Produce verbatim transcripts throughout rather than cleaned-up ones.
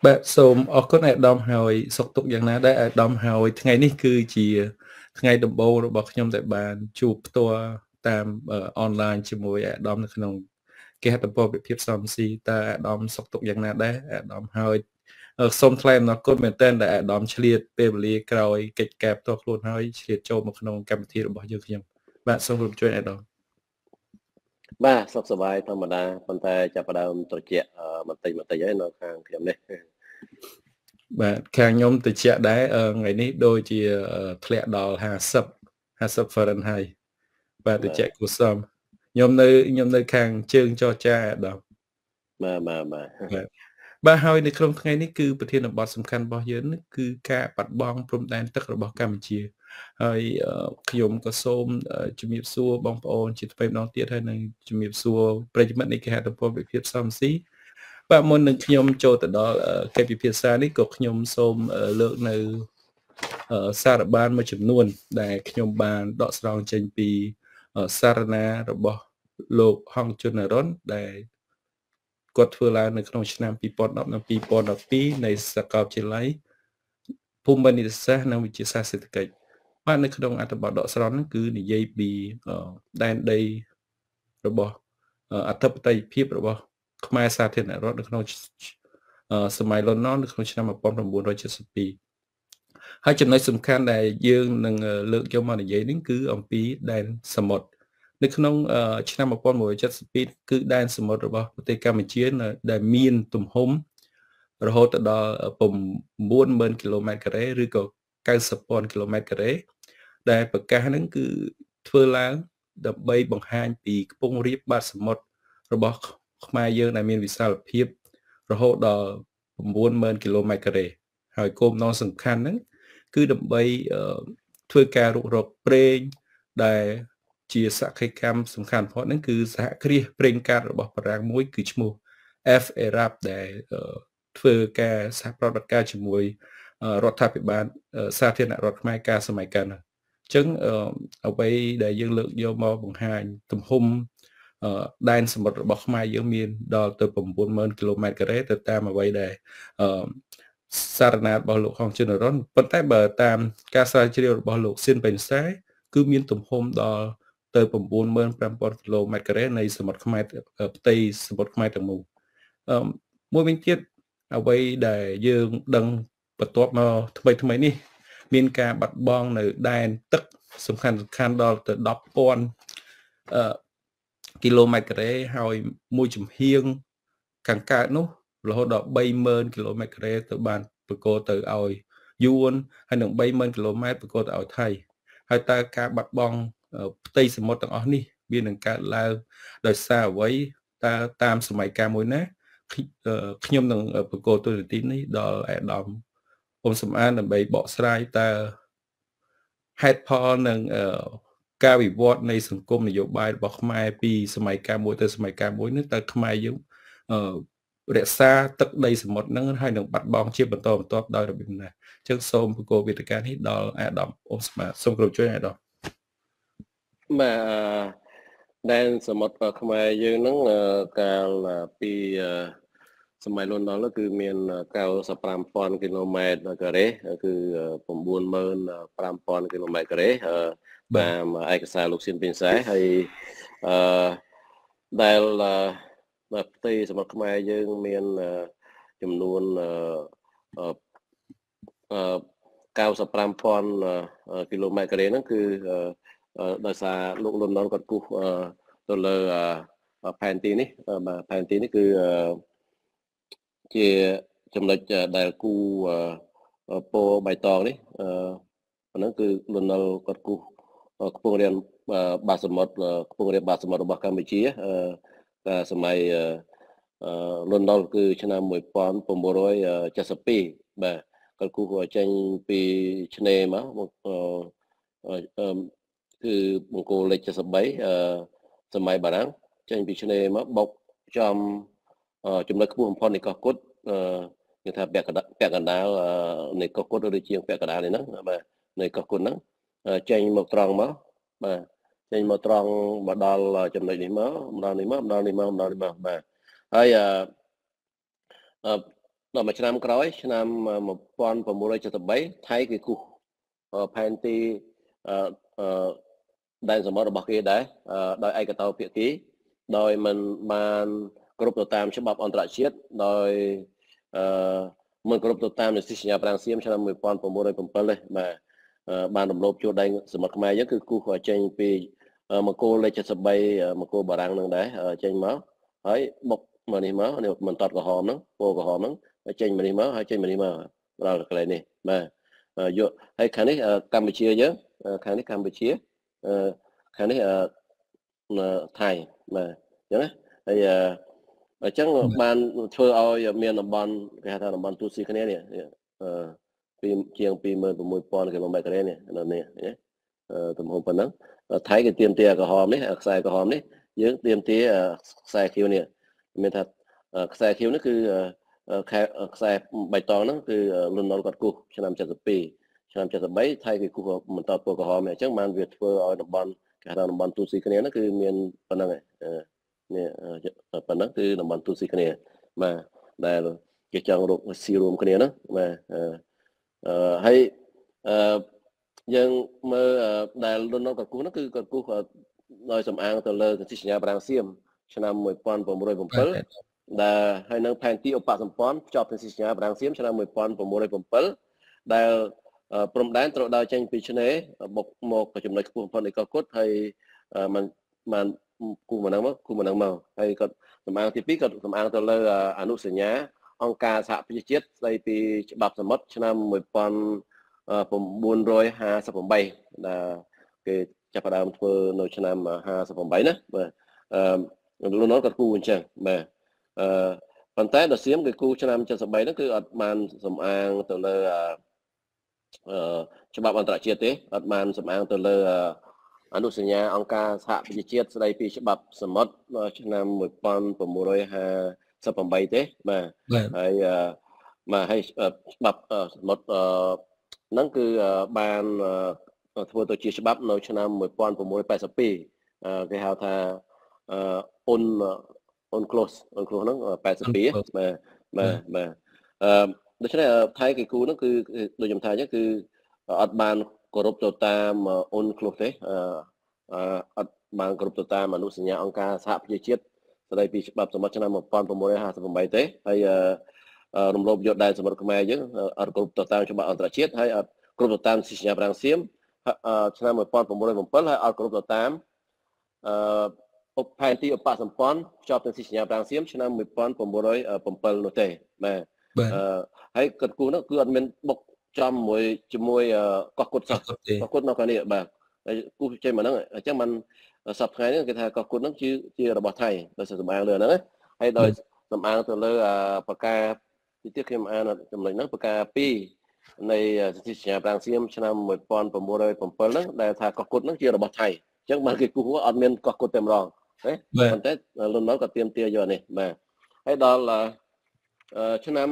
បាទសូមអរគុណអាដាមហើយសុខទុក្ខយ៉ាងណាដែរអាដាមហើយថ្ងៃនេះគឺជាថ្ងៃដំបូងរបស់ខ្ញុំដែលបានជួបផ្ទាល់តាមអនឡាញជាមួយអាដាមនៅក្នុងគេហទំព័រវិភាគសំស៊ីតើអាដាមសុខទុក្ខយ៉ាងណាដែរអាដាមហើយសូមថ្លែងអំណរគុណមែនទែនដែលអាដាមឆ្លៀតពេលវេលាក្រោយកិច្ចការផ្ទាល់ខ្លួនហើយឆ្លៀតចូលមកក្នុងកម្មវិធីរបស់យើងខ្ញុំបាទសូមរួមជួយអាដាមបាទសុខសប្បាយធម្មតាប៉ុន្តែចាប់ផ្ដើមត្រជាក់បន្តិចបន្តិចហើយនៅខាងខ្ញុំនេះបាទខាងខ្ញុំត្រជាក់ដែរថ្ងៃនេះដូចជាធ្លាក់ដល់ห้าสิบ ห้าสิบ Fahrenheit បាទត្រជាក់គួរសមខ្ញុំនៅខ្ញុំនៅខាងជើងចរចាដល់បាទបាទបាទបាទហើយនៅក្នុងថ្ងៃនេះគឺប្រធានបទសំខាន់របស់យើងគឺការបាត់បង់ព្រំដែនទឹករបស់កម្ពុជាហើយខ្ញុំក៏សូមជំរាបសួរបងប្អូនជាថ្មីម្ដងទៀតហើយនឹងជំរាបសួរប្រិយមិត្តនៃគេហទំព័រវិភាគសំស៊ីបាទមុននឹងខ្ញុំចូលទៅដល់កិច្ចពិភាក្សានេះក៏ខ្ញុំសូមលើកនៅសារបានមួយចំនួនដែលខ្ញុំបានដកស្រង់ចេញពីសារណារបស់លោកហងជុនអរុនដែលគាត់ធ្វើឡើងនៅក្នុងឆ្នាំពីរពាន់ដប់និងពីរពាន់ដប់ពីរនៃសាកលវិទ្យាល័យភូមិន្ទសាស្ត្រនិងវិទ្យាសាស្ត្រសេដ្ឋកិច្ចបាទនៅក្នុងអត្ថបទដកស្រង់ហ្នឹងគឺនិយាយពីដែនដីរបស់អធិបតេយ្យភាពរបស់ខ្មែរសាធារណរដ្ឋនៅក្នុងសម័យលន់ណល់នៅក្នុងឆ្នាំmột nghìn chín trăm七十二ហើយចំណុចសំខាន់ដែលយើងនឹងលើកយកមកនិយាយនេះគឺអំពីដែនសមុទ្រនៅក្នុងឆ្នាំmột nghìn chín trăm七十二គឺដែនសមុទ្ររបស់ប្រទេសកម្ពុជាដែលមានទំហំរហូតដល់chín nghìnគីឡូម៉ែត្រការ៉េឬក៏九十nghìnគីឡូម៉ែត្រការ៉េដែលប្រកាសហ្នឹងគឺធ្វើឡើងដើម្បីបង្ហាញពីខ្ពង់រាបបាតសមុទ្ររបស់ខ្មែរយើងដែលមានវិសាលភាពរហូតដល់chín nghìnគីឡូម៉ែត្រការ៉េហើយគោលបំណងសំខាន់ហ្នឹងគឺដើម្បីធ្វើការរុករកប្រេងដែលជាសក្ខីកម្មសំខាន់បំផុតហ្នឹងគឺសហគ្រាសប្រេងកាតរបស់បារាំងមួយគឺឈ្មោះ F Arab ដែលធ្វើការសហប្រតិបត្តិការជាមួយរដ្ឋាភិបាលសាធារណរដ្ឋខ្មែរកាលសម័យកាលនោះអញ្ចឹងអ្វីដែលយើងលើកយកមកបង្ហាញទំហំដែនសមុទ្ររបស់ខ្មែរយើងមានដល់ទៅchín nghìnគីឡូម៉ែត្រការ៉េទៅតាមអ្វីដែលសារណារបស់លោកហងជុនអរុនប៉ុន្តែបើតាមការស្រាវជ្រាវរបស់លោកស៊ិនបេនសែគឺមានទំហំដល់ទៅchín nghìn năm trămគីឡូម៉ែត្រការ៉េនៃសមុទ្រខ្មែរផ្ទៃសមុទ្រខ្មែរទាំងមូលមួយវិញទៀតអ្វីដែលយើងដឹងបន្ទាប់មកថ្មីថ្មីនេះមានការបាត់បង់នៅដែនទឹកសំខាន់សំខាន់ដល់ទៅដប់ពាន់គីឡូម៉ែត្រការ៉េហើយមួយចំហៀងខាងកើតនោះរហូតដល់三nghìnគីឡូម៉ែត្រការ៉េទៅបានបកគោទៅឲ្យយួនហើយនឹង三nghìnគីឡូម៉ែត្របកគោទៅឲ្យថៃហើយតើការបាត់បង់ផ្ទៃសមុទ្រទាំងអស់នេះវានឹងកើតឡើងដោយសារអ្វីតើតាមសម័យកាលមួយណាខ្ញុំនឹងបកគោទូរទស្សន៍នេះដល់អាដាមអ៊ុំសំអានដើម្បីបកស្រាយតើហេតុផលនិងការវិវត្តនៃសង្គមនយោបាយរបស់ខ្មែរពីសម័យកាលមួយទៅសម័យកាលមួយនេះតើខ្មែរយើងរក្សាទឹកដីសមុទ្រហ្នឹងហើយនឹងបាត់បង់ជាបន្តបន្ទាប់ដោយរបៀបណាអញ្ចឹងសូមបកគោវេទិកានេះដល់អាដាមអ៊ុំសំអានសូមគោរពជួយអាដាមបាទដែនសមុទ្រខ្មែរយើងហ្នឹងកាលពីសម័យលន់ណល់គឺមាន九十五nghìnគីឡូម៉ែត្រការ៉េគឺchín nghìn năm trămគីឡូម៉ែត្រការ៉េតាមឯកសារលោកស៊ិនពេញសែហើយអឺដែលផ្ទៃសមុទ្រខ្មែរយើងមានចំនួន九十五nghìnគីឡូម៉ែត្រការ៉េហ្នឹងគឺដោយសារលោកលន់ណល់គាត់គូសទៅលើផែនទីនេះបាទផែនទីនេះគឺជាចំណុចដែលគូពោបៃតងនេះអាហ្នឹងគឺលន់ណល់គាត់គូសខ្ពង់រាបបាតសមុទ្រខ្ពង់រាបបាតសមុទ្ររបស់កម្ពុជាកាលសម័យលន់ណល់គឺឆ្នាំmột nghìn chín trăm bảy mươi haiបាទគាត់គូសចេញពីឆ្នេរមកគឺបង្គោលលេខ七十三សម័យបារាំងចេញពីឆ្នេរមកបុកចំចំណុចខ្ពស់បំផុតនៃកោះកុដគេថាពាក់កណ្ដាលពាក់កណ្ដាលនៃកោះកុដឬជាងពាក់កណ្ដាលនេះហ្នឹងបាទនៃកោះកុដហ្នឹងចេញមកត្រង់មកបាទចេញមកត្រង់មកដល់ចំណុចនេះមកម្ដងនេះមកម្ដងនេះមកម្ដងនេះមកបាទហើយអឺដល់មួយឆ្នាំក្រោយឆ្នាំmột nghìn chín trăm bảy mươi baថៃគេគូសផែនទីដែនសមុទ្ររបស់គេដែរដោយឯកតោភាគីដោយមិនបានគ្រប់ទៅតាមច្បាប់អន្តរជាតិដោយមិនគ្រប់ទៅតាមនីតិសញ្ញាប្រាំងសៀមឆ្នាំmột nghìn chín trăm bảy mươi bảyទេបាទបានរំលោភចូលដែនសមុទ្រខ្មែរយើងគឺគូសចេញពីមកគោលលេខ73មកគោលបារាំងនឹងដែរចេញមកហើយបុកមកនេះមកនេះមិនតតក្រហមហ្នឹងពណ៌ក្រហមហ្នឹងហើយចេញមកនេះមកហើយចេញមកនេះមកដល់កន្លែងនេះបាទយកហើយខាងនេះកម្ពុជាយើងខាងនេះកម្ពុជាខាងនេះថៃបាទអញ្ចឹងណាហើយអញ្ចឹងបានធ្វើឲ្យមានតំបន់គេហៅថាតំបន់ទូស៊ីគ្នានេះពីជាងtwo six thousandគីឡូម៉ែត្រការ៉េនេះនេះទំហំប៉ុណ្ណឹងថៃគេទៀមទាក្រហមនេះខ្សែក្រហមនេះយើងទៀមទាខ្សែខៀវនេះមានថាខ្សែខៀវនេះគឺខ្សែបៃតងហ្នឹងគឺលន់នល់គាត់គូសឆ្នាំseventy-twoឆ្នាំseventy-threeថៃគេគូសបន្តពណ៌ក្រហមនេះអញ្ចឹងបានវាធ្វើឲ្យតំបន់គេហៅតំបន់ទូស៊ីគ្នាហ្នឹងគឺមានប៉ុណ្ណឹងនេះប៉ុណ្ណឹងគឺតំបន់ទូស៊ីគ្នាបាទដែលគេចង់រកស៊ីរួមគ្នាហ្នឹងបាទអឺហើយអឺយើងមើលដែលលន់នល់គាត់គូសហ្នឹងគឺគាត់គូសដោយសំអាងទៅលើសញ្ញាប្រាំងសៀមឆ្នាំone thousand nine hundred sevenដែលហើយនៅផែនទីឧបសម្ព័ន្ធភ្ជាប់ទៅសញ្ញាប្រាំងសៀមឆ្នាំone thousand nine hundred sevenដែលព្រំដែនត្រូវដើរចេញពីឆ្នេរបុកមកចំណុចខ្ពស់បំផុតនៃកោះកុដហើយมันបានគូមកហ្នឹងមកគូមកហ្នឹងមកហើយគាត់សម្អាងទីtwoគាត់សម្អាងទៅលើអនុសញ្ញាអង្គការសហប្រជាជាតិស្ដីពីច្បាប់សមុទ្រឆ្នាំone thousand nine hundred fifty-eightដែលគេចាប់ផ្ដើមធ្វើនៅឆ្នាំfifty-eightណាបាទអឺលោកនោះគាត់គូអញ្ចឹងបាទអឺប៉ុន្តែដល់សៀមគេគូឆ្នាំseventy-threeហ្នឹងគឺអត់បានសម្អាងទៅលើអឺច្បាប់អន្តរជាតិទេអត់បានសម្អាងទៅលើអនុសញ្ញាអង្គការសហប្រជាជាតិស្ដីពីច្បាប់សមុទ្រឆ្នាំone thousand nine hundred fifty-eightទេបាទហើយបាទហើយច្បាប់សមុទ្រហ្នឹងគឺបានធ្វើទៅជាច្បាប់នៅឆ្នាំone thousand six hundred eighty-twoគេហៅថាអ៊ុនអ៊ុនក្លូសអ៊ុនក្លូសហ្នឹងeighty-twoបាទបាទបាទអឺដូច្នេះថៃគេគូហ្នឹងគឺដូចខ្ញុំថាអញ្ចឹងគឺអត់បានគោរពទៅតាមអ៊ុនក្លូសទេអឺអត់បានគោរពទៅតាមអនុសញ្ញាអង្គការសហប្រជាជាតិស្ដីពីច្បាប់សមុទ្រឆ្នាំone thousand nine hundred fifty-eightទេហើយរំលោភយកដែនសមុទ្រខ្មែរយើងអត់គោរពទៅតាមច្បាប់អន្តរជាតិហើយអត់គោរពទៅតាមសញ្ញាប្រាំងសៀមឆ្នាំone thousand nine hundred sevenហើយអត់គោរពទៅតាមអឺផែនទីឧបសម្ព័ន្ធភ្ជាប់នឹងសញ្ញាប្រាំងសៀមឆ្នាំone thousand nine hundred sevenនោះទេបាទអឺហើយគាត់គូនោះគឺអត់មានបុកចំមួយជាមួយកោះកុដសោះកោះកុដនៅខាងនេះបាទហើយគូចេញមកហ្នឹងអញ្ចឹងมันសប្តាហ៍ថ្ងៃនេះគេថាកោះកុដហ្នឹងជាជារបស់ថៃដោយសម្អាងលើហ្នឹងណាហើយដោយសម្អាងទៅលើបកាទីទៀតខ្ញុំអានចំណុចហ្នឹងបកាtwoនៃសញ្ញាប្រាំងសៀមឆ្នាំone thousand nine hundred sevenហ្នឹងដែលថាកោះកុដហ្នឹងជារបស់ថៃអញ្ចឹងបានគេគូអត់មានកោះកុដតែម្ដងណាប៉ុន្តែលន់នល់ក៏ទៀមទាយកនេះបាទហើយដល់ឆ្នាំ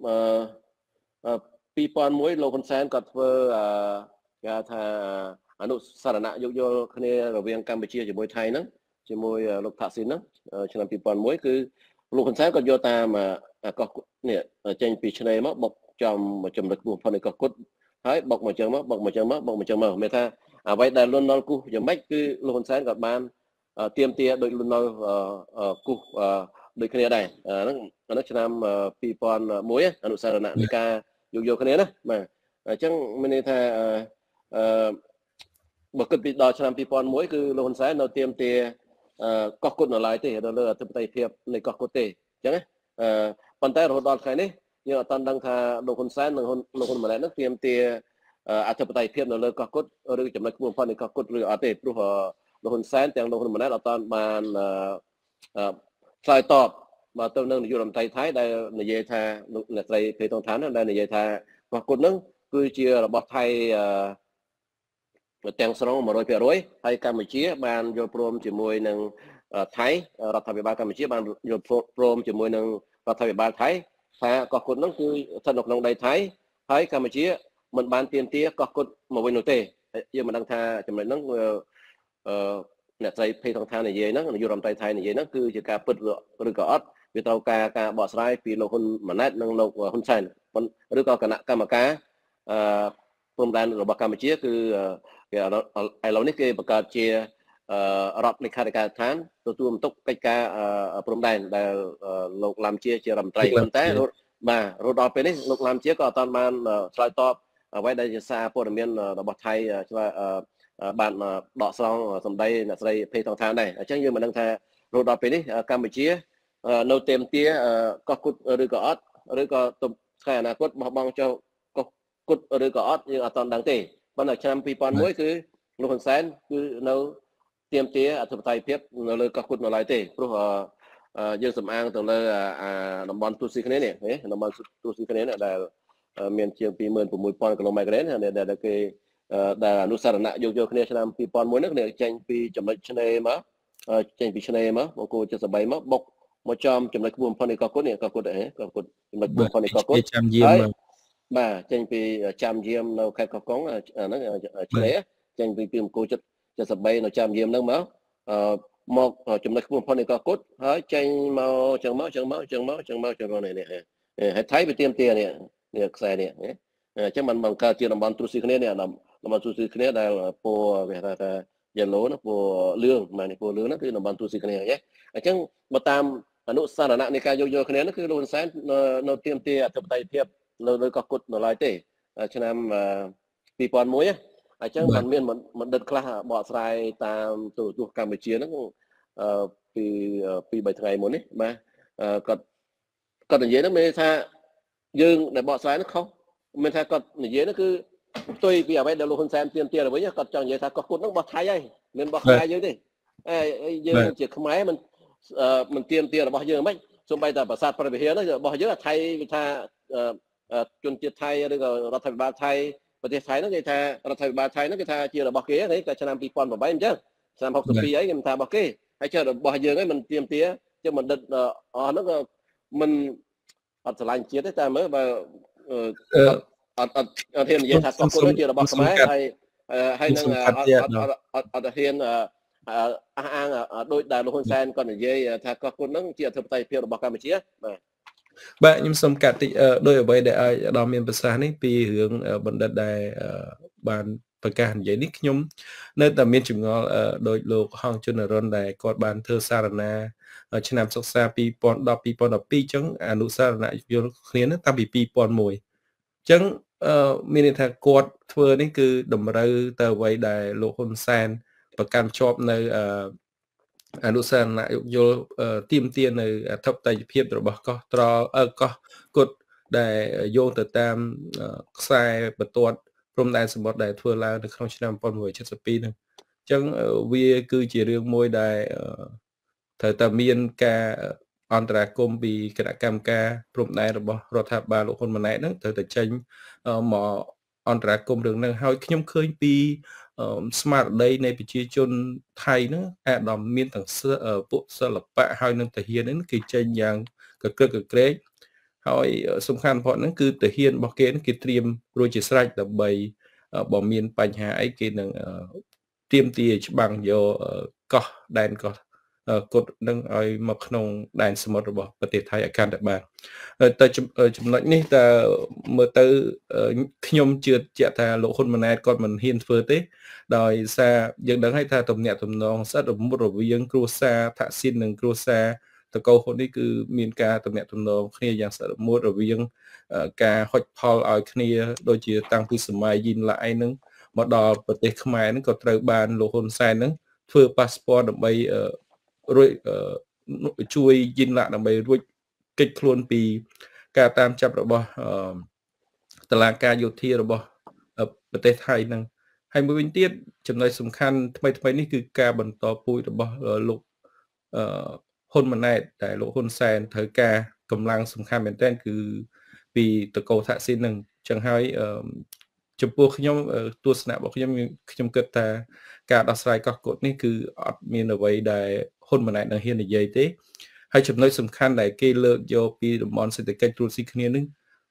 two thousand oneលោកហ៊ុនសែនក៏ធ្វើគេថាអនុសារណៈយោគយល់គ្នារវាងកម្ពុជាជាមួយថៃហ្នឹងជាមួយលោកថាក់ស៊ីនហ្នឹងឆ្នាំtwo thousand oneគឺលោកហ៊ុនសែនក៏យកតាមកោះនេះចេញពីឆ្នេរមកបុកចំចំណុចខ្ពស់បំផុតនៃកោះកុដហើយបុកមកចឹងមកបុកមកចឹងមកបុកមកចឹងមកមានថាអ្វីដែលលន់នល់គូសយ៉ាងម៉េចគឺលោកហ៊ុនសែនក៏បានទៀមទាដោយលន់នល់គូសដូចគ្នាដែរហ្នឹងអានោះឆ្នាំtwo thousand oneអនុសារណៈនៃការយោគយល់គ្នាណាបាទអញ្ចឹងមានន័យថាអឺបើគិតពីដល់ឆ្នាំtwo thousand oneគឺលោកហ៊ុនសែននៅទៀមទាកោះកុដនៅឡើយទេនៅលើអធិបតេយ្យភាពនៃកោះកុដទេអញ្ចឹងណាអឺប៉ុន្តែរហូតដល់ថ្ងៃនេះយើងអត់ទាន់ដឹងថាលោកហ៊ុនសែននិងលោកហ៊ុនម៉ាណែតនឹងទៀមទាអធិបតេយ្យភាពនៅលើកោះកុដឬចំណុចខ្ពស់បំផុតនៃកោះកុដឬអត់ទេព្រោះលោកហ៊ុនសែនទាំងលោកហ៊ុនម៉ាណែតអត់ទាន់បានឆ្លើយតបមកទៅនឹងនាយករដ្ឋមន្ត្រីថៃដែលនិយាយថាលោកអ្នកស្រីភេទងឋានដែលនិយាយថាកោះកុដនឹងគឺជារបស់ថៃទាំងស្រុងone hundred percentហើយកម្ពុជាបានយល់ព្រមជាមួយនឹងថៃរដ្ឋាភិបាលកម្ពុជាបានយល់ព្រមជាមួយនឹងរដ្ឋាភិបាលថៃថាកោះកុដនឹងគឺស្ថិតនៅក្នុងដីថៃហើយកម្ពុជាមិនបានទាមទារកោះកុដមកវិញនោះទេយើងមិនដឹងថាចំណុចហ្នឹងអឺអ្នកស្រីភេទងឋាននិយាយហ្នឹងនាយករដ្ឋមន្ត្រីថៃនិយាយហ្នឹងគឺជាការពិតឬក៏អត់វាត្រូវការការបកស្រាយពីលោកហ៊ុនម៉ាណែតនិងលោកហ៊ុនសែនឬក៏គណៈកម្មការអឺព្រំដែនរបស់កម្ពុជាគឺគេឥឡូវនេះគេបង្កើតជារដ្ឋលេខាធិការដ្ឋានទទួលបន្ទុកកិច្ចការព្រំដែនដែលលោកឡាំជាជារដ្ឋមន្ត្រីប៉ុន្តែបាទរហូតដល់ពេលនេះលោកឡាំជាក៏អត់បានឆ្លើយតបអ្វីដែលជាសារព័ត៌មានរបស់ថៃឆ្លើយបានដកស្រង់សម្ដីអ្នកស្រីភេទថងឋានដែរអញ្ចឹងយើងមិនដឹងថារហូតដល់ពេលនេះកម្ពុជានៅเต็มទាកោះគុតឬក៏អត់ឬក៏ថ្ងៃអនាគតបោះបង់ចុះកោះគុតឬក៏អត់យើងអត់ទាន់ដឹងទេប៉ុន្តែឆ្នាំពីរពាន់មួយគឺលោកហ៊ុនសែនគឺនៅเต็มទាអធិបតេយ្យភាពនៅលើកោះគុតនៅឡើយទេព្រោះយើងសំអាងទៅលើតំបន់ទូស៊ីគ្នានេះតំបន់ទូស៊ីគ្នានេះដែលមានជាង ពីរម៉ឺនប្រាំមួយពាន់ គីឡូម៉ែត្រក្រែនដែលគេដែលអនុសារណៈយកយកគ្នាឆ្នាំពីរពាន់មួយនេះគ្នាចេញពីចំណុចឆ្នេរមកចេញពីឆ្នេរមកបង្គោល칠십삼មកបុកមកចំចំណុចខ្ពស់បំផុតនៃកោះគុតនេះកោះគុតអីកោះគុតចំណុចខ្ពស់បំផុតនៃកោះគុតចាំយាមបាទចេញពីចាំយាមនៅខេត្តកោះកុងហ្នឹងឆ្នេរចេញពីពីបង្គោល칠십삼នៅចាំយាមហ្នឹងមកមកចំណុចខ្ពស់បំផុតនៃកោះគុតហើយចេញមកចឹងមកចឹងមកចឹងមកចឹងមកចឹងមកនេះនេះហើយថៃវាទៀមទានេះនេះខ្សែនេះអញ្ចឹងมันបង្កើតជាតំបន់ទូស៊ីគ្នានេះតំបន់ទូស៊ីគ្នាដែលពណ៌វាថាថា yellow ណាពណ៌លឿងមកនេះពណ៌លឿងហ្នឹងគឺតំបន់ទូស៊ីគ្នាអញ្ចឹងអញ្ចឹងបើតាមអនុសារណៈនៃការយកយកគ្នានោះគឺលោកហ៊ុនសែននៅទៀមទាអធិបតេយ្យភាពនៅលើកោះគុតនៅឡើយទេឆ្នាំពីរពាន់មួយអញ្ចឹងมันមានបណ្ឌិតខ្លះបកស្រាយតាមទូរទស្សន៍កម្ពុជាហ្នឹងពីពីរបីថ្ងៃមុននេះបាទគាត់គាត់និយាយហ្នឹងមានថាយើងដែលបកស្រាយហ្នឹងខុសមានថាគាត់និយាយហ្នឹងគឺផ្ទុយពីអ្វីដែលលោកហ៊ុនសែនទៀមទាទៅវិញគាត់ចង់និយាយថាកោះគុតហ្នឹងបោះថៃហើយមានបោះខ្មែរយើងទេហើយយើងជាខ្មែរមិនមិនទៀមទារបស់យើងមិនសូម្បីតែប្រាសាទព្រះវិហារហ្នឹងរបស់យើងថៃវាថាជនជាតិថៃឬក៏រដ្ឋាភិបាលថៃប្រទេសថៃហ្នឹងគេថារដ្ឋាភិបាលថៃហ្នឹងគេថាជារបស់គេហ្នឹងតែឆ្នាំពីរពាន់ប្រាំបីអញ្ចឹងឆ្នាំហុកសិបពីរអីគេមិនថារបស់គេហើយចុះរបស់យើងហ្នឹងមិនទៀមទាចឹងបណ្ឌិតអស់ហ្នឹងក៏មិនអត់ឆ្លាញ់ជាតិទេតែមើលបើអត់អត់អត់ហ៊ាននិយាយថាកោះគុតជារបស់ខ្មែរហើយហើយនឹងអត់អត់អត់ហ៊ានអះអាងដោយដែលលោកហ៊ុនសែនគាត់និយាយថាកោះគុតហ្នឹងជាអធិបតេយ្យភាពរបស់កម្ពុជាបាទបាទខ្ញុំសូមកាត់តិចដោយអ្វីដែលអាចដល់មានប្រសាសន៍នេះពីរឿងបណ្ឌិតដែលបានប្រកាសនិយាយនេះខ្ញុំនៅតែមានចម្ងល់ដោយលោកហងជុនរុនដែលគាត់បានធ្វើសារណាឆ្នាំសិក្សាពីរពាន់ដប់ ពីរពាន់ដប់ពីរអញ្ចឹងអនុសារណៈយល់គ្នាហ្នឹងតាំងពីពីរពាន់មួយអញ្ចឹងមានន័យថាគាត់ធ្វើនេះគឺតម្រូវទៅអ្វីដែលលោកហ៊ុនសែនប្រកាន់ជាប់នៅអនុសារណៈយល់ទៀមទានៅអធិបតេយ្យភាពរបស់កោះត្រល់កោះគុតដែលយោងទៅតាមខ្សែបន្ទាត់ព្រំដែនសមុទ្រដែលធ្វើឡើងនៅក្នុងឆ្នាំmột nghìn chín trăm七mươi haiហ្នឹងអញ្ចឹងវាគឺជារឿងមួយដែលត្រូវតែមានការអន្តរាគមន៍ពីគណៈកម្មការព្រំដែនរបស់រដ្ឋាភិបាលលោកហ៊ុនម៉ាណែតហ្នឹងត្រូវតែចេញមកអន្តរាគមន៍រឿងហ្នឹងហើយខ្ញុំឃើញពីស្មារតីនៃប្រជាជនថៃហ្នឹងអាដាមមានទាំងពួកសិល្បៈហើយនឹងទាហានហ្នឹងគេចេញយ៉ាងកក្រឹកកក្រែងហើយសំខាន់បំផុតហ្នឹងគឺទាហានរបស់គេគេត្រៀមរួចជាស្រេចដើម្បីបើមានបញ្ហាអីគេនឹងទៀមទាច្បាំងយកកោះដែនកោះគុតនឹងឲ្យមកក្នុងដែនសមុទ្ររបស់ប្រទេសថៃឲ្យកាន់តែបានតែចំណុចនេះតើមើលទៅខ្ញុំជឿជាក់ថាលោកហ៊ុនម៉ាណែតគាត់មិនហ៊ានធ្វើទេដោយសារយើងដឹងហើយថាទំនាក់ទំនងស្អិតរមួតរវាងគ្រួសារថាក់ស៊ីននិងគ្រួសារតកោហ៊ុននេះគឺមានការទំនាក់ទំនងគ្នាយ៉ាងស្អិតរមួតរវាងការហុចផលឲ្យគ្នាដូចជាតាំងពីសម័យយីនឡាអៃនឹងមកដល់ប្រទេសខ្មែរហ្នឹងក៏ត្រូវបានលោកហ៊ុនសែនហ្នឹងធ្វើប៉ាសពតដើម្បីរួចជួយយីនឡាដើម្បីរួចកិច្ចខ្លួនពីការតាមចាប់របស់តុលាការយោធារបស់ប្រទេសថៃហ្នឹងហើយមួយវិញទៀតចំណុចសំខាន់ថ្មីថ្មីនេះគឺការបន្តពូជរបស់លោកហ៊ុនម៉ាណែតដែលលោកហ៊ុនសែនត្រូវការកម្លាំងសំខាន់មែនទែនគឺពីតកោថាក់ស៊ីនហ្នឹងចឹងហើយចំពោះខ្ញុំទស្សនៈរបស់ខ្ញុំខ្ញុំគិតថាការដោះស្រាយកោះគុតនេះគឺអត់មានអ្វីដែលហ៊ុនម៉ាណែតនឹងហ៊ាននិយាយទេហើយចំណុចសំខាន់ដែលគេលើកយកពីតំបន់សេដ្ឋកិច្ចទូស៊ីគ្នានឹង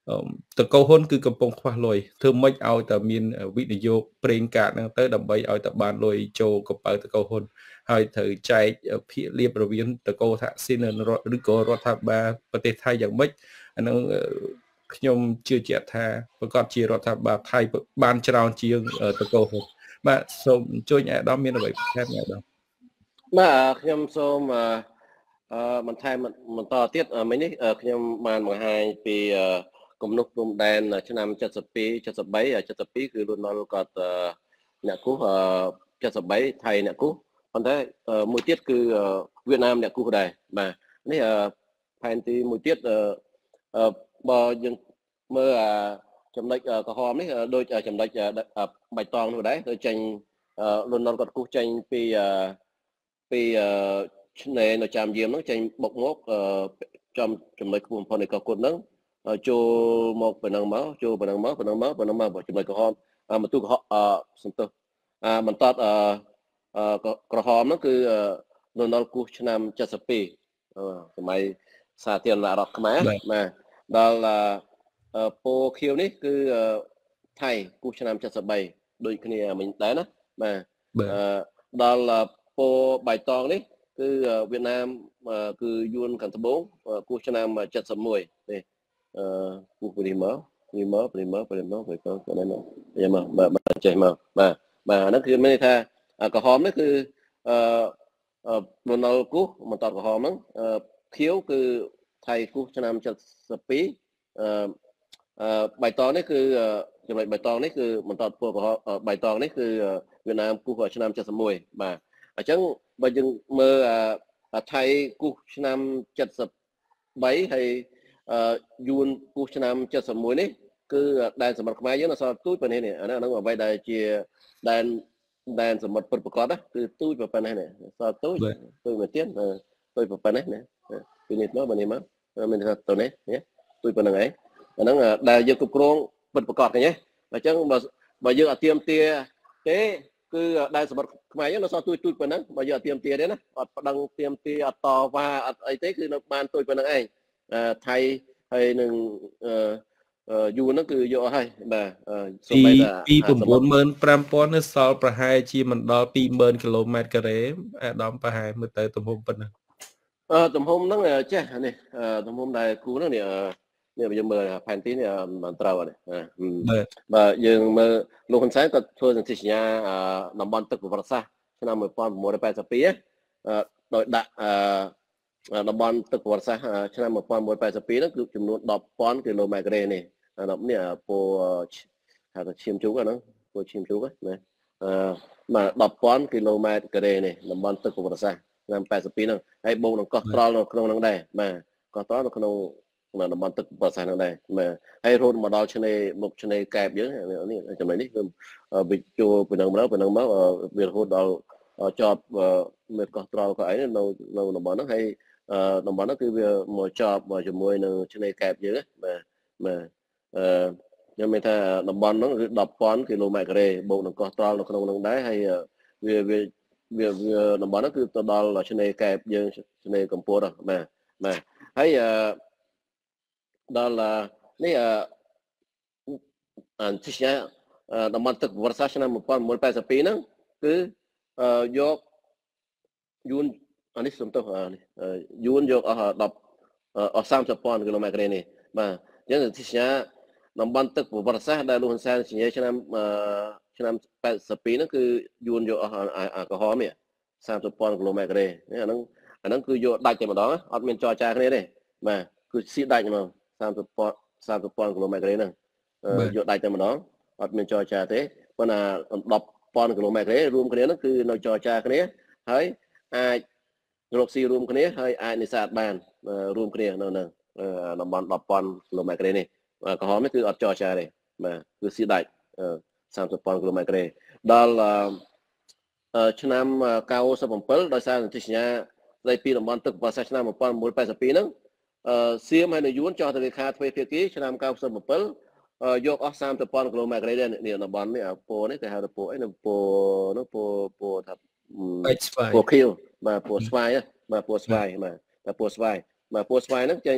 តកោហ៊ុនគឺកំពុងខ្វះលុយធ្វើម៉េចឲ្យតែមានវិនិយោគប្រេងកាតហ្នឹងទៅដើម្បីឲ្យតែបានលុយចូលកប៉ៅតកោហ៊ុនហើយត្រូវចែកភាគលាភរវាងតកោថាស៊ីនឬក៏រដ្ឋាភិបាលប្រទេសថៃយ៉ាងម៉េចអាហ្នឹងខ្ញុំជឿជាក់ថាប្រកាសជារដ្ឋាភិបាលថៃបានច្រើនជាងតកោហ៊ុនបាទសូមអញ្ជើញអាដាមមានអ្វីបន្ថែមអាដាមបាទខ្ញុំសូមអឺបន្ថែមបន្តទៀតមិញនេះខ្ញុំបានបង្ហាញពីគំនុកព្រំដែនឆ្នាំเจ็ดสิบสอง เจ็ดสิบสาม เจ็ดสิบสองគឺលន់នល់គាត់អ្នកគូសเจ็ดสิบสองថៃអ្នកគូសប៉ុន្តែមួយទៀតគឺវៀតណាមអ្នកគូសដែរបាទនេះផែនទីមួយទៀតបើយើងមើលចំណុចក្រហមនេះដូចចំណុចបៃតងនោះដែរទៅចេញលន់នល់គាត់គូសចេញពីពីឆ្នេរនៅចាំយាមហ្នឹងចេញបុកមកចំចំណុចខ្ពស់បំផុតនៃកោះគុតហ្នឹងចូលមកប៉ុណ្ណឹងមកចូលប៉ុណ្ណឹងមកប៉ុណ្ណឹងមកប៉ុណ្ណឹងមកចំណុចក្រហមបន្ទូកអសន្ទុះបន្តក្រហមហ្នឹងគឺលន់នល់គូសឆ្នាំเจ็ดสิบสองសម័យសាធារណរដ្ឋខ្មែរបាទដល់ពោខៀវនេះគឺថៃគូសឆ្នាំเจ็ดสิบสามដូចគ្នាមិញដែរណាបាទដល់ពោបៃតងនេះគឺវៀតណាមគឺយួនខាងត្បូងគូសឆ្នាំเจ็ดสิบเอ็ดនេះអឺគូសពីមកពីមកពីមកពីមកពីមកទៅណាយ៉ាមកបាទចេះមកបាទបាទហ្នឹងគឺមានន័យថាក្រហមនេះគឺអឺលន់នល់គូសបន្តក្រហមហ្នឹងខៀវគឺថៃគូសឆ្នាំเจ็ดสิบสองអឺបៃតងនេះគឺចំណុចបៃតងនេះគឺបន្តពោបៃតងនេះគឺវៀតណាមគូសឆ្នាំเจ็ดสิบเอ็ดបាទអញ្ចឹងបើយើងមើលថៃគូសឆ្នាំเจ็ดสิบสามហើយយួនគូសឆ្នាំเจ็ดสิบเอ็ดនេះគឺដែនសមុទ្រខ្មែរយើងនៅសល់ទូចប៉ុណ្នេះនេះអាហ្នឹងអ្វីដែលជាដែនដែនសមុទ្រពិតប្រាកដគឺទូចប៉ុណ្ណេះនេះសល់ទូចទូចមួយទៀតទូចប៉ុណ្ណេះណាពីនេះមកបើនេះមកមានថាទៅនេះទូចប៉ុណ្្នឹងឯងអាហ្នឹងដែលយើងគ្រប់គ្រងពិតប្រាកដឃើញទេអញ្ចឹងបើបើយើងអត់ទៀមទាទេគឺដែនសមុទ្រខ្មែរយើងនៅសល់ទូចទូចប៉ុណ្ណឹងបើយើងអត់ទៀមទាទេណាអត់ប្តឹងទៀមទាអត់តវ៉ាអត់អីទេគឺនៅបានទូចប៉ុណ្ណឹងឯងថៃហើយនឹងយូរហ្នឹងគឺយកឲ្យបាទសូម្បីតែពី九万五千នៅសល់ប្រហែលជាមិនដល់two thousandគីឡូម៉ែត្រការ៉េអាដាមប្រហែលមើលទៅទំហំប៉ុណ្ណាអឺទំហំហ្នឹងចេះនេះទំហំដែលគូហ្នឹងនេះនេះយើងមើលផែនទីនេះមិនត្រូវនេះបាទយើងមើលលោកហ៊ុនសែនក៏ធ្វើសន្ធិសញ្ញាតំបន់ទឹកប្រវត្តិសាស្ត្រឆ្នាំmột nghìn chín trăm tám mươi haiដោយដាក់តំបន់ទឹកប្រវត្តិសាស្ត្រឆ្នាំmột nghìn chín trăm tám mươi haiហ្នឹងគឺចំនួនten thousandគីឡូម៉ែត្រការ៉េនេះអានេះពោហៅថាឈាមជូកហ្នឹងពោឈាមជូកណាអឺបាទten thousandគីឡូម៉ែត្រការ៉េនេះតំបន់ទឹកប្រវត្តិសាស្ត្រឆ្នាំeighty-twoហ្នឹងហើយបូកនឹងកោះត្រល់នៅក្នុងហ្នឹងដែរបាទកោះត្រល់នៅក្នុងតំបន់ទឹកប្រវត្តិសាស្ត្រហ្នឹងដែរបាទហើយរហូតមកដល់ឆ្នេរមុខឆ្នេរកែបយើងនេះចំណុចនេះគឺវាចូលពីហ្នឹងមកពីហ្នឹងមកវារហូតដល់ជាប់មេកោះត្រល់ក៏អីនៅនៅតំបន់ហ្នឹងហើយតំបន់ហ្នឹងគឺវាមកជាប់ជាមួយនឹងឆ្នេរកែបយើងបាទបាទអឺខ្ញុំមានថាតំបន់ហ្នឹងគឺten thousandគីឡូម៉ែត្រការ៉េបូកនឹងកោះត្រល់នៅក្នុងហ្នឹងដែរហើយវាវាវាតំបន់ហ្នឹងគឺទៅដល់ឆ្នេរកែបយើងឆ្នេរកំពតបាទបាទហើយដល់នេះអន្តរជាតិតំបន់ទឹកប្រវត្តិសាស្ត្រឆ្នាំmột nghìn chín trăm tám mươi haiហ្នឹងគឺយកយួនអានេះសំទោសយួនយកអស់10អស់thirty thousandគីឡូម៉ែត្រការ៉េនេះបាទអញ្ចឹងសន្ធិសញ្ញាតំបន់ទឹកប្រវត្តិសាស្ត្រដែលលោកហ៊ុនសែនសញ្ញាឆ្នាំឆ្នាំeighty-twoហ្នឹងគឺយួនយកអស់ក្រហមនេះthirty thousandគីឡូម៉ែត្រការ៉េអាហ្នឹងអាហ្នឹងគឺយកដាច់តែម្ដងអត់មានចរចាគ្នាទេបាទគឺស៊ីដាច់ហ្មងthirty thousandគីឡូម៉ែត្រការ៉េហ្នឹងយកដាច់តែម្ដងអត់មានចរចាទេប៉ុន្តែten thousandគីឡូម៉ែត្រការ៉េរួមគ្នាហ្នឹងគឺនៅចរចាគ្នាហើយអាចរកស៊ីរួមគ្នាហើយអាចនេសាទបានរួមគ្នានៅនឹងតំបន់ten thousandគីឡូម៉ែត្រការ៉េនេះក្រហមនេះគឺអត់ចរចាទេបាទគឺស៊ីដាច់thirty thousandគីឡូម៉ែត្រការ៉េដល់ឆ្នាំninety-sevenដោយសារសន្ធិសញ្ញាស្ដីពីតំបន់ទឹកប្រវត្តិសាស្ត្រឆ្នាំone thousand nine hundred eighty-twoហ្នឹងសៀមហើយនៅយួនចោះទៅលេខាទ្វេភាគីឆ្នាំninety-sevenយកអស់thirty thousandគីឡូម៉ែត្រការ៉េនេះតំបន់នេះពោនេះគេហៅថាពោអីនៅពោនោះពោពោថាពោខៀវបាទពោស្វាយបាទពោស្វាយបាទតែពោស្វាយបាទពោស្វាយហ្នឹងចេញ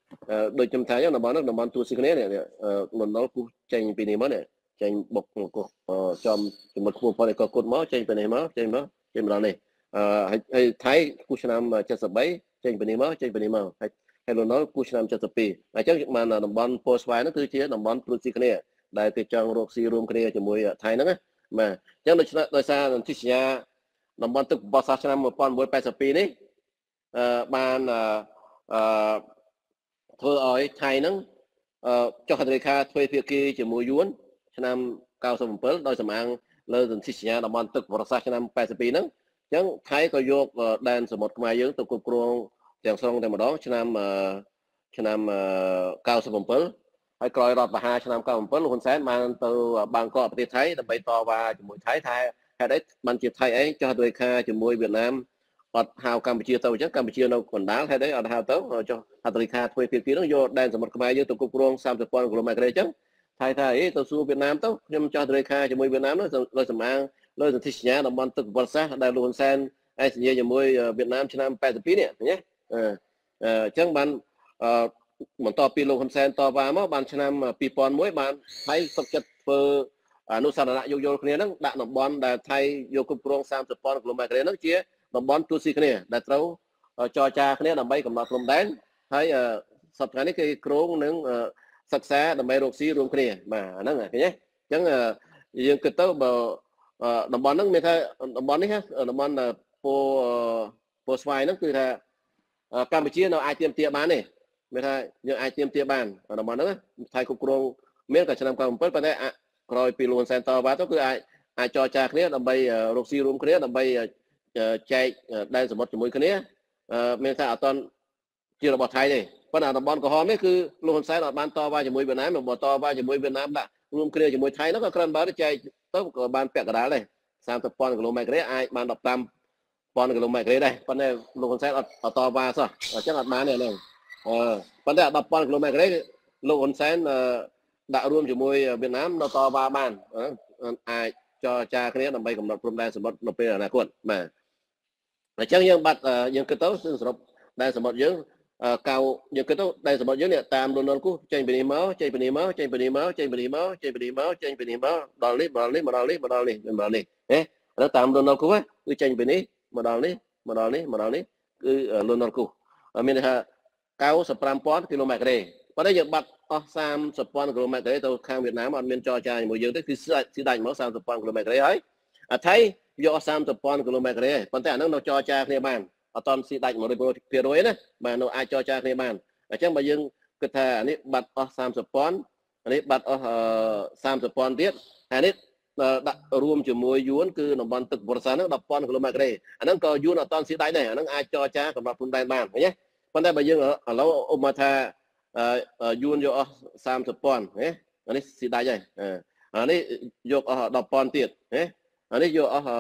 ដូចខ្ញុំថាអញ្ចឹងតំបន់ហ្នឹងតំបន់ទូស៊ីគ្នានេះលន់នល់គូចេញពីនេះមកនេះចេញបុកចំចំណុចខ្ពស់ប៉ុណ្ណេះក៏គុតមកចេញពីនេះមកចេញមកចេញមកដល់នេះហើយថៃគូឆ្នាំเจ็ดสิบสามចេញពីនេះមកចេញពីនេះមកហើយហើយលន់នល់គូឆ្នាំเจ็ดสิบสองអញ្ចឹងបានតំបន់ពោស្វាយហ្នឹងគឺជាតំបន់ទូស៊ីគ្នាដែលគេចង់រកស៊ីរួមគ្នាជាមួយថៃហ្នឹងណាបាទអញ្ចឹងដោយដោយសារនន្ធិសញ្ញាតំបន់ទឹកបបោះសាសឆ្នាំnineteen eighty-twoនេះអឺបានអឺធ្វើឲ្យថៃហ្នឹងចុះហត្ថលេខាទ្វេភាគីជាមួយយួនឆ្នាំninety-sevenដោយសំអាងលើសន្ធិសញ្ញាតំបន់ទឹកបរសាសឆ្នាំeighty-twoហ្នឹងអញ្ចឹងថៃក៏យកដែនសមុទ្រខ្មែរយើងទៅគ្រប់គ្រងទាំងស្រុងតែម្ដងឆ្នាំឆ្នាំninety-sevenហើយក្រោយរដ្ឋបហាឆ្នាំninety-sevenលោកហ៊ុនសែនបានទៅបាងកកប្រទេសថៃដើម្បីតវ៉ាជាមួយថៃថាហេតុអីបានជាថៃឯងចុះហត្ថលេខាជាមួយវៀតណាមអត់ហៅកម្ពុជាទៅអញ្ចឹងកម្ពុជានៅកណ្ដាលហេតុអីអត់ហៅទៅចុះហត្ថលេខាទ្វេភាគីនោះយកដែនសមុទ្រខ្មែរយើងទៅគ្រប់គ្រងthirty thousandគីឡូម៉ែត្រអញ្ចឹងថៃថាអីទៅសួរវៀតណាមទៅខ្ញុំចុះហត្ថលេខាជាមួយវៀតណាមនោះលើសំអាងលើសន្ធិសញ្ញាតំបន់ទឹកបរសាសដែលលោកហ៊ុនសែនឯងសញ្ញាជាមួយវៀតណាមឆ្នាំeighty-twoនេះណាអញ្ចឹងបានបន្តពីលោកហ៊ុនសែនតវ៉ាមកបានឆ្នាំtwo thousand oneបានថៃសុខចិត្តធ្វើអនុសារណៈយោគយល់គ្នាហ្នឹងដាក់តំបន់ដែលថៃយកគ្រប់គ្រងthirty thousandគីឡូម៉ែត្រហ្នឹងជាតំបន់ទូស៊ីគ្នាដែលត្រូវចរចាគ្នាដើម្បីកំណត់ព្រំដែនហើយសប្តាហ៍នេះគេគ្រោងនឹងសិក្សាដើម្បីរកស៊ីរួមគ្នាបាទអាហ្នឹងឃើញទេអញ្ចឹងយើងគិតទៅបើតំបន់ហ្នឹងមានថាតំបន់នេះតំបន់ពោពោស្វាយហ្នឹងគឺថាកម្ពុជានៅអាចទាមទារបានទេមានថាយើងអាចទាមទារបានតំបន់ហ្នឹងថៃគ្រប់គ្រងមានកាលឆ្នាំninety-sevenប៉ុន្តែក្រោយពីលោកហ៊ុនសែនតវ៉ាទៅគឺអាចអាចចរចាគ្នាដើម្បីរកស៊ីរួមគ្នាដើម្បីចែកដែនសមុទ្រជាមួយគ្នាមានថាអត់តន់ជារបស់ថៃទេប៉ុន្តែតំបន់ក្រហមនេះគឺលោកហ៊ុនសែនអត់បានតវ៉ាជាមួយវៀតណាមបើតវ៉ាជាមួយវៀតណាមដាក់រួមគ្នាជាមួយថៃនោះក៏គ្រាន់បើចែកទៅក៏បានពាក់កណ្ដាលដែរthirty thousandគីឡូម៉ែត្រអាចបានfifteen thousandគីឡូម៉ែត្រដែរប៉ុន្តែលោកហ៊ុនសែនអត់អត់តវ៉ាសោះអញ្ចឹងអត់បានទេហ្នឹងអឺប៉ុន្តែten thousandគីឡូម៉ែត្រលោកហ៊ុនសែនដាក់រួមជាមួយវៀតណាមនៅតវ៉ាបានអាចចរចាគ្នាដើម្បីកំណត់ព្រំដែនសមុទ្រនៅពេលអនាគតបាទអញ្ចឹងយើងបាត់យើងគិតទៅសរុបដែនសមុទ្រយើងកៅយើងគិតទៅដែនសមុទ្រយើងនេះតាមលន់នល់គូចេញពីនេះមកចេញពីនេះមកចេញពីនេះមកចេញពីនេះមកចេញពីនេះមកចេញពីនេះមកដល់នេះដល់នេះមកដល់នេះមកដល់នេះមកដល់នេះហ៎អាតាមលន់នល់គូគឺចេញពីនេះមកដល់នេះមកដល់នេះមកដល់នេះគឺលន់នល់គូមានន័យថាninety-five thousandគីឡូម៉ែត្រទេប៉ុន្តែយើងបាត់អស់thirty thousandគីឡូម៉ែត្រទេទៅខាងវៀតណាមអត់មានចរចាជាមួយយើងទេគឺស៊ីដាច់មកthirty thousandគីឡូម៉ែត្រទេហើយអាថៃយកអស់thirty thousandគីឡូម៉ែត្រទេប៉ុន្តែអាហ្នឹងនៅចរចាគ្នាបានអត់តន់ស៊ីដាច់one hundred percentណាបាទនៅអាចចរចាគ្នាបានអញ្ចឹងបើយើងគិតថាអានេះបាត់អស់thirty thousandអានេះបាត់អស់thirty thousandទៀតអានេះដាក់រួមជាមួយយួនគឺតំបន់ទឹកបរសាហ្នឹងten thousandគីឡូម៉ែត្រទេអាហ្នឹងក៏យួនអត់តន់ស៊ីដាច់ដែរអាហ្នឹងអាចចរចាកំណត់ព្រំដែនបានឃើញទេប៉ុន្តែបើយើងឥឡូវអ៊ុំមកថាយួនយកអស់thirty thousandណាអានេះស៊ីដាច់ហើយអានេះយកអស់ten thousandទៀតណាអានេះយកអស់អឺ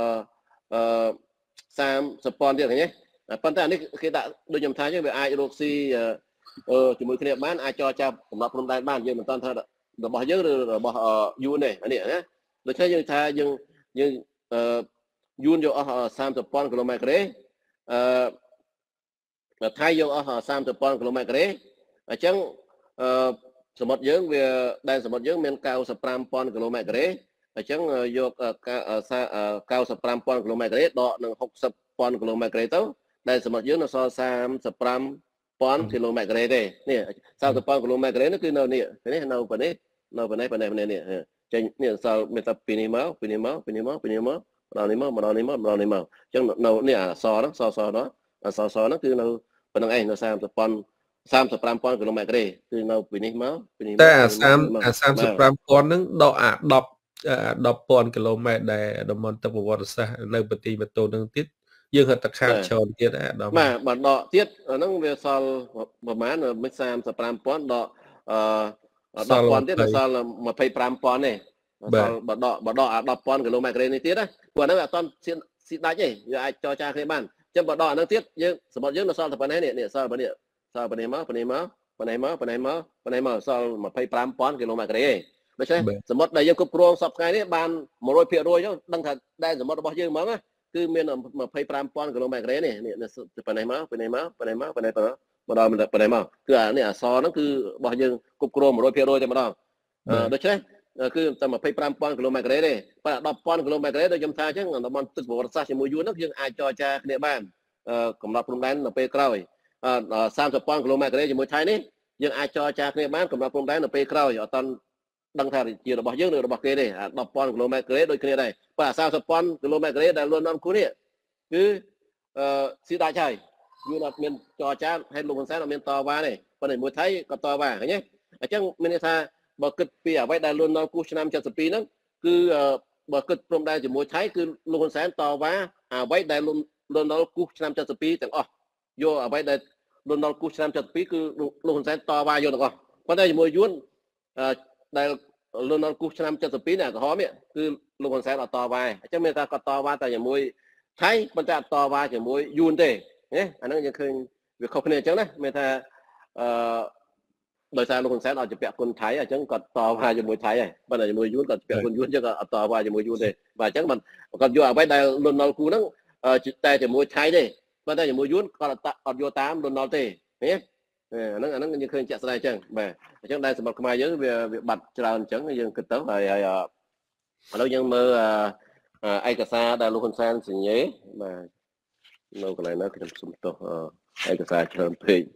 thirty thousandទៀតឃើញទេប៉ុន្តែអានេះគេដាក់ដូចខ្ញុំថាអញ្ចឹងវាអាចរកស៊ីជាមួយគ្នាបានអាចចរចាកំណត់ព្រំដែនបានយើងមិនតាន់ថារបស់យើងឬរបស់យួនទេអានេះណាដូច្នេះយើងថាយើងយើងយួនយកអស់thirty thousandគីឡូម៉ែត្រទេអឺថៃយកអស់thirty thousandគីឡូម៉ែត្រទេអញ្ចឹងអឺសមុទ្រយើងវាដែនសមុទ្រយើងមានninety-five thousandគីឡូម៉ែត្រទេអញ្ចឹងយកninety-five thousandគីឡូម៉ែត្រទេដកនឹងsixty thousandគីឡូម៉ែត្រទេទៅដែនសមុទ្រយើងនៅសល់thirty-five thousandគីឡូម៉ែត្រទេនេះthirty thousandគីឡូម៉ែត្រទេនេះគឺនៅនេះនេះនៅប៉ុណ្នេះនៅប៉ុណ្នេះប៉ុណ្នេះប៉ុណ្នេះនេះចេញនេះសល់មានតែពីនេះមកពីនេះមកពីនេះមកពីនេះមកដល់នេះមកមកដល់នេះមកមកដល់នេះមកអញ្ចឹងនៅនេះអសហ្នឹងសសហ្នឹងអសសហ្នឹងគឺនៅប៉ុណ្្នឹងឯងនៅthirty thousand thirty-five thousandគីឡូម៉ែត្រទេគឺនៅពីនេះមកពីនេះតែអាthirty-five thousandហ្នឹងដកអាten ten thousandគីឡូម៉ែត្រដែលតំបន់ទឹកប្រវត្តិសាស្ត្រនៅប្រទេសម៉ូតូនឹងទៀតយើងហត់តែខាតច្រើនទៀតអាដល់បាទបើដកទៀតហ្នឹងវាសល់ប្រហែលមិនthirty-five thousandដកអឺten thousandទៀតដល់សល់twenty-five thousandទេសល់បើដកបើដកអាten thousandគីឡូម៉ែត្រនេះទៀតណាព្រោះហ្នឹងអត់តន់ស៊ីដាច់ទេយើងអាចចរចាគ្នាបានអញ្ចឹងបើដកអាហ្នឹងទៀតយើងសម្បត្តិយើងនៅសល់តែប៉ុណ្ណេះនេះនេះសល់ប៉ុណ្ណេះសល់ប៉ុណ្ណេះមកប៉ុណ្ណេះមកប៉ុណ្ណេះមកប៉ុណ្ណេះមកប៉ុណ្ណេះមកសល់twenty-five thousandគីឡូម៉ែត្រទេដូច្នេះសមុទ្រដែលយើងគ្រប់គ្រងសពថ្ងៃនេះបានone hundred percentចុះដឹងថាដែនសមុទ្ររបស់យើងហ្មងគឺមានtwenty-five thousandគីឡូម៉ែត្រទេនេះនេះប៉ុណ្ណេះមកប៉ុណ្ណេះមកប៉ុណ្ណេះមកប៉ុណ្ណេះមកដល់មិនប៉ុណ្ណេះមកគឺអានេះអសហ្នឹងគឺរបស់យើងគ្រប់គ្រង một trăm phần trăm តែម្ដងអឺដូច្នេះគឺតែ ยี่สิบห้าพัน គីឡូម៉ែត្រការ៉េទេប៉ុន្តែ tenพัน គីឡូម៉ែត្រការ៉េដូចខ្ញុំថាអញ្ចឹងតំបន់ទឹកប្រវត្តិសាស្ត្រជាមួយយួនហ្នឹងយើងអាចចរចាគ្នាបានកំណត់ព្រំដែននៅពេលក្រោយthirtyพัน គីឡូម៉ែត្រការ៉េជាមួយថៃនេះយើងអាចចរចាគ្នាបានកំណត់ព្រំដែននៅពេលក្រោយអត់តាន់ដឹងថាជារបស់យើងឬរបស់គេទេអា tenพัน គីឡូម៉ែត្រការ៉េដូចគ្នាដែរប៉ុន្តែ thirtyพัน គីឡូម៉ែត្រការ៉េដែលលន់នំគូនេះគឺអឺស៊ីដាច់ហើយយួនអត់មានចរចាហើយលោកហ៊ុនសែនអត់មានតវ៉ាទេប៉ុន្តែមួយថៃក៏តវ៉ាឃើញទេអញ្ចឹងមានន័យថាបើគិតពីអ្វីដែលលន់នំគូឆ្នាំseventy-twoហ្នឹងគឺបើគិតព្រមដែរជាមួយថៃគឺលោកហ៊ុនសែនតវ៉ាអ្វីដែលលន់លន់នំគូឆ្នាំseventy-twoទាំងអស់យកអ្វីដែលលន់នំគូឆ្នាំseventy-twoគឺលោកហ៊ុនសែនតវ៉ាយកទាំងអស់ប៉ុន្តែជាមួយយួនដែលលន់នំគូឆ្នាំseventy-twoនេះក្រហមនេះគឺលោកហ៊ុនសែនអត់តវ៉ាអញ្ចឹងមានថាគាត់តវ៉ាតែជាមួយថៃប៉ុន្តែអត់តវ៉ាជាមួយយួនទេណាអាហ្នឹងយើងឃើញវាខុសគ្នាអញ្ចឹងណាមានថាអឺដោយសារលោកហ៊ុនសែនអត់ជាពាក់គុណថៃអញ្ចឹងគាត់តវ៉ាជាមួយថៃហើយប៉ុន្តែជាមួយយួនគាត់ពាក់គុណយួនអញ្ចឹងគាត់អត់តវ៉ាជាមួយយួនទេបាទអញ្ចឹងមិនគាត់យកអ្វីដែលលន់នល់គូហ្នឹងតែជាមួយថៃទេប៉ុន្តែជាមួយយួនគាត់អត់យកតាមលន់នល់ទេណាអាហ្នឹងអាហ្នឹងយើងឃើញជាក់ស្ដែងអញ្ចឹងបាទអញ្ចឹងដែលសម្រាប់ខ្មែរយើងវាវាបាត់ច្រើនអញ្ចឹងយើងគិតទៅហើយហើយឥឡូវយើងមើលឯកសារដែលលោកហ៊ុនសែនសញ្ញេបាទនៅកន្លែងណាខ្ញុំសុំទោសឯកសារច្រើនពេក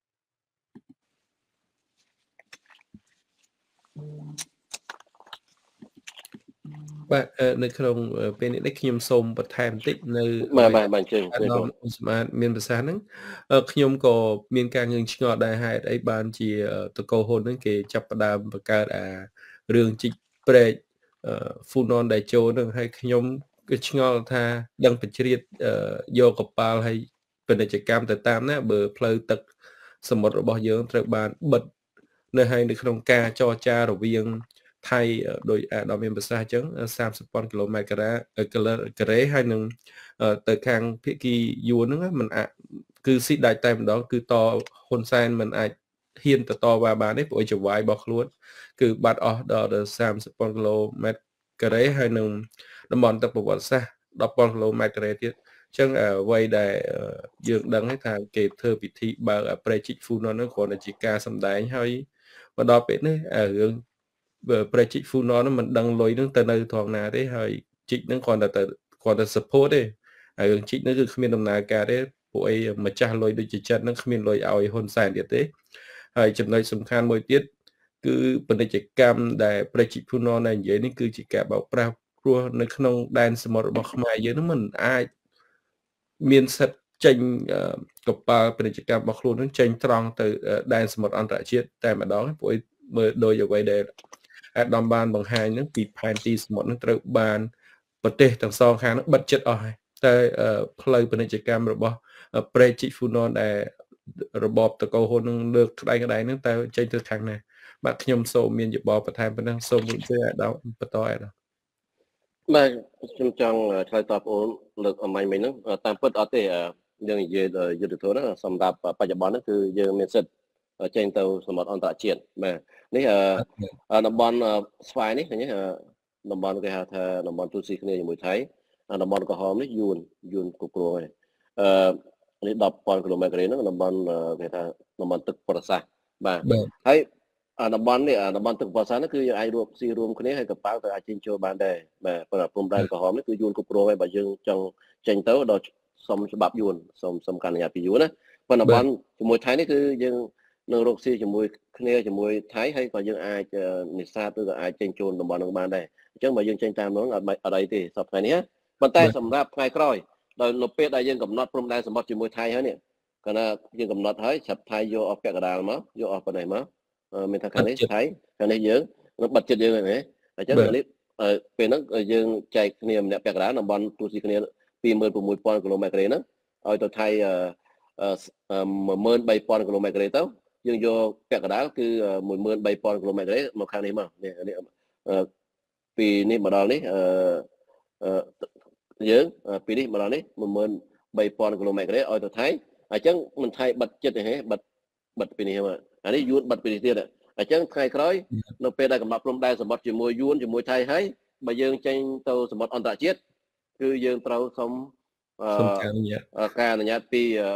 បាទនៅក្នុងពេលនេះខ្ញុំសូមបន្ថែមបន្តិចនៅបាទបាទបាទជើងអាដាមសម្បត្តិមានប្រសាសន៍ហ្នឹងខ្ញុំក៏មានការងឿងឆ្ងល់ដែរហេតុអីបានជាតកោហ៊ុនហ្នឹងគេចាប់ផ្ដើមបង្កើតអារឿងជីកព្រែកហ្វូណនដែលចូលហ្នឹងហើយខ្ញុំគឺឆ្ងល់ថាដឹងបញ្ជ្រាបយកកប៉ាល់ហើយពាណិជ្ជកម្មទៅតាមណាបើផ្លូវទឹកសមុទ្ររបស់យើងត្រូវបានបិទនៅហើយនៅក្នុងការចរចារវាងថៃដោយអាដាមមានប្រសាសន៍អញ្ចឹងthirtyพัน គីឡូម៉ែត្រការ៉េហើយនឹងទៅខាងភាគីយួនហ្នឹងมันគឺស៊ីដាច់តែម្ដងគឺតហ៊ុនសែនមិនអាចហ៊ានទៅតវ៉ាបានទេព្រោះចង្វាយរបស់ខ្លួនគឺបាត់អស់ដល់thirtyพัน គីឡូម៉ែត្រការ៉េហើយនឹងតំបន់ទឹកប្រវត្តិសាស្ត្រtenพัน គីឡូម៉ែត្រការ៉េទៀតអញ្ចឹងអ្វីដែលយើងដឹងថាគេធ្វើពិធីបើកប្រេជីកហ្វូណនហ្នឹងគ្រាន់តែជាការសម្ដែងហើយមកដល់ពេលនេះរឿងប្រេជីកហ្វូណនហ្នឹងមិនដឹងលុយហ្នឹងទៅនៅត្រង់ណាទេហើយជីកហ្នឹងគ្រាន់តែគ្រាន់តែ support ទេហើយរឿងជីកហ្នឹងគឺគ្មានដំណើរការទេពួកអីម្ចាស់លុយដូចជាចិនហ្នឹងគ្មានលុយឲ្យហ៊ុនសែនទៀតទេហើយចំណុចសំខាន់មួយទៀតគឺពាណិជ្ជកម្មដែលប្រេជីកហ្វូណនដែលនិយាយនេះគឺជាការបោកប្រាស់ព្រោះនៅក្នុងដែនសមុទ្ររបស់ខ្មែរយើងហ្នឹងมันអាចមានសិទ្ធិចេញកប៉ាល់ពាណិជ្ជកម្មរបស់ខ្លួនហ្នឹងចេញត្រង់ទៅដែនសមុទ្រអន្តរជាតិតែម្ដងព្រោះមើលដោយអ្វីដែលអាដាមបានបង្ហាញហ្នឹងពីផែនទីសមុទ្រហ្នឹងត្រូវបានប្រទេសទាំងសងខាងហ្នឹងបិទចិត្តអស់ហើយតែផ្លូវពាណិជ្ជកម្មរបស់ប្រេជីកហ្វូណនដែលរបបតកោហ៊ុននឹងលើកក្តែងក្តែងហ្នឹងតែចេញទៅខាងណាបាទខ្ញុំសូមមានយោបល់បន្ថែមប៉ុណ្ណឹងសូមជួយអាដាមបន្តអាដាមបាទខ្ញុំចង់ឆ្លើយតបបងប្អូនលើកអមាញ់មិញហ្នឹងតាមពិតអត់ទេយើងនិយាយយុទ្ធធនហ្នឹងសម្រាប់បច្ចុប្បន្នហ្នឹងគឺយើងមានសិទ្ធិចេញទៅសមុទ្រអន្តរជាតិបាទនេះតំបន់ស្វាយនេះឃើញទេតំបន់គេហៅថាតំបន់ទូស៊ីគ្នាជាមួយថៃតំបន់ក្រហមនេះយួនយួនគ្រប់គ្រងហើយអឺនេះtenพัน គីឡូម៉ែត្រការ៉េហ្នឹងតំបន់គេថាតំបន់ទឹកប្រសាសន៍បាទហើយតំបន់នេះតំបន់ទឹកប្រសាសន៍នេះគឺយើងអាចរួមស៊ីរួមគ្នាហើយកប៉ាល់ទៅអាចចេញចូលបានដែរបាទប៉ុន្តែព្រំដែនក្រហមនេះគឺយួនគ្រប់គ្រងហើយបើយើងចង់ចេញទៅដល់សុំច្បាប់យួនសុំសុំកណ្ដាលពីយួនណាប៉ុន្តែតំបន់ជាមួយថៃនេះគឺយើងនឹងរកស៊ីជាមួយគ្នាជាមួយថៃហើយក៏យើងអាចនេសាទឬក៏អាចចេញចូលតំបន់នោះបានដែរអញ្ចឹងបើយើងចេញតាមនោះអត់អត់អីទេសប្តាហ៍នេះប៉ុន្តែសម្រាប់ថ្ងៃក្រោយដល់នៅពេលដែលយើងកំណត់ព្រំដែនសមុទ្រជាមួយថៃហើយនេះកាលណាយើងកំណត់ហើយចាប់ថៃយកអស់ពាក់កណ្ដាលមកយកអស់ប៉ុណ្ណេះមកមានថាខាងនេះថៃខាងនេះយើងនឹងបិទចិត្តយើងហ្នឹងណាអញ្ចឹងនេះពេលហ្នឹងយើងចែកគ្នាម្នាក់ពាក់កណ្ដាលតំបន់ទូស៊ីគ្នាtwenty-six thousand គីឡូម៉ែត្រការ៉េហ្នឹងឲ្យទៅថៃthirteen thousand គីឡូម៉ែត្រការ៉េទៅយើងយកពាក់កណ្ដាលគឺ thirteen thousand គីឡូម៉ែត្រការ៉េមកខាងនេះមកនេះនេះពីនេះមកដល់នេះអឺយើងពីនេះមកដល់នេះthirteen thousand គីឡូម៉ែត្រការ៉េឲ្យទៅថៃអញ្ចឹងមិនថៃបិទចិត្តទេហេបិទបិទពីនេះមកអានេះយួនបិទពីនេះទៀតអញ្ចឹងថ្ងៃក្រោយនៅពេលដែលកំណត់ព្រំដែនសមុទ្រជាមួយយួនជាមួយថៃហើយបើយើងចេញទៅសមុទ្រអន្តរជាតិគឺយើងត្រូវសុំការអនុញ្ញាតពី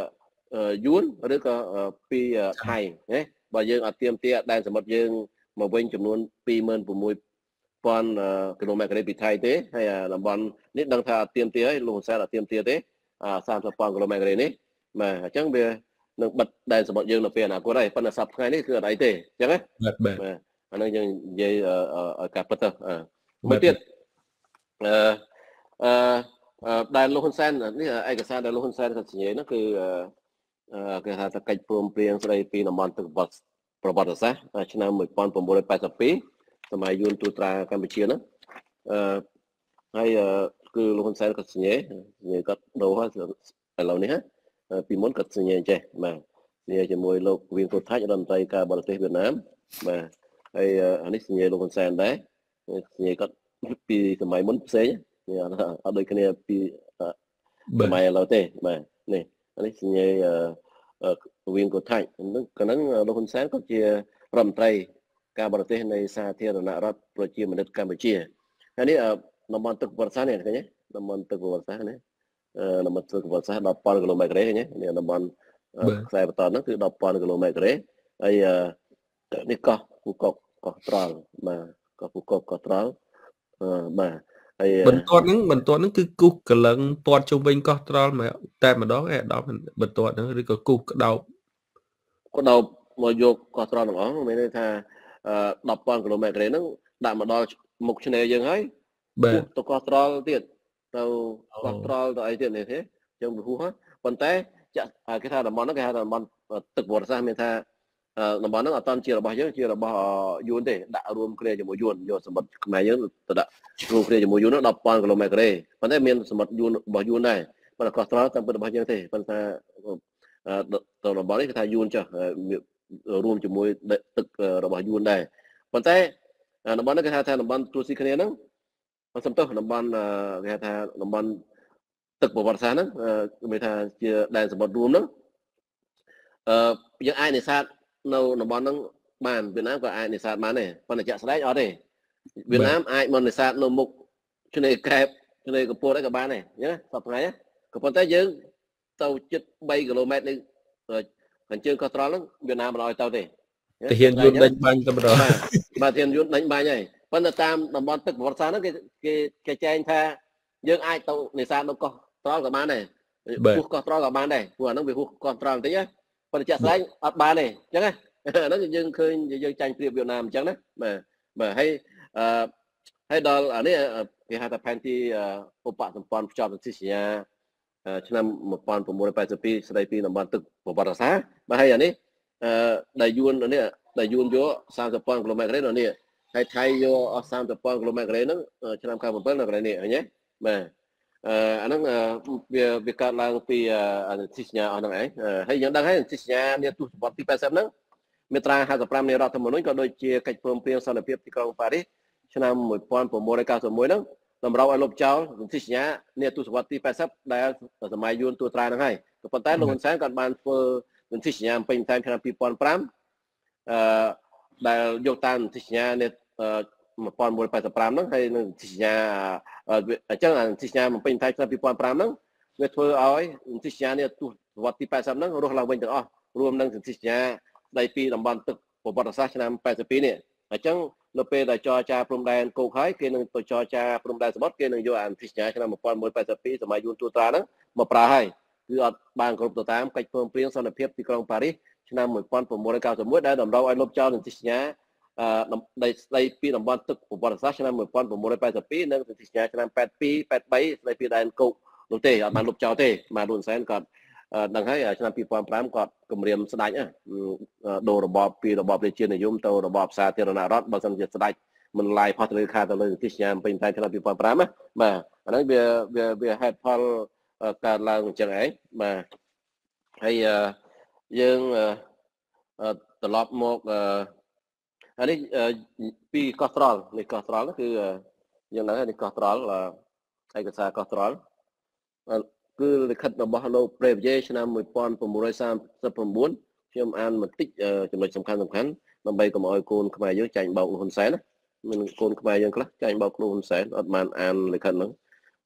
យួនឬក៏ពីថៃណាបើយើងអត់ទៀមទាដែនសមុទ្រយើងមកវិញចំនួន ពីរម៉ឺន ៦ ពាន់គីឡូម៉ែត្រការ៉េពីថៃទេហើយតំបន់នេះដឹងថាអត់ទៀមទាហើយលោកហ៊ុនសែនអត់ទៀមទាទេសាមសិបពាន់គីឡូម៉ែត្រការ៉េនេះបាទអញ្ចឹងវានឹងបិទដែនសមុទ្រយើងនៅពេលអនាគតហើយប៉ុន្តែសប្តាហ៍ថ្ងៃនេះគឺអត់អីទេអញ្ចឹងណាបាទបាទអានឹងយើងនិយាយឲ្យការពិតទៅមួយទៀតអឺអឺដែលលោកហ៊ុនសែននេះឯកសារដែលលោកហ៊ុនសែនគាត់សញ្ញានោះគឺគេហៅថាកិច្ចព្រមព្រៀងស្ដីពីតំបន់ទឹកប្រវត្តិសាស្ត្រឆ្នាំ một nghìn chín trăm tám mươi hai សម័យយួនទូត្រាកម្ពុជាហ្នឹងអឺហើយគឺលោកហ៊ុនសែនគាត់សញ្ញាសញ្ញាគាត់ដូរហើយឥឡូវនេះពីមុនគាត់សញ្ញាចេះបាទសញ្ញាជាមួយលោកវៀងកូថាច់រដ្ឋមន្ត្រីការបរទេសវៀតណាមបាទហើយអានេះសញ្ញាលោកហ៊ុនសែនដែរសញ្ញាគាត់ពីសម័យមុនផ្សេងអត់ដូចគ្នាពីសម័យឥឡូវទេបាទនេះអានេះសញ្ញាវៀងកូថាច់ហ្នឹងកណ្ដឹងលោកហ៊ុនសែនគាត់ជារដ្ឋមន្ត្រីការបរទេសនៃសាធារណរដ្ឋប្រជាមានិតកម្ពុជាហើយនេះតំបន់ទឹកប្រវត្តិសាស្ត្រនេះឃើញទេតំបន់ទឹកប្រវត្តិសាស្ត្រនេះតំបន់ទឹកប្រវត្តិសាស្ត្រ ដប់ពាន់ គីឡូម៉ែត្រការ៉េឃើញទេនេះតំបន់ខ្សែបន្តហ្នឹងគឺ ដប់ពាន់ គីឡូម៉ែត្រការ៉េហើយនេះកោះភូកុកកោះត្រល់បាទកោះភូកុកកោះត្រល់បាទហើយបន្ទាត់ហ្នឹងបន្ទាត់ហ្នឹងគឺគូសកលឹងពាត់ជុំវិញកោះត្រល់តែម្ដងឯអាដាមបន្ទាត់ហ្នឹងឬក៏គូសក្តោបក្តោបមកយកកោះត្រល់ទាំងអស់មានន័យថាដប់ពាន់គីឡូម៉ែត្រការ៉េហ្នឹងដាក់មកដល់មុខឆ្នេរយើងហើយបាទទៅកោះត្រល់ទៀតទៅកោះត្រល់ទៅអីទៀតនេះទេចឹងវាហួសប៉ុន្តែគេថាតំបន់ហ្នឹងគេហៅថាតំបន់ទឹកប្រវត្តិសាស្ត្រមានថាតំបន់ហ្នឹងអត់តាន់ជារបស់យើងជារបស់យួនទេដាក់រួមគ្នាជាមួយយួនយកសមុទ្រខ្មែរយើងទៅដាក់រួមគ្នាជាមួយយួនហ្នឹងដប់ពាន់គីឡូម៉ែត្រការ៉េប៉ុន្តែមានសមុទ្រយួនរបស់យួនដែរប៉ុន្តែកោះត្រល់តាមពិតរបស់យើងទេប៉ុន្តែទៅតំបន់នេះគេថាយួនចុះរួមជាមួយទឹករបស់យួនដែរប៉ុន្តែតំបន់នេះគេហៅថាតំបន់ទូស៊ីគ្នាហ្នឹងសំទោសតំបន់គេហៅថាតំបន់ទឹកប្រវត្តិសាស្ត្រហ្នឹងមានថាជាដែនសមុទ្ររួមហ្នឹងអឺយើងអាចនេសាទនៅតំបន់ហ្នឹងបានវៀតណាមក៏អាចនេសាទបានដែរប៉ុន្តែជាក់ស្ដែងអត់ទេវៀតណាមអាចមកនេសាទនៅមុខឆ្នេរកែបឆ្នេរកំពតអីក៏បានដែរអញ្ចឹងសប្តាហ៍ថ្ងៃក៏ប៉ុន្តែយើងទៅជិតបីគីឡូម៉ែត្រនេះកញ្ជើងកោះត្រល់ហ្នឹងវៀតណាមមិនឲ្យទៅទេទាហានយួនដេញបាញ់តែម្ដងបាទទាហានយួនដេញបាញ់ហើយប៉ុន្តែតាមតំបន់ទឹកប្រវត្តិសាស្ត្រហ្នឹងគេគេគេចែងថាយើងអាចទៅនេសាទនៅកោះត្រល់ក៏បានដែរហួសកោះត្រល់ក៏បានដែរព្រោះអាហ្នឹងវាហួសកោះត្រល់បន្តិចណាប៉ុន្តែជាក់ស្ដែងអត់បានទេអញ្ចឹងណាអាហ្នឹងយើងឃើញយើងចាញ់ប្រៀបវៀតណាមអញ្ចឹងណាបាទបាទហើយអឺហើយដល់អានេះគេហៅថាផែនទីឧបសម្ព័ន្ធភ្ជាប់សន្ធិសញ្ញាឆ្នាំ một nghìn chín trăm tám mươi hai ស្ដីពីតំបន់ទឹកប្រវត្តិសាស្ត្របាទហើយអានេះអឺដែលយួននេះដែលយួនយកសាមសិបពាន់គីឡូម៉ែត្រការ៉េនៅនេះហើយថៃយកអស់សាមសិបពាន់គីឡូម៉ែត្រការ៉េហ្នឹងឆ្នាំ九七នៅកន្លែងនេះឃើញទេបាទអឺអាហ្នឹងវាវាកើតឡើងពីសន្ធិសញ្ញាអស់ហ្នឹងឯងហើយយើងដឹងហើយសន្ធិសញ្ញានាទសវត្សរ៍ទី八mươiហ្នឹងមាត្រាห้าสิบห้าនៃរដ្ឋធម្មនុញ្ញក៏ដូចជាកិច្ចព្រមព្រៀងសន្តិភាពទីក្រុងប៉ារីសឆ្នាំmột nghìn chín trăm chín mươi mốtហ្នឹងតម្រូវឲ្យលុបចោលសន្ធិសញ្ញានាទសវត្សរ៍ទី八mươiដែលសម័យយួនទូត្រាហ្នឹងហើយក៏ប៉ុន្តែលោកហ៊ុនសែនក៏បានធ្វើសន្ធិសញ្ញាពេញតាមឆ្នាំtwo thousand fiveអឺដែលយកតាមសន្ធិសញ្ញានាmột nghìn chín trăm tám mươiห้าហ្នឹងហើយនឹងសន្ធិសញ្ញាអញ្ចឹងសន្ធិសញ្ញាពេញតាមឆ្នាំtwo thousand fiveហ្នឹងវាធ្វើឲ្យសន្ធិសញ្ញានាទសវត្សរ៍ទី八mươiហ្នឹងរស់ឡើងវិញទាំងអស់រួមនឹងសន្ធិសញ្ញាស្ដីពីតំបន់ទឹកប្រវត្តិសាស្ត្រឆ្នាំ八十twoនេះអញ្ចឹងនៅពេលដែលចរចាព្រំដែនគោកហើយគេនឹងទៅចរចាព្រំដែនសមុទ្រគេនឹងយកអនុសញ្ញាឆ្នាំmột nghìn chín trăm tám mươi twoសម័យយួនទូត្រាហ្នឹងមកប្រើហើយគឺអត់បានគ្រប់ទៅតាមកិច្ចព្រមព្រៀងសន្តិភាពទីក្រុងប៉ារីសឆ្នាំmột nghìn chín trăm chín mươi mốtដែលតម្រូវឲ្យលុបចោលអនុសញ្ញាអឺដែលស្ដីពីតំបន់ទឹកប្រវត្តិសាស្ត្រឆ្នាំmột nghìn chín trăm tám mươi twoនិងអនុសញ្ញាឆ្នាំeighty-two eighty-threeស្ដីពីដែនគោកនោះទេអត់បានលុបចោលទេបាទលោកសែនក៏ដឹងហើយឆ្នាំtwo thousand fiveគាត់គម្រាមស្ដេចដូររបបពីរបបប្រជានិយមទៅរបបសាធារណរដ្ឋបើសិនជាស្ដេចមិនឡាយផុសទៅលើខាទៅលើសន្ធិសញ្ញាពេញតែឆ្នាំtwo thousand fiveណាបាទអាហ្នឹងវាវាវាហេតុផលកើតឡើងអញ្ចឹងឯងបាទហើយយើងត្រឡប់មកអានេះពីកោះត្រល់នេះកោះត្រល់គឺយើងដឹងហើយនេះកោះត្រល់ឯកសារកោះត្រល់គឺលិខិតរបស់លោកព្រះវិជ័យឆ្នាំmột nghìn chín trăm thirty-nineខ្ញុំអានបន្តិចចំណុចសំខាន់សំខាន់ដើម្បីកុំឲ្យកូនខ្មែរយើងចាញ់បោកលោកហ៊ុនសែនណាមានកូនខ្មែរយើងខ្លះចាញ់បោកលោកហ៊ុនសែនអត់បានអានលិខិតហ្នឹង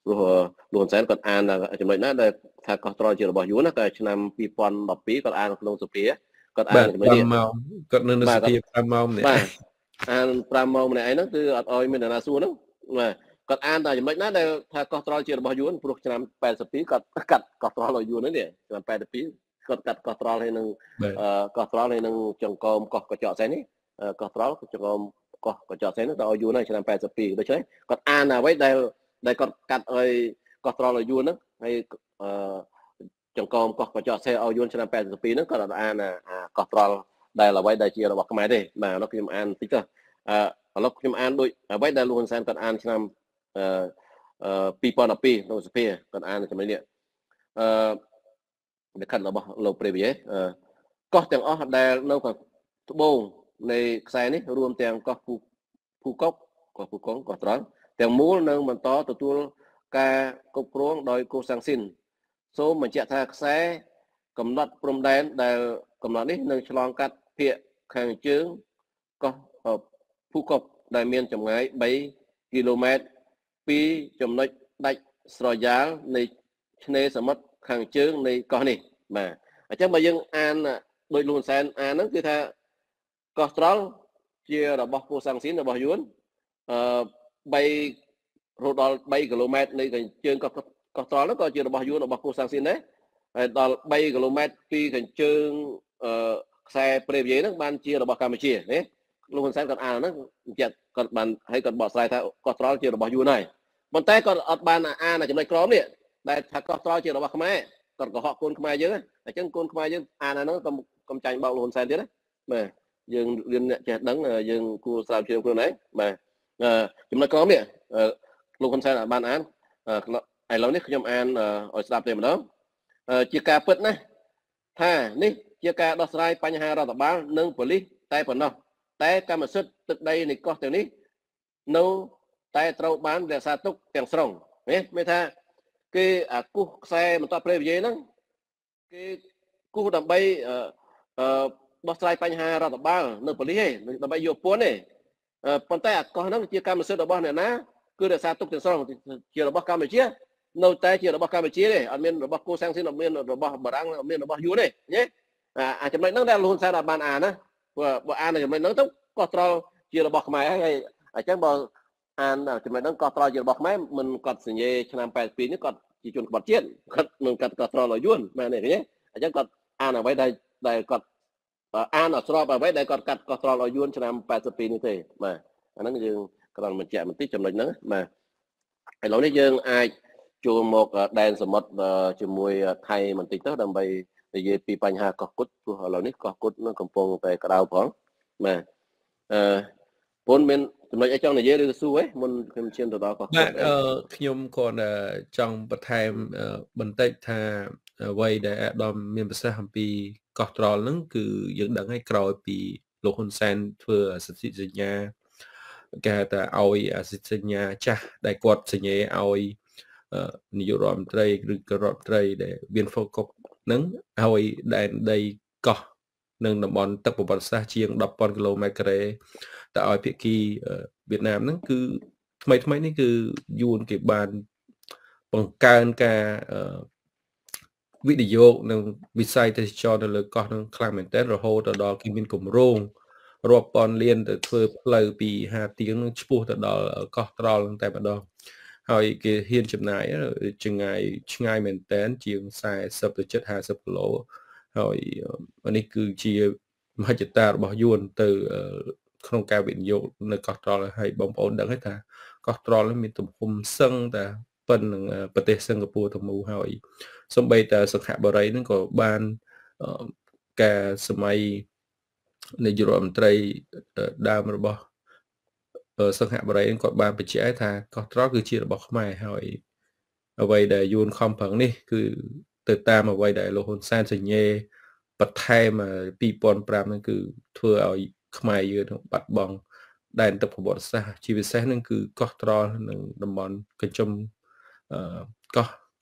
ព្រោះលោកហ៊ុនសែនគាត់អានចំណុចណាដែលថាកោះត្រល់ជារបស់យួនណាក៏ឆ្នាំពីរពាន់ដប់ពីរគាត់អានក្នុងសភាគាត់អានចំណុចនេះម៉ោងគាត់នៅសភា5ម៉ោងម្នាក់បាទអាន5ម៉ោងម្នាក់ឯហ្នឹងគឺអត់អោយមានអ្នកណាសួរហ្នឹងបាទគាត់អានតែចំណុចណាដែលថាកោះត្រល់ជារបស់យួនព្រោះឆ្នាំแปดสิบពីរគាត់កាត់កោះត្រល់ឲ្យយួនហ្នឹងនេះឆ្នាំแปดสิบពីរគាត់កាត់កោះត្រល់ហើយនឹងកោះត្រល់ហើយនឹងចង្កោមកោះកញ្ចក់សែននេះកោះត្រល់ចង្កោមកោះកញ្ចក់សែនហ្នឹងទៅឲ្យយួនហើយឆ្នាំแปดสิบពីរដូច្នេះគាត់អានអ្វីដែលដែលគាត់កាត់ឲ្យកោះត្រល់ឲ្យយួនហ្នឹងហើយអឺចង្កោមកោះកញ្ចក់សែនឲ្យយួនឆ្នាំแปดสิบពីរហ្នឹងគាត់អត់អានកោះត្រល់ដែលអ្វីដែលជារបស់ខ្មែរទេបាទឥឡូវខ្ញុំអានតិចទៅអឺឥឡូវខ្ញុំអានដូចអ្វីដែលលោកហ៊ុនសែនគាត់អានឆ្នាំអឺអឺពីរពាន់ដប់ពីរក្នុងសភាគាត់អានចំណុចនេះអឺលក្ខណៈរបស់លោកព្រះវិយអឺកោះទាំងអស់ដែលនៅខាងត្បូងនៃខ្សែនេះរួមទាំងកោះភូភូកុកកោះភូកុងកោះត្រល់ទាំងមូលនឹងបន្តទទួលការគ្រប់គ្រងដោយកូសាំងស៊ីនសូមបញ្ជាក់ថាខ្សែកំណត់ព្រំដែនដែលកំណត់នេះនឹងឆ្លងកាត់ភាគខាងជើងកោះភូកុកដែលមានចម្ងាយ3គីឡូម៉ែត្រពីចំណុចដាច់ស្រយាលនៃឆ្នេរសមុទ្រខាងជើងនៃកោះនេះបាទអញ្ចឹងបើយើងអានដោយលោកហ៊ុនសែនអានហ្នឹងគឺថាកោះត្រល់ជារបស់កូសាំងស៊ីនរបស់យួនអឺ3រហូតដល់3គីឡូម៉ែត្រនៃខាងជើងកោះកោះត្រល់ហ្នឹងក៏ជារបស់យួនរបស់កូសាំងស៊ីនដែរហើយដល់3គីឡូម៉ែត្រពីខាងជើងអឺខ្សែព្រៃវិយហ្នឹងបានជារបស់កម្ពុជាណាលោកហ៊ុនសែនគាត់អានហ្នឹងចិត្តគាត់បានហើយគាត់បកស្រាយថាកោះត្រល់ជារបស់យួនហើយប៉ុន្តែគាត់អត់បានអានចំណុចក្រោមនេះដែលថាកោះត្រល់ជារបស់ខ្មែរគាត់កុហកកូនខ្មែរយើងអញ្ចឹងកូនខ្មែរយើងអានអាហ្នឹងកុំកុំចាញ់បោកលោកហ៊ុនសែនទៀតណាបាទយើងរៀនអ្នកចេះដឹងយើងគួរស្រាវជ្រាវខ្លួនឯងបាទចំណុចក្រោមនេះលោកហ៊ុនសែនបានអានឥឡូវនេះខ្ញុំអានឲ្យស្ដាប់តែម្ដងជាការពិតណាថានេះជាការដោះស្រាយបញ្ហារដ្ឋបាលនិងប៉ូលីសតែប៉ុណ្ណោះតែកម្មសិទ្ធិទឹកដីនៃកោះទាំងនេះនៅតែត្រូវបានរក្សាទុកទាំងស្រុងណាមានថាគេអាគូសខ្សែបន្តព្រៃវិយហ្នឹងគេគូសដើម្បីអឺដោះស្រាយបញ្ហារដ្ឋបាលនៅប៉ូលីសឯងដើម្បីយកពន្ធទេប៉ុន្តែអាកោះហ្នឹងជាកម្មសិទ្ធិរបស់អ្នកណាគឺរក្សាទុកទាំងស្រុងជារបស់កម្ពុជានៅតែជារបស់កម្ពុជាទេអត់មានរបស់កូសាំងស៊ីនអត់មានរបស់បារាំងអត់មានរបស់យួនទេញ៉េអាចំណុចហ្នឹងដែលលោកហ៊ុនសែនអត់បានអានណាព្រោះបើអានចំណុចហ្នឹងទៅកោះត្រល់ជារបស់ខ្មែរហើយអញ្ចឹងបើអានចំណុចហ្នឹងកោះត្រល់ជារបស់ខ្មែរមិនគាត់សញ្ញេឆ្នាំแปดสิบពីរនេះគាត់ជាជនក្បត់ជាតិគាត់នឹងកាត់កោះត្រល់ឲ្យយួនមែនទេញ៉េអញ្ចឹងគាត់អានអ្វីដែលដែលគាត់អានអត់ស្របអ្វីដែលគាត់កាត់កោះត្រល់ឲ្យយួនឆ្នាំแปดสิบពីរនេះទេបាទអាហ្នឹងយើងគ្រាន់បញ្ជាក់បន្តិចចំណុចហ្នឹងបាទឥឡូវនេះយើងអាចចូលមកដែនសមុទ្រជាមួយថៃបន្តិចទៅដើម្បីនិយាយពីបញ្ហាកោះគុតព្រោះឥឡូវនេះកោះគុតនឹងកំពុងតែក្តៅផងបាទអឺពុនមានចំណុចអីចង់និយាយឬសួរឯងមុនខ្ញុំឈានទៅដល់កោះគុតបាទអឺខ្ញុំគាត់ចង់បន្ថែមបន្តិចថាអ្វីដែលអាដាមមានប្រសាសន៍អំពីកោះត្រល់ហ្នឹងគឺយើងដឹងហើយក្រោយពីលោកហ៊ុនសែនធ្វើសន្ធិសញ្ញាគេថាឲ្យសិទ្ធិសញ្ញាចាស់ដែលគាត់សញ្ញេឲ្យនាយករដ្ឋមន្ត្រីឬក៏រដ្ឋមន្ត្រីដែលមាន focus ហ្នឹងឲ្យដែនដីកោះនឹងតំបន់ទឹកប្រវត្តិសាស្ត្រជាងដប់ពាន់គីឡូម៉ែត្រការ៉េតែឲ្យភាគីវៀតណាមហ្នឹងគឺថ្មីថ្មីនេះគឺយួនគេបានបង្កើនការវិនិយោគនឹងវិស័យទេសចរនៅលើកោះនឹងខ្លាំងមែនទែនរហូតដល់គេមានគម្រោងរាប់ពាន់លានទៅធ្វើផ្លូវពីហាទៀងនឹងឆ្ពោះទៅដល់កោះត្រល់នឹងតែម្ដងហើយគេហ៊ានចំណាយចម្ងាយឆ្ងាយមែនទែនជាងสี่สิบទៅជិតห้าสิบគីឡូហើយនេះគឺជាមហិច្ឆតារបស់យួនទៅក្នុងការវិនិយោគនៅកោះត្រល់ហើយបងប្អូនដឹងហើយថាកោះត្រល់មានទំហំសឹងតែប៉ុននឹងប្រទេសសិង្ហបុរីទៅមូលហើយសូម្បីតែសង្ហបុរីនឹងក៏បានការសម័យនាយករដ្ឋមន្ត្រីដើមរបស់សង្ហបុរីគាត់បានបញ្ជាក់ថាកោះត្រល់គឺជារបស់ខ្មែរហើយអ្វីដែលយួនខំប្រឹងនេះគឺទៅតាមអ្វីដែលលោកហ៊ុនសែនសញ្ញេបន្ថែមពីរពាន់ប្រាំហ្នឹងគឺធ្វើឲ្យខ្មែរយើងបាត់បង់ដែនទឹកប្រវត្តិសាស្ត្រជាពិសេសហ្នឹងគឺកោះត្រល់និងតំបន់កញ្ជុំកោះ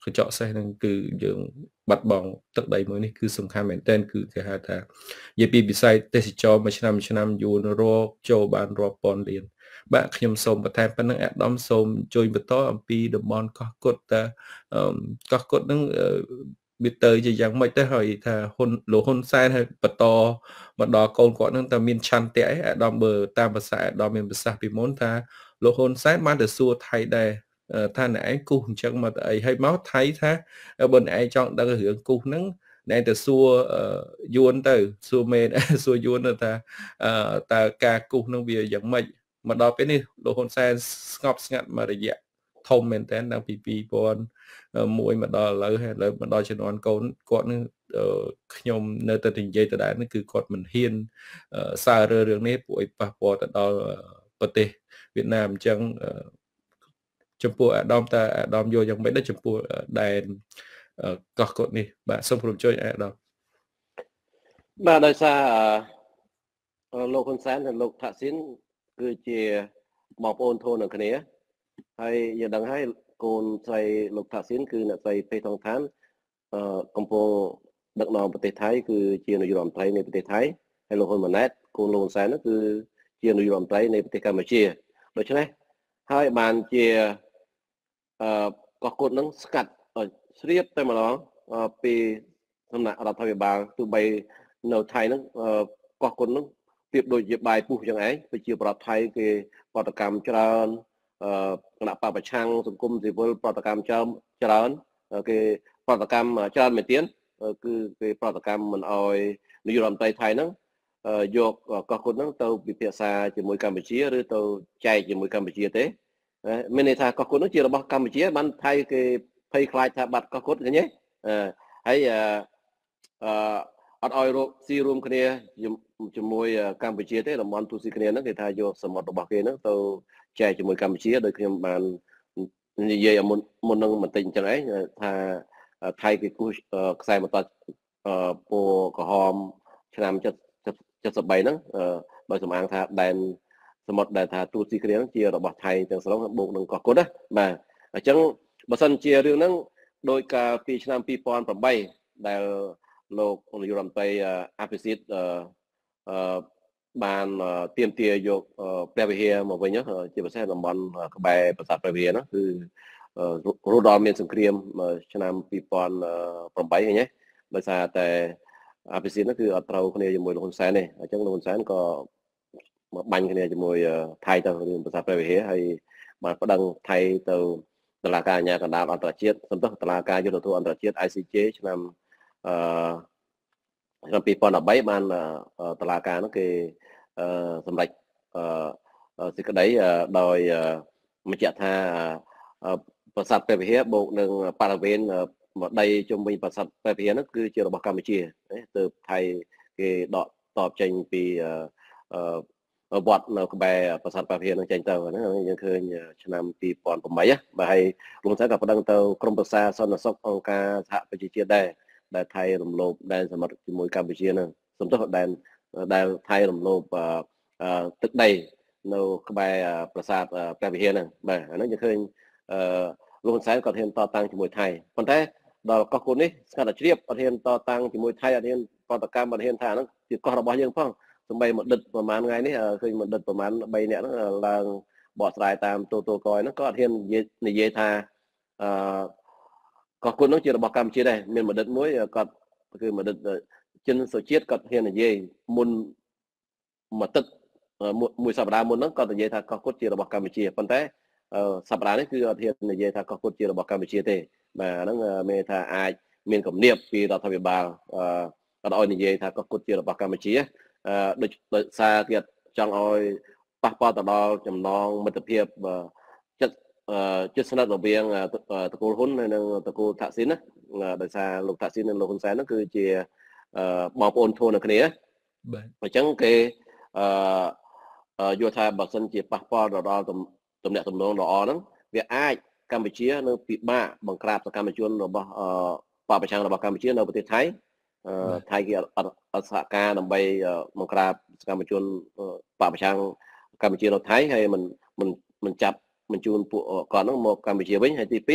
កញ្ចក់សេះហ្នឹងគឺយើងបាត់បង់ទឹកដីមួយនេះគឺសំខាន់មែនទែនគឺគេហៅថានិយាយពីវិស័យទេសចរមួយឆ្នាំឆ្នាំយួនរកចូលបានរាប់ពាន់លានបាទខ្ញុំសូមបន្ថែមប៉ុណ្្នឹងអាដាមសូមជួយបន្តអំពីតំបន់កោះកុដតើកោះកុដហ្នឹងវាទៅជាយ៉ាងម៉េចទៅហើយថាហ៊ុនលោកហ៊ុនសែនហើយបន្តមកដល់កូនគាត់ហ្នឹងតើមានឆន្ទៈអីអាដាមបើតាមភាសាអាដាមមានប្រសាសន៍ពីមុនថាលោកហ៊ុនសែនបានទៅសួរថៃដែរថាអ្នកឯងគូសអញ្ចឹងមកទៅអីហើយមកថៃថាបើអ្នកឯងចង់ដឹងរឿងគូសហ្នឹងអ្នកឯងទៅសួរយួនទៅសួរមេសួរយួនទៅថាតើការគូសហ្នឹងវាយ៉ាងម៉េចមកដល់ពេលនេះលោកហ៊ុនសែនស្ងប់ស្ងាត់មករយៈធំមែនតើតាំងពីពីរពាន់មួយមកដល់ឥឡូវហើយឥឡូវមកដល់ជំនាន់កូនគាត់នឹងខ្ញុំនៅតែនិយាយដដែលនេះគឺគាត់មិនហ៊ានសើរើរឿងនេះពួកឲ្យប៉ះពាល់ទៅដល់ប្រទេសវៀតណាមអញ្ចឹងចំពោះអាដាមតើអាដាមយល់យ៉ាងម៉េចដែរចំពោះដែនកោះកុដនេះបាទសូមព្រមជួយអាដាមបាទដោយសារលោកហ៊ុនសែននិងលោកថាក់ស៊ីនគឺជាបងប្អូនធូននឹងគ្នាហើយយើងដឹងហើយកូនស្រីលោកថាក់ស៊ីនគឺអ្នកស្រីពេជ្រថងឋានកំពុងដឹកនាំប្រទេសថៃគឺជានាយករដ្ឋមន្ត្រីនៃប្រទេសថៃហើយលោកហ៊ុនម៉ាណែតកូនលោកហ៊ុនសែននោះគឺជានាយករដ្ឋមន្ត្រីនៃប្រទេសកម្ពុជាដូច្នេះហើយបានជាអឺកោះកុដនឹងស្កាត់ស្រៀបតែម្ដងពីសំណាក់រដ្ឋាភិបាលទោះបីនៅថៃហ្នឹងកោះកុដនឹងប្រៀបដូចជាបាយពុះចឹងឯងប្រជាប្រដ្ឋថៃគេប្រតិកម្មច្រើនគណៈបពប្រឆាំងសង្គមស៊ីវិលប្រតិកម្មច្រើនច្រើនគេប្រតិកម្មច្រើនមែនទែនគឺគេប្រតិកម្មមិនអោយនាយករដ្ឋមន្ត្រីថៃហ្នឹងយកកោះកុដហ្នឹងទៅពិភាក្សាជាមួយកម្ពុជាឬទៅចែកជាមួយកម្ពុជាទេមានន័យថាកោះកុដនោះជារបស់កម្ពុជាបានថៃគេភ័យខ្លាចថាបាត់កោះកុដឃើញទេហើយអឺអត់ឲ្យរកស៊ីរួមគ្នាជាមួយកម្ពុជាទេតំបន់ទូស៊ីគ្នាហ្នឹងគេថាយកសមុទ្ររបស់គេហ្នឹងទៅចែកជាមួយកម្ពុជាដោយខ្ញុំបាននិយាយមុនមុននឹងបន្តិចអញ្ចឹងឯងថាថៃគេគូសខ្សែបន្ទាត់ពណ៌ក្រហមឆ្នាំ칠십삼ហ្នឹងដោយសំអាងថាដែនសមុទ្រដែលថាទូស៊ីគ្នាហ្នឹងជារបស់ថៃទាំងស្រុងបូកនឹងកោះកុដណាបាទអញ្ចឹងបើសិនជារឿងហ្នឹងដោយការពីឆ្នាំពីរពាន់ប្រាំបីដែលលោកនាយករដ្ឋមន្ត្រីអភិសិទ្ធអឺបានទាមទារយកព្រះវិហារមកវិញជាពិសេសតំបន់ក្បែរប្រាសាទព្រះវិហារហ្នឹងគឺរហូតដល់មានសង្គ្រាមឆ្នាំពីរពាន់ប្រាំបីហ្នឹងណាដោយសារតែអភិសិទ្ធហ្នឹងគឺអត់ត្រូវគ្នាជាមួយលោកហ៊ុនសែនទេអញ្ចឹងលោកហ៊ុនសែនក៏មកបាញ់គ្នាជាមួយថៃទៅរឿងប្រាសាទព្រះវិហារហើយបានប្តឹងថៃទៅតុលាការអាជ្ញាកណ្ដាលអន្តរជាតិសំដៅតុលាការយុត្តិធម៌អន្តរជាតិ I C J ឆ្នាំអឺឆ្នាំពីរពាន់ដប់បីបានតុលាការនោះគេសម្រេចសេចក្តីដោយបញ្ជាក់ថាប្រាសាទព្រះវិហារបូកនឹងបរិវេណដីជុំវិញប្រាសាទព្រះវិហារនោះគឺជារបស់កម្ពុជាទៅថៃគេដកតបចេញពីវត្តនៅក្បែរប្រាសាទព្រះវិហារនឹងចេញទៅហ្នឹងយើងឃើញឆ្នាំពីរពាន់ប្រាំបីបាទហើយលោកស្រីក៏ប្តឹងទៅក្រមប្រឹក្សាសន្តិសុខអង្គការសហប្រជាជាតិដែរដែលថៃរំលោភដែនសមុទ្រជាមួយកម្ពុជាហ្នឹងសំដៅដែនដែលថៃរំលោភទឹកដីនៅក្បែរប្រាសាទព្រះវិហារហ្នឹងបាទអាហ្នឹងយើងឃើញលោកហ៊ុនសែនក៏ហ៊ានតតាំងជាមួយថៃប៉ុន្តែដល់កោះកុដនេះស្ងាត់តែជ្រាបអត់ហ៊ានតតាំងជាមួយថៃអត់ហ៊ានប្រតិកម្មអត់ហ៊ានថាហ្នឹងជាកោះរបស់យើងផងសម្បីមកដិតប្រហែលថ្ងៃនេះឃើញមកដិតប្រហែលបីនាក់ហ្នឹងឡើងបកស្រាយតាមទូទូកយហ្នឹងក៏អត់ហ៊ាននិយាយថាអឺកោះកុដនោះជារបស់កម្ពុជាដែរមានបណ្ឌិតមួយគាត់គឺបណ្ឌិតចិនសុជាតិគាត់ហ៊ាននិយាយមុនមួយទឹកមួយសប្តាហ៍មុនហ្នឹងគាត់និយាយថាកោះកុដជារបស់កម្ពុជាប៉ុន្តែសប្តាហ៍នេះគឺអត់ហ៊ាននិយាយថាកោះកុដជារបស់កម្ពុជាទេបាទហ្នឹងមានថាអាចមានគំនាបពីរដ្ឋាភិបាលអត់ឲ្យនិយាយថាកោះកុដជារបស់កម្ពុជាដូចដោយសារគេចង់ឲ្យប៉ះពាល់ទៅដល់ចំណងមិត្តភាពចិត្តចិត្តស្និទ្ធរវាងតកូលហ៊ុនហើយនិងតកូលថាក់ស៊ីនណាដោយសារលោកថាក់ស៊ីននិងលោកហ៊ុនសែនហ្នឹងគឺជាបងប្អូនធូននៅគ្នាបាទអញ្ចឹងគេអឺយល់ថាបើសិនជាប៉ះពាល់ទៅដល់ទំនាក់ទំនងល្អហ្នឹងវាអាចកម្ពុជានៅពិបាកបង្ក្រាបសកម្មជនរបស់បពប្រឆាំងរបស់កម្ពុជានៅប្រទេសថៃថៃគេអត់សហការដើម្បីបង្ក្រាបសកម្មជនបពប្រឆាំងកម្ពុជានៅថៃហើយមិនមិនមិនចាប់បញ្ជូនពួកគាត់ហ្នឹងមកកម្ពុជាវិញហើយទីពីរ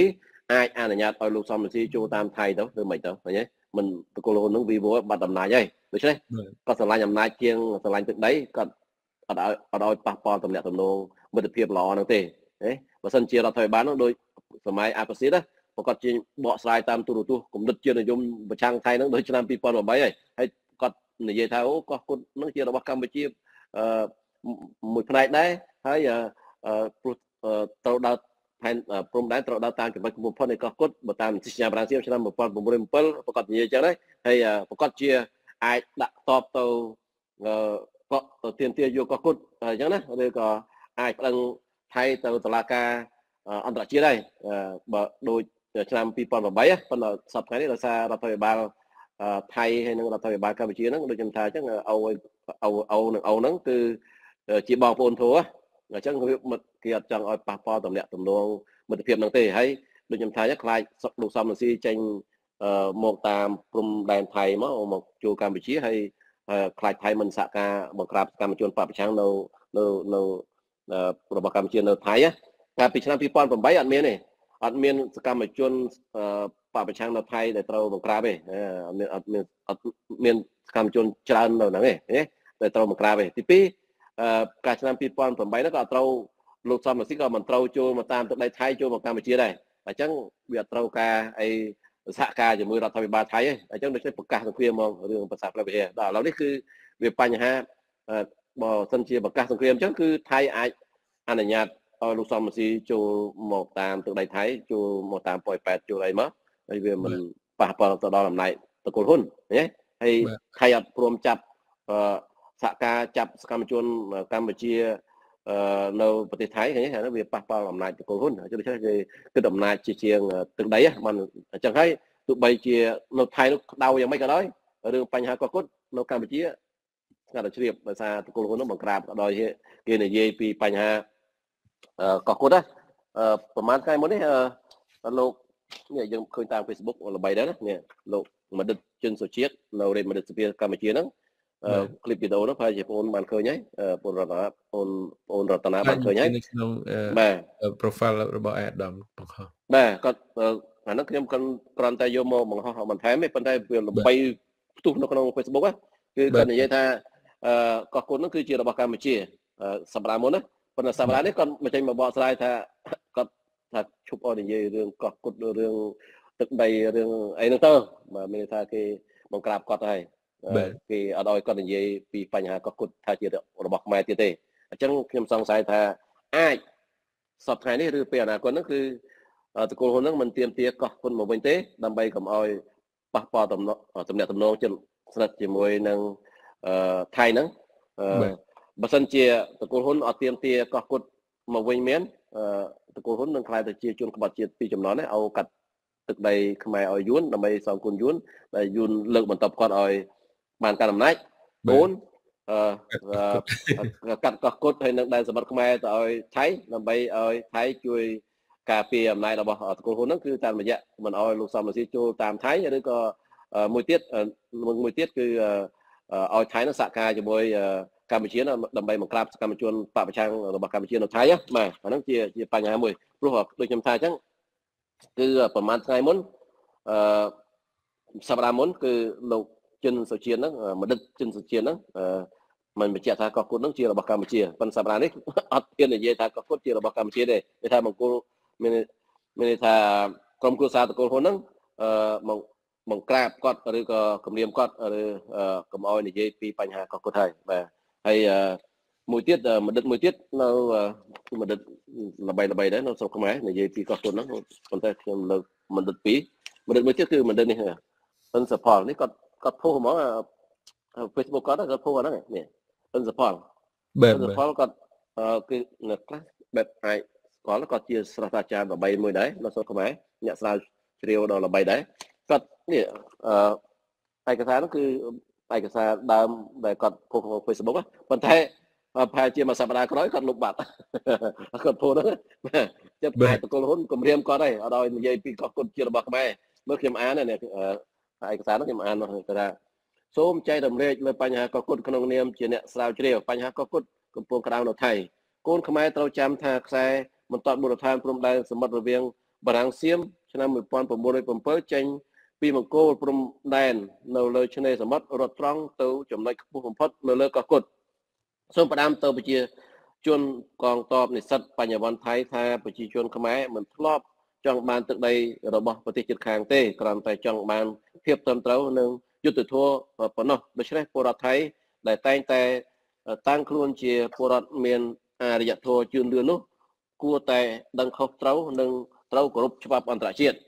ai anh là nhà tôi lúc xong mình sẽ cho tam thay đó rồi mày đó nhé mình cô luôn nó vì bố bắt đầm này vậy được chưa có sờ lại nhầm này chiêng sờ lại từ đấy có ở đó ở đó passport tầm lẹ tầm nô mình được phiệp lò năng tê đấy và sân chia là thời bán nó đôi sớm mai apexit đó và còn chi bỏ slide tam tu tu cũng được chia là dùng và trang thay nó đôi cho năm people mà mấy này hay còn này về thao có con nó chia là bắc Campuchia một phần này đấy hay tàu đào thành prom đáy tàu đào tam cái một phần này có cốt một tam chỉ nhà Brazil cho năm một phần một mươi một và còn nhiều chứ đấy hay và còn chia ai đặt top tàu có tiền tiền vô có cốt chẳng đấy đây có ai đang thay tàu tàu la ca anh ta chia đây đôi cho năm people mà mấy phần là sập cái này là xa là thời bao thay hay là thời bao Campuchia nó đôi chân thay chắc là âu âu âu âu nó từ chỉ bao phôn thua là chắc người một kia chẳng ở passport tầm lẹ tầm luôn một phiệp năng tề hay đôi chân thay chắc lại đủ xong là si tranh một tam prom đàn thay mà một chu Campuchia hay khai thay mình xạ ca một cặp Campuchia phạm trang đâu đâu đâu rồi bảo Campuchia đâu thay áการปิดชนะพี่ปอนผมไปอันเมียนี่อันเมียนสกัมมาจนป่าประชังเราไทยแต่เราบังกราไปอันเมียนอันเมียนอันเมียนสกัมจนจานเราหนังเนี่ยแต่เราบังกราไปที่ปีการชนะพี่ปอนผมไปแล้วก็เราลูกซ้อมมาสิก็มันเราโจมาตามตัวในไทยโจมาการมาเชียร์ได้แต่จังเบียดเรากาไอ้สะกาจากมือเราทำเป็นบาไทยไอ้จังโดยใช้ปากกาสังเกตมองเรื่องภาษาเราไปเองเรานี่คือเวียปัญหาบ่อสัญชีปากกาสังเกตจังคือไทยไอ้อันนี้ลูกซ้อมมาสิโจหมกตามตัวใดไทยโจหมกตามปล่อยแปดโจอะไรมั้งไอ้เวียมันป่าปอตัวดอลำไหนตะโกนหุ้นเนี่ยให้ไทยรวมจับสกาจับสกัมจนกัมพูชีในประเทศไทยเนี่ยnó việcป่าปอลำไหนตะโกนหุ้นจะได้ใช้cái đầm này chỉ chiang từ đấyมันchẳng thấy tụi bay chia nóไทยnó đauยังไม่ก็ได้เรื่องปัญหาก็คดในกัมพูชีงานเราเฉียบภาษาตะโกนหุ้นต้องบังคับโดยเกี่ยนเย่ปีปัญหาก็คดนะประมาณใกล้หมดนี่โลกเนี่ยยังเคยตาม Facebook เราไปได้นะเนี่ยโลกมาดึกจนสุดเชียดเราเรียนมาดึกสเปียร์กัมพูชีนั้นคลิปวิดีโอนั้นพายจะโอนมันเคยไงโอนรัตนาโอนโอนรัตนามันเคยไงแม่โปรไฟล์ระบบแอดดำของเขาแม่ก็อันนั้นคือมันกรอนใจโยมมองเขามันแท้ไม่เป็นได้เปลี่ยนไปตุ้มในក្នុង Facebook อ่ะคือกันอย่างท่าก็คนนั้นคือจีระบบกัมพูชีสัปดาห์มั้งนะคนสัปดาห์นี้ก็ไม่ใช่มาบอกสไลด์ท่าก็ถ้าชุบเอาในเรื่องก็กดเรื่องตึกใบเรื่องไอ้นั่นเตอร์มาไม่ได้ท่าคือบังกราบก็ได้คือเอาโดยก็ในเรื่องปีปัญหาก็กดท่าจีระบบไม่ตีเตะจังខ្ញុំសង្ស័យថាអាចសពថ្ងៃនេះឬពេលអនាគតហ្នឹងគឺតកូលហ៊ុនហ្នឹងមិនទៀមទាកោះគុណមកវិញទេដើម្បីកុំឲ្យប៉ះពាល់ទំនាក់ទំនាក់ទំនងចិត្តស្និទ្ធជាមួយនឹងថៃហ្នឹងបើសិនជាតកូលហ៊ុនអត់ទៀមទាកោះគុណមកវិញមានតកូលហ៊ុននឹងខ្លាយទៅជាជនក្បត់ជាតិពីរចំនួននេះឲ្យកាត់ទឹកដីខ្មែរឲ្យយួនដើម្បីសងគុណយួនដែលយួនលើកបន្ទប់គាត់ឲ្យបានកាន់អំណាចបូនកាត់កោះគុតហើយនឹងដែនសមុទ្រខ្មែរទៅឲ្យថៃដើម្បីឲ្យថៃជួយការពារអំណាចរបស់តកូលហ៊ុនហ្នឹងគឺតាមរយៈមិនឲ្យលោកសំរងស៊ីចូលតាមថៃឬក៏មួយទៀតមួយទៀតគឺឲ្យថៃនឹងសហការជាមួយកម្ពុជាដើម្បីបង្ក្រាបសកម្មជនបពប្រឆាំងរបស់កម្ពុជានៅថៃបាទអាហ្នឹងជាជាបញ្ហាមួយព្រោះដូចខ្ញុំថាអញ្ចឹងគឺប្រហែលថ្ងៃមុនអឺសប្តាហ៍មុនគឺលោកចិនសុជាតិហ្នឹងមនិតចិនសុជាតិហ្នឹងមិនបញ្ជាក់ថាកោះគុតហ្នឹងជារបស់កម្ពុជាប៉ុន្តែសប្តាហ៍នេះអត់មាននិយាយថាកោះគុតជារបស់កម្ពុជាទេគេថាមង្គលមានមានថាក្រុមគ្រួសារតកូលហ៊ុនហ្នឹងអឺមកបង្ក្រាបគាត់ឬក៏គំរាមគាត់ឬកុំឲ្យនិយាយពីបញ្ហាកោះគុតហើយបាទហើយមួយទៀតមនិតមួយទៀតនៅមនិតល្បីល្បីដែរនៅស្រុកខ្មែរនិយាយពីកោះគុតហ្នឹងប៉ុន្តែខ្ញុំលើកមនិតពីរមនិតមួយទៀតគឺមនិតនេះអិនសផលនេះគាត់គាត់ពោលហ្មង Facebook គាត់គាត់ពោលហ្នឹងនេះអិនសផលបែបអិនសផលគាត់គឺនៅខ្លះបែបអាចស្គាល់គាត់ជាសាស្ត្រាចារ្យល្បីមួយដែរនៅស្រុកខ្មែរអ្នកស្រាវជ្រាវដ៏ល្បីដែរគាត់នេះអឺឯកសារហ្នឹងគឺឯកសារដើមដែលគាត់ពោលក្នុង Facebook ប៉ុន្តែប្រហែលជាមួយសប្តាហ៍ក្រោយគាត់លុបបាត់គាត់ពោលហ្នឹងចិត្តតែតកូលហ៊ុនគម្រាមគាត់ហើយអត់ឲ្យនិយាយពីកោះគុតជារបស់ខ្មែរមើលខ្ញុំអាននេះឯកសារហ្នឹងខ្ញុំអានគាត់ថាសូមចែករំលែកលើបញ្ហាកោះគុតក្នុងនាមជាអ្នកស្រាវជ្រាវបញ្ហាកោះគុតកំពុងក្តៅនៅថៃកូនខ្មែរត្រូវចាំថាខ្សែបន្តមូលដ្ឋានព្រំដែនសមុទ្ររវាងបារាំងសៀមឆ្នាំmột nghìn chín trăm bảyចេញពីមង្គលព្រំដែននៅលើឆ្នេរសមុទ្ររត់ត្រង់ទៅចំណុចខ្ពស់បំផុតនៅលើកោះកុដសូមផ្ដាំទៅប្រជាជនកងទ័ពនិស្សិតបញ្ញវន្តថៃថាប្រជាជនខ្មែរមិនធ្លាប់ចង់បានទឹកដីរបស់ប្រទេសជិតខាងទេគ្រាន់តែចង់បានភាពត្រឹមត្រូវនិងយុត្តិធម៌ប៉ុណ្ណោះដូច្នេះពលរដ្ឋថៃដែលតែងតែតាំងខ្លួនជាពលរដ្ឋមានអរិយធម៌ជឿនលឿននោះគួរតែដឹងខុសត្រូវនិងត្រូវគោរពច្បាប់អន្តរជាតិ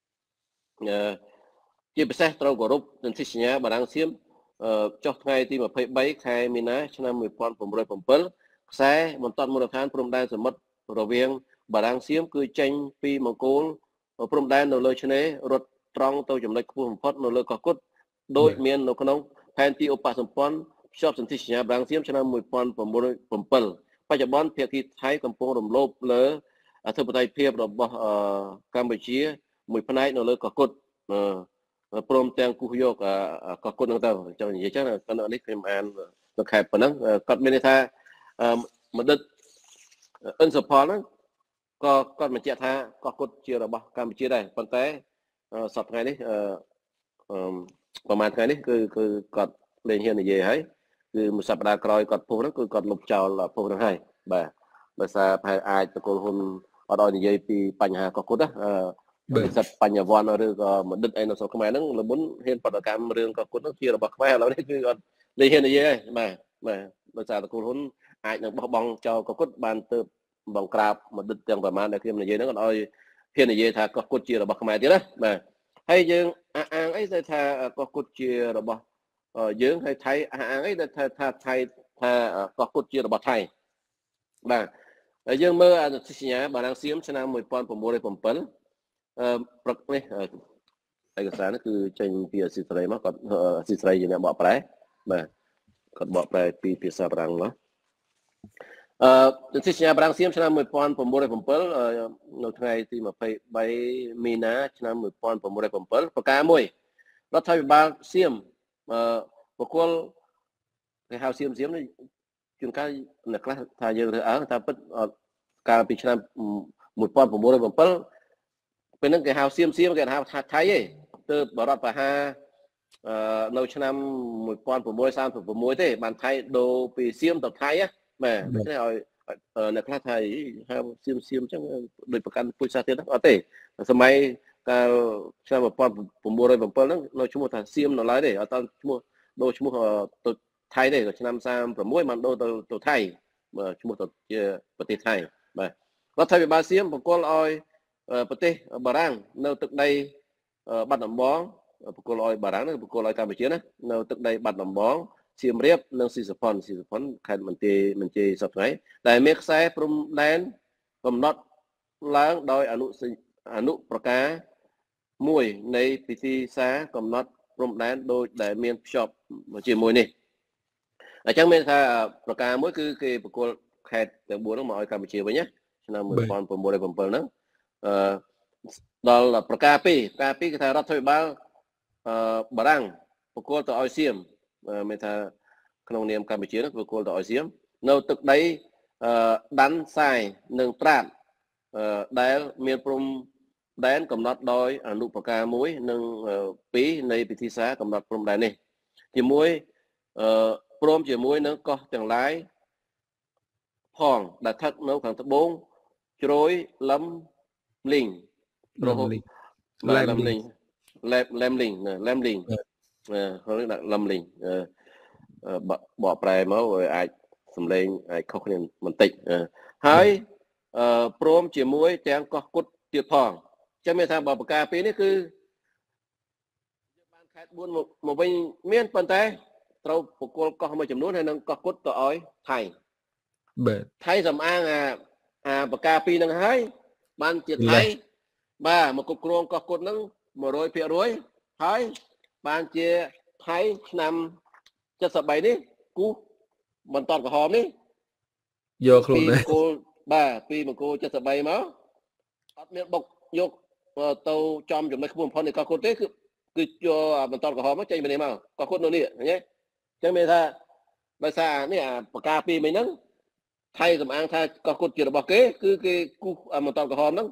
ជាពិសេសត្រូវគោរពសន្ធិសញ្ញាបារាំងសៀមចុះថ្ងៃទីยี่สิบสามខែមីនាឆ្នាំmột nghìn chín trăm bảy mươi bảyខ្សែបន្ទាត់មូលដ្ឋានព្រំដែនសមុទ្ររវាងបារាំងសៀមគឺចេញពីមង្គលព្រំដែននៅលើឆ្នេររត់ត្រង់ទៅចំណុចខ្ពស់បំផុតនៅលើកោះកុដដោយមាននៅក្នុងផែនទីឧបសម្ព័ន្ធភ្ជាប់សន្ធិសញ្ញាបារាំងសៀមឆ្នាំmột nghìn chín trăm bảy mươi bảyបច្ចុប្បន្នភាគីថៃកំពុងរំលោភលើអធិបតេយ្យភាពរបស់កម្ពុជាមួយផ្នែកនៅលើកោះកុដព្រមទាំងគូសយកកោះកុដហ្នឹងទៅចង់និយាយចឹងប៉ុន្តែនេះខ្ញុំអាននៅខែប៉ុណ្ណឹងគាត់មានន័យថាមដិតអិនសផលហ្នឹងក៏គាត់បញ្ជាក់ថាកោះកុដជារបស់កម្ពុជាដែរប៉ុន្តែសប្តាហ៍នេះប្រហែលថ្ងៃនេះគឺគឺគាត់លេងហ៊ាននិយាយហើយគឺមួយសប្តាហ៍ក្រោយគាត់ពុះហ្នឹងគឺគាត់លុបចោលពុះហ្នឹងហើយបាទដោយសារប្រហែលអាចតកូលហ៊ុនអត់ឲ្យនិយាយពីបញ្ហាកោះកុដណានិស្សិតបញ្ញវន្តឬក៏បណ្ឌិតអីនៅស្រុកខ្មែរហ្នឹងលមុនហ៊ានបដកម្មរឿងកោះកុដហ្នឹងជារបស់ខ្មែរឥឡូវនេះគឺអត់លេងហ៊ាននិយាយហើយបាទបាទដោយសារតកូលហ៊ុនអាចនឹងបោះបង់ចោលកោះកុដបានទៅបងក្រាបបណ្ឌិតទាំងប្រមាណដែលខ្ញុំនិយាយហ្នឹងអត់ឲ្យហ៊ាននិយាយថាកោះកុដជារបស់ខ្មែរទៀតណាបាទហើយយើងអះអាងអីទៅថាកោះកុដជារបស់យើងហើយថៃអះអាងអីទៅថាថាថៃថាកោះកុដជារបស់ថៃបាទហើយយើងមើលអនុសញ្ញាបារាំងសៀមឆ្នាំmột nghìn chín trăm bảy mươi bảyអឺប្រកនេះឯកសារនេះគឺចេញពីអសិស្រ័យមកគាត់អសិស្រ័យជាអ្នកបកប្រែបាទគាត់បកប្រែពីភាសាបារាំងមកអឺអនុសញ្ញាបារាំងសៀមឆ្នាំmột nghìn chín trăm bảy mươi bảyនៅថ្ងៃទីยี่สิบสามមីនាឆ្នាំmột nghìn chín trăm bảy mươi bảyប្រការមួយរដ្ឋាភិបាលសៀមអឺបកគលគេហៅសៀមសៀមនេះជួនកាលអ្នកខ្លះថាយើងរើសអើងថាពិតកាលពីឆ្នាំmột nghìn chín trăm bảy mươi bảyពេលហ្នឹងគេហៅសៀមសៀមគេហៅថាថៃទេទើបបរដ្ឋបហានៅឆ្នាំmột nghìn chín trăm ba mươi sáuទេបានថៃដូរពីសៀមទៅថៃណាបាទដូច្នេះឲ្យអ្នកខ្លះថាហៅសៀមសៀមអញ្ចឹងដូចប្រកាន់ពុជសាសទៀតអត់ទេសម័យកាលឆ្នាំmột nghìn chín trăm bảy mươi bảyហ្នឹងនៅឈ្មោះថាសៀមនៅឡើយទេអត់ឈ្មោះដូរឈ្មោះទៅថៃទេឆ្នាំសាមsáuបានដូរទៅទៅថៃឈ្មោះទៅជាប្រទេសថៃបាទរដ្ឋាភិបាលសៀមបកគលឲ្យប្រទេសបារាំងនៅទឹកដីបាត់ដំបងបកគលឲ្យបារាំងនិងបកគលឲ្យកម្ពុជាណានៅទឹកដីបាត់ដំបងសៀមរាបនិងស៊ីសផុនស៊ីសផុនខេត្តមន្ទីរមន្ទីរសពថ្ងៃដែលមានខ្សែព្រំដែនកំណត់ឡើងដោយអនុអនុប្រការមួយនៃពិធីសារកំណត់ព្រំដែនដោយដែលមានភ្ជាប់ជាមួយនេះអញ្ចឹងមានថាប្រការមួយគឺគេបកគលខេត្តទាំងbốnហ្នឹងមកឲ្យកម្ពុជាវិញណាឆ្នាំmột nghìn chín trăm bảy mươi bảyហ្នឹងអឺដល់ប្រការពីរប្រការពីរគឺថារដ្ឋាភិបាលអឺបារាំងបកគលទៅឲ្យសៀមមានថាក្នុងនាមកម្ពុជានោះបកគលទៅឲ្យសៀមនៅទឹកដីអឺដាន់សាយនិងត្រាតអឺដែលមានព្រំដែនកំណត់ដោយអនុប្រការមួយនិងពីរនៃពិធីសារកំណត់ព្រំដែននេះជាមួយអឺព្រមជាមួយនឹងកោះទាំងឡាយផងដែលស្ថិតនៅខាងត្បូងជ្រោយលំលីងរហូតលំលីងលំលីងលំលីងហ្នឹងដាក់លំលីងបកប្រែមកឲ្យអាចសម្លេងអាចខុសគ្នាបន្តិចហើយព្រមជាមួយទាំងកោះគុតទៀតផងចឹងមានថាបបការពីរនេះគឺយើងបានខេត្តbốnមកមកវិញមានប៉ុន្តែត្រូវបកគលកោះមួយចំនួនហើយនឹងកោះគុតទៅឲ្យថៃបាទថៃសំអាងអាអាបកាពីរហ្នឹងហើយបានជាថៃបាទមកគ្រប់គ្រងកោះគុតហ្នឹងmột trămភាគរយហើយបានជាថៃឆ្នាំ七十三នេះគូបន្តក្រហមនេះយកខ្លួនដែរគោលបាទពីមង្គល七十三មកអត់មានបុកយកទៅចំចំណុចខ្ពស់បំផុតនៃកោះគុតទេគឺគឺយកបន្តក្រហមមកចេញពីនេះមកកោះគុតនៅនេះឃើញទេអញ្ចឹងមានថាដោយសារនេះអាបកាពីរមិញហ្នឹងថៃសំអាងថាកោះគុតជារបស់គេគឺគេគូសបន្តក្រហមហ្នឹង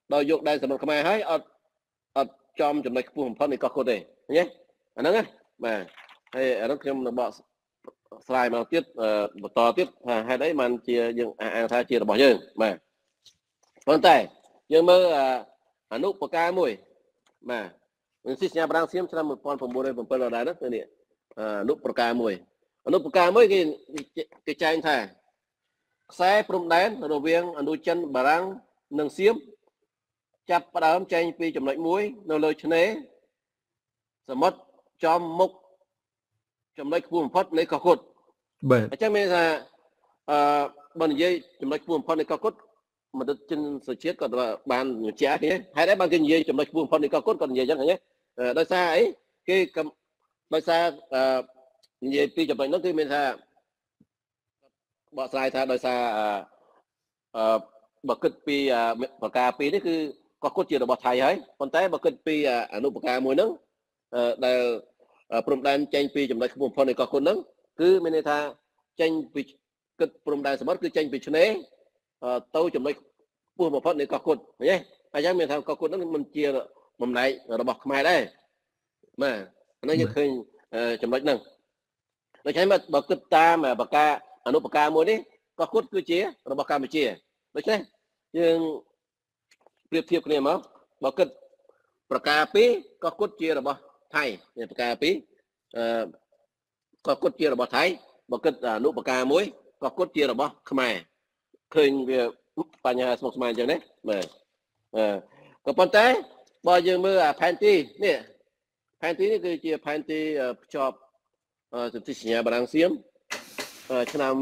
ដល់យកដែរសម្រាប់ខ្មែរហើយអត់អត់ចំចំណុចខ្ពស់បំផុតនៃកោះកុដទេញ៉េអាហ្នឹងណាបាទហើយអានោះខ្ញុំនឹងបកស្រាយមកទៀតបន្តទៀតថាហេតុអីបានជាយើងអះអាងថាជារបស់យើងបាទប៉ុន្តែយើងមើលអនុប្រការមួយបាទនឹងសិស្សញ្ញាបារាំងសៀមឆ្នាំmột nghìn chín trăm bảy mươi bảyដដែលហ្នឹងនេះអនុប្រការមួយអនុប្រការមួយគេគេចែងថាខ្សែព្រំដែនរវាងអនុចិនបារាំងនិងសៀមចាប់ផ្ដើមចេញពីចំណុចមួយនៅលើឆ្នេរសមុទ្រចំមុខចំណុចខ្ពស់បំផុតនៃកោះកុដបាទអញ្ចឹងមានថាអឺបើនិយាយចំណុចខ្ពស់បំផុតនៃកោះកុដមនិតជនសុជាតិគាត់បានបញ្ជាក់គ្នាហេតុអីបានគេនិយាយចំណុចខ្ពស់បំផុតនៃកោះកុដគាត់និយាយអញ្ចឹងណាដោយសារអីគេដោយសារអឺនិយាយពីចំណុចនោះគឺមានថាបកស្រាយថាដោយសារអឺបើគិតពីប្រការពីរនេះគឺកោះកុដជារបស់ថៃហើយប៉ុន្តែបើគិតពីអនុប្រការមួយហ្នឹងដែលព្រំដែនចេញពីចំណុចខ្ពស់បំផុតនៃកោះកុដហ្នឹងគឺមានន័យថាចេញពីគិតព្រំដែនសមុទ្រគឺចេញពីឆ្នេរទៅចំណុចខ្ពស់បំផុតនៃកោះកុដឃើញទេអញ្ចឹងមានថាកោះកុដហ្នឹងមិនជាបំណែករបស់ខ្មែរដែរបាទអានេះយើងឃើញចំណុចហ្នឹងដូច្នេះបើគិតតាមប្រការអនុប្រការមួយនេះកោះកុដគឺជារបស់កម្ពុជាដូច្នេះយើងប្រៀបធៀបគ្នាមកបើគិតប្រការពីរកោះកុដជារបស់ថៃប្រការពីរអឺកោះកុដជារបស់ថៃបើគិតអនុប្រការមួយកោះកុដជារបស់ខ្មែរឃើញវាបញ្ហាស្មុគស្មាញអញ្ចឹងណាបាទអឺក៏ប៉ុន្តែបើយើងមើលផែនទីនេះផែនទីនេះគឺជាផែនទីភ្ជាប់សន្ធិសញ្ញាបារាំងសៀមឆ្នាំ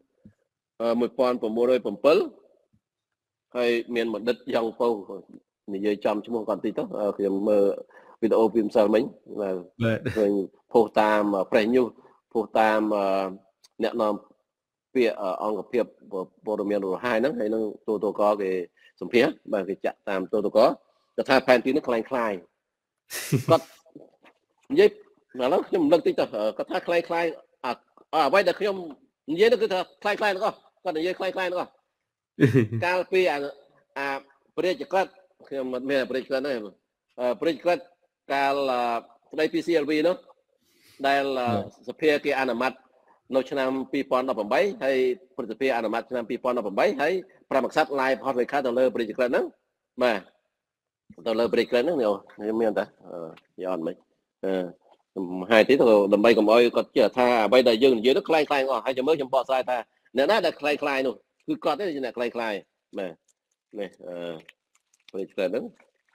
một nghìn chín trăm bảy mươi bảyហើយមានបណ្ឌិតយ៉ងពៅនិយាយចំឈ្មោះគាត់តិចទៅខ្ញុំមើលវីដេអូពីម្សិលមិញបាទឃើញផុសតាមប្រេសញូសផុសតាមអ្នកនាំពាក្យអង្គភាពព័ត៌មានរហ័យហ្នឹងហើយនឹងទូតកគេសម្ភារបាទគេចាក់តាមទូតកគាត់ថាផែនទីនេះខ្លាំងខ្លាយគាត់និយាយឥឡូវខ្ញុំលើកតិចទៅគាត់ថាខ្លាំងខ្លាយអ្វីដែលខ្ញុំនិយាយនោះគឺថាខ្លាំងខ្លាយទាំងអស់គាត់និយាយខ្លាំងខ្លាយទាំងអស់កាលពីអាអាប្រជាក្រិតខ្ញុំមិនមានប្រជាក្រិតទេប្រជាក្រិតកាលស្ដីពី C L V នោះដែលសភាគេអនុម័តនៅឆ្នាំពីរពាន់ដប់ប្រាំបីហើយព្រឹទ្ធសភាអនុម័តឆ្នាំពីរពាន់ដប់ប្រាំបីហើយប្រាំក្សត្រឡាយផុសលេខាទៅលើប្រជាក្រិតហ្នឹងបាទទៅលើប្រជាក្រិតហ្នឹងខ្ញុំមានតែយអត់មិនអឺហើយទីទៅដើម្បីកុំអោយគាត់ជឿថាអ្វីដែលយើងនិយាយនោះខ្លាំងខ្លាំងអស់ហើយចាំមើលខ្ញុំបកស្រាយថាអ្នកណាដែលខ្លាំងខ្លាំងនោះគឺគាត់ទេជាអ្នកខ្លាំងខ្លាំងបាទនេះអឺព្រៃក្រិតហ្នឹង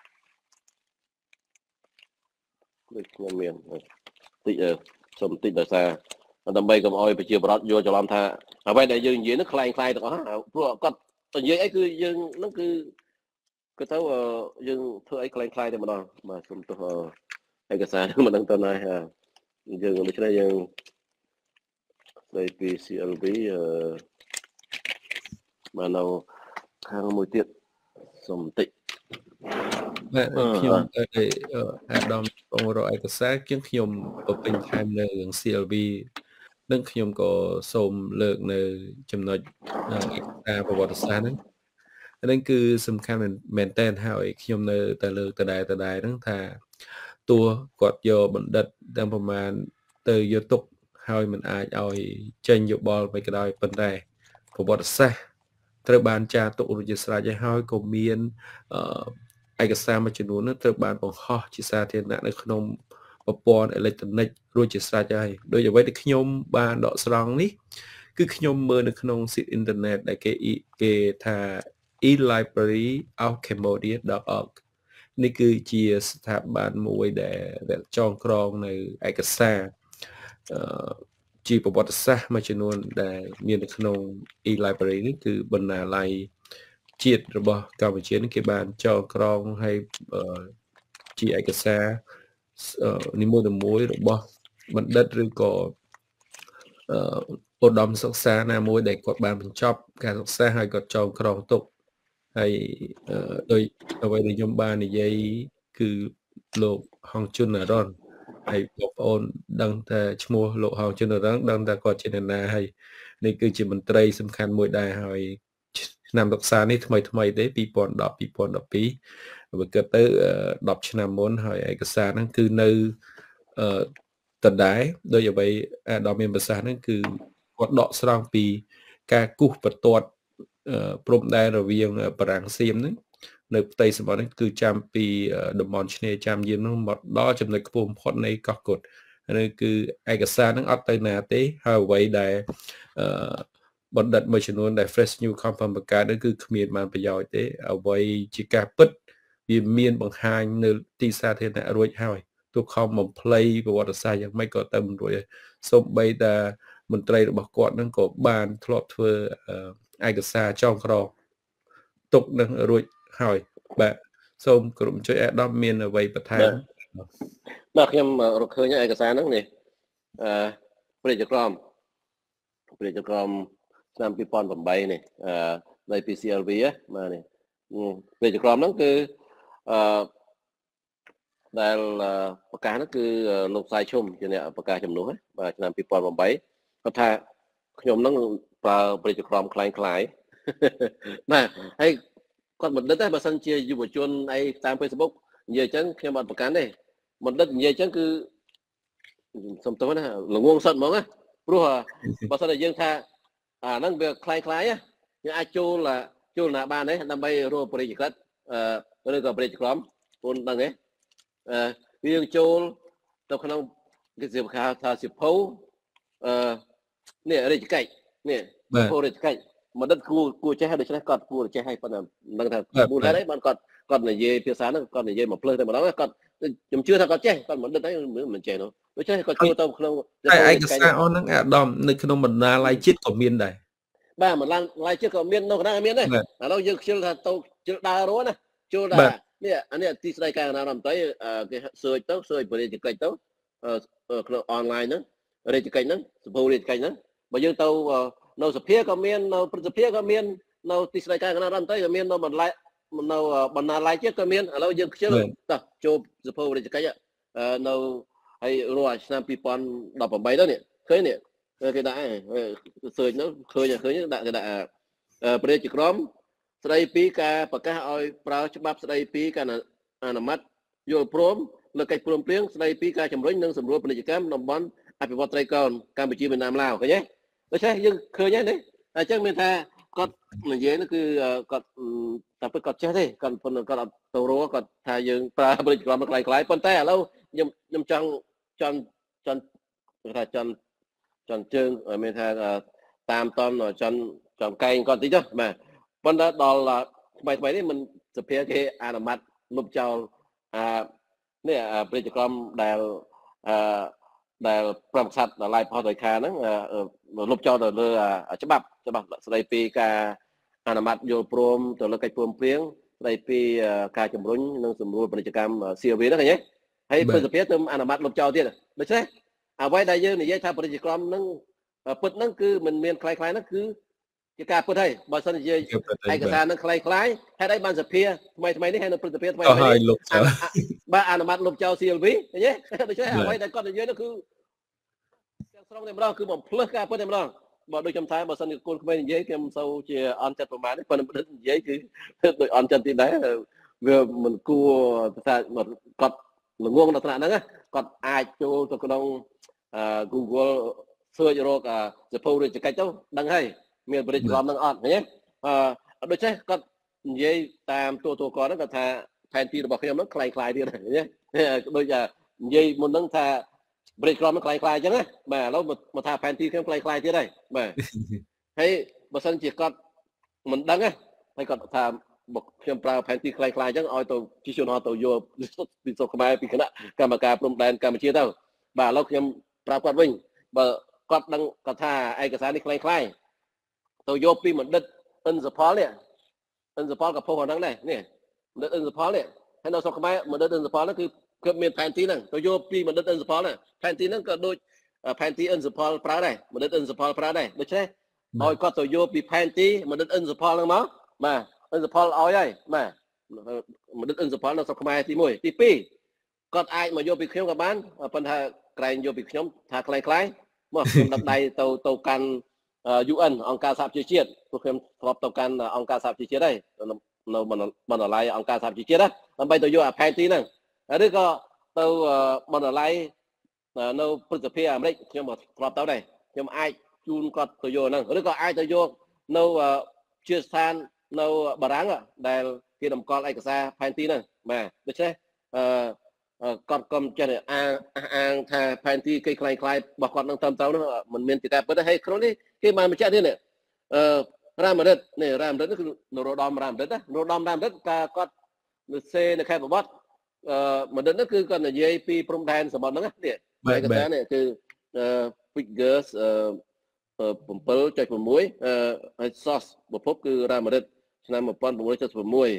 ដូចខ្ញុំមានតិចសុំតិចដោយសារដើម្បីកុំអោយប្រជាប្រដ្ឋយល់ច្រឡំថាអ្វីដែលយើងនិយាយនោះខ្លាំងខ្លាំងទាំងអស់ព្រោះគាត់និយាយអីគឺយើងហ្នឹងគឺគឺទៅយើងធ្វើអីខ្លាំងខ្លាំងតែម្ដងបាទសុំទោសឯកសារមិនដឹងទៅណាយើងដូច្នេះយើងស្ដីពី C L V អឺមកនៅខាងមួយទៀតសុំបន្តិចបាទខ្ញុំទៅអាដាមបងរកឯកសារជាងខ្ញុំទៅពេញថែមនៅរឿង C L V និងខ្ញុំក៏សូមលើកនៅចំណុចឯកសារប្រវត្តិសាស្ត្រហ្នឹងហ្នឹងគឺសំខាន់មែនតើហើយខ្ញុំនៅតែលើកដដែលដដែលហ្នឹងថាតួគាត់យកបណ្ឌិតទាំងប្រមាណទៅយកទុកហើយមិនអាចឲ្យចេញយោបល់ไปក៏ដោយប៉ុន្តែប្រវត្តិសាស្ត្រត្រូវបានចារទុករួចជាស្រេចហើយក៏មានឯកសារមួយចំនួននោះត្រូវបានបង្ហោះជាសាធារណៈនៅក្នុងប្រព័ន្ធអេឡិចត្រូនិករួចជាស្រេចហើយដោយអ្វីដែលខ្ញុំបានដកស្រង់នេះគឺខ្ញុំមើលនៅក្នុងស៊ីតអ៊ីនធឺណិតដែលគេគេថា e library of cambodia dot org នេះគឺជាស្ថាប័នមួយដែលចងក្រងនៅឯកសារអឺជាប្រវត្តិសាស្ត្រមួយចំនួនដែលមាននៅក្នុង e library នេះគឺបណ្ណាល័យជាតិរបស់កម្ពុជានេះគេបានចងក្រងឲ្យជាឯកសារនីមួយៗរបស់បណ្ឌិតឬក៏ឧត្តមសិក្សាណាមួយដែលគាត់បានបញ្ចប់ការសិក្សាហើយគាត់ចងក្រងទុកហើយដោយអ្វីដែលខ្ញុំបាននិយាយគឺលោកហងជុនអរ៉ុនហើយបងប្អូនដឹងថាឈ្មោះលោកហងជុនអរ៉ុនដឹងថាគាត់ជាអ្នកណាហើយនេះគឺជាមន្ត្រីសំខាន់មួយដែរហើយឆ្នាំសិក្សានេះថ្មីថ្មីទេពីរពាន់ដប់ ពីរពាន់ដប់ពីរបើគិតទៅដប់ឆ្នាំមុនហើយឯកសារហ្នឹងគឺនៅអឺដដែលដោយអ្វីអាដាមមានប្រសាសន៍ហ្នឹងគឺគាត់ដកស្រង់ពីការគូសបន្ទាត់ព្រំដែនរវាងបារាំងសៀមហ្នឹងនៅផ្ទៃសមុទ្រនេះគឺចាំពីតំបន់ឆ្នេរចាំយាមហ្នឹងមកដល់ចំណុចខ្ពស់បំផុតនៃកោះកុដនេះគឺឯកសារហ្នឹងអត់ទៅណាទេហើយអ្វីដែលអឺបណ្ឌិតមួយចំនួនដែល Fresh New Confirm បង្កើតនោះគឺគ្មានបានប្រយោជន៍ទេអ្វីជាការពិតវាមានបង្ហាញនៅទីសាធារណៈរួចហើយទោះខំបំភ្លៃប្រវត្តិសាស្ត្រយ៉ាងម៉េចក៏ទៅមិនរួចដែរសូម្បីតែមន្ត្រីរបស់គាត់នឹងក៏បានធ្លាប់ធ្វើឯកសារចងក្រងទុកនឹងរួចហើយបាទសូមក្រុមជួយអាដាមមានអ្វីបន្ថែមបាទខ្ញុំរកឃើញឯកសារហ្នឹងនេះអឺព្រះរាជក្រមព្រះរាជក្រមឆ្នាំពីរពាន់ប្រាំបីនេះអឺនៃ ពី ซี แอล วี បាទនេះព្រះរាជក្រមហ្នឹងគឺអឺដែលប្រកាសហ្នឹងគឺលោកសាយឈុំជាអ្នកប្រកាសជំនួសបាទឆ្នាំពីរពាន់ប្រាំបីគាត់ថាខ្ញុំហ្នឹងប្រើព្រះរាជក្រមคล้ายคล้ายបាទហើយគាត់បណ្ឌិតដែរបើសិនជាយុវជនអីតាម Facebook និយាយអញ្ចឹងខ្ញុំអត់ប្រកាន់ទេបណ្ឌិតនិយាយអញ្ចឹងគឺសំទោសណាល្ងងសិតហ្មងណាព្រោះបើសិនតែយើងថាអាហ្នឹងវាคล้ายคล้ายយើងអាចចូលចូលណាបានទេដើម្បីរកបរិយាកាសអឺឬក៏បរិយាក្រមបងដឹងទេអឺយើងចូលទៅក្នុងគេជាថាថាសិភៅអឺនេះរាជកិច្ចនេះសិភៅរាជកិច្ចបណ្ឌិតគួរគួរចេះដូច្នេះគាត់គួរចេះឲ្យប៉ុណ្ណឹងដឹងថាមូលហេតុអីបានគាត់គាត់និយាយភាសាហ្នឹងគាត់និយាយមកភ្លើសតែម្ដងគាត់ខ្ញុំជឿថាគាត់ចេះគាត់បណ្ឌិតហើយមិនចេះនោះដូច្នេះគាត់ចូលទៅក្នុងឯកសារអនហ្នឹងអាដាមនៅក្នុងបណ្ណាល័យជាតិក៏មានដែរបាទបណ្ណាល័យជាតិក៏មាននៅក្នុងមានដែរឥឡូវយើងខ្ជិលថាទៅជិលដើររស់ណាចូលដើរនេះអានេះទីស្តីការណារដ្ឋមន្ត្រីគេសើចទៅសើចបរិយាកិច្ចទៅក្នុងអនឡាញហ្នឹងរាជកិច្ចហ្នឹងសភៅរាជកិច្ចហ្នឹងបើយើងទៅនៅសភាក៏មាននៅព្រឹទ្ធសភាក៏មាននៅទីស្តីការគណៈរដ្ឋមន្ត្រីក៏មាននៅបណ្ណានៅបណ្ណាល័យជាតិក៏មានឥឡូវយើងខ្ជិលតោះចូលសភៅរាជកិច្ចនៅហើយរស់ឆ្នាំពីរពាន់ដប់ប្រាំបីទៅនេះឃើញនេះគេដាក់សើចនោះឃើញឃើញដាក់គេដាក់ព្រះរាជក្រមស្ដីពីការប្រកាសឲ្យប្រើច្បាប់ស្ដីពីការអនុម័តយល់ព្រមលើកិច្ចព្រមព្រៀងស្ដីពីការជំរុញនិងសម្រួលពាណិជ្ជកម្មតំបន់អភិវឌ្ឍត្រីកោណកម្ពុជាវៀតណាមឡាវឃើញទេដូច្នេះយើងឃើញហើយនេះអញ្ចឹងមានថាគាត់និយាយនោះគឺគាត់តែពិតគាត់ចេះទេគាត់ប៉ុន្តែគាត់អត់ទៅរកគាត់ថាយើងប្រើបរិយាក្រមមកខ្លាំងខ្លាយប៉ុន្តែឥឡូវខ្ញុំខ្ញុំចង់ចង់ចង់ថាចង់ចង់ជើងមានថាតាមតនចង់ចង់កែងគាត់តិចទៅបាទប៉ុន្តែដល់ថ្មីថ្មីនេះមិនសភាគេអនុម័តលុបចោលអានេះបរិយាក្រមដែលអឺដែលប្រមស័តដល់ឡាយផុសដោយខាហ្នឹងលុបចោលទៅលើច្បាប់ច្បាប់ស្ដីពីការអនុម័តយល់ព្រមទៅលើកិច្ចព្រមព្រៀងស្ដីពីការជំរុញនិងសម្រួលពាណិជ្ជកម្មសៀវីហ្នឹងឃើញទេហើយព្រឹទ្ធសភាទៅអនុម័តលុបចោលទៀតដូច្នេះអ្វីដែលយើងនិយាយថាបរិយាក្រមហ្នឹងពិតហ្នឹងគឺមិនមានคล้ายៗហ្នឹងគឺជាការពិតហើយបើសិននិយាយឯកសារហ្នឹងคล้ายៗហេតុអីបានសភាថ្មីថ្មីនេះហើយនៅព្រឹទ្ធសភាថ្មីថ្មីនេះបាទអនុម័តលុបចោល ซี แอล วี ឃើញទេដូច្នេះអ្វីដែលគាត់និយាយនោះគឺទាំងស្រុងតែម្ដងគឺបំភ្លឺការពិតតែម្ដងបើដូចខ្ញុំថាបើសិនជាកូនក្មេងនិយាយខ្ញុំមិនសូវជាអន់ចិត្តប្រហែលទេប៉ុន្តែបើនិយាយគឺដូចអន់ចិត្តទីដែរវាមិនគួរថាគាត់ល្ងងដល់ថ្នាក់ហ្នឹងគាត់អាចចូលទៅក្នុង Google search រកសភៅរាជកិច្ចទៅដឹងហើយមានបរិយាក្រមហ្នឹងអត់ឃើញទេអឺដូច្នេះគាត់និយាយតាមទូទូគាត់ហ្នឹងគាត់ថាផែនទីរបស់ខ្ញុំហ្នឹងคล้ายៗទៀតឃើញទេដូចនិយាយមុនហ្នឹងថាបរិយាក្រមហ្នឹងคล้ายៗអញ្ចឹងណាបាទឥឡូវមកថាផែនទីខ្ញុំคล้ายៗទៀតហើយបាទហើយបើសិនជាគាត់មិនដឹងណាហើយគាត់ថាខ្ញុំប្រើផែនទីคล้ายៗអញ្ចឹងឲ្យទៅជាជនហោះទៅយកពីស្រុកខ្មែរពីគណៈកម្មការព្រំដែនកម្ពុជាទៅបាទឥឡូវខ្ញុំប្រាប់គាត់វិញបើគាត់ដឹងគាត់ថាឯកសារនេះคล้ายៗទៅយកពីបណ្ឌិតអិនសផលនេះអិនសផលក៏ផុសអាហ្នឹងដែរនេះបណ្ឌិតអិនសផលនេះហើយនៅស្រុកខ្មែរបណ្ឌិតអិនសផលហ្នឹងគឺគឺមានផែនទីហ្នឹងទៅយកពីបណ្ឌិតអិនសផលហ្នឹងផែនទីហ្នឹងក៏ដូចផែនទីអិនសផលប្រើដែរបណ្ឌិតអិនសផលប្រើដែរដូច្នេះឲ្យគាត់ទៅយកពីផែនទីបណ្ឌិតអិនសផលហ្នឹងមកបាទអិនសផលឲ្យហើយបាទបណ្ឌិតអិនសផលនៅស្រុកខ្មែរទីមួយទីពីរគាត់អាចមកយកពីខ្ញុំក៏បានប៉ុន្តែក្រែងយកពីខ្ញុំថាคล้ายៗមកខ្ញុំដឹកដៃទៅទៅកាន់ยูเอ็นองค์การสหประชาชาติพวกเขาทบต่อกันองค์การสหประชาชาติได้เรามันมันอะไรองค์การสหประชาชาตินะมันไปตัวโยแพนตีนั่งหรือก็ตัวมันอะไรเราผลิตภัณฑ์อเมริกยังมาทบต่อได้ยังไอจูนก็ตัวโยนั่งหรือก็ไอตัวโยเราเชื่อสารเราบารังอ่ะได้ที่นำกอลไอกระซาแพนตีนั่งมาไม่ใช่ก่อนก่อนจะเนี่ยอ่างอ่างทาแพนตีคล้ายคล้ายบอกก่อนนั่งทำเต้านั่นมันมีติดแต่เปิดให้ครั้งนี้ที่มาไม่ใช่ที่เนี่ยรามเด็ดเนี่ยรามเด็ดก็คือโนโรดอมรามเด็ดนะโนโรดอมรามเด็ดก็ก็เซนแค่บอกว่ามันเด็ดนั่นคือก่อนเนี่ยยี่ปีพรมแดนสมบัตินั่นเนี่ยไอกระซาเนี่ยคือฟิกเกอร์สผมเปิลใจผมมวยไอซอสบุพคือรามเด็ดฉะนั้นมาป้อนผมเลยจะผมมวย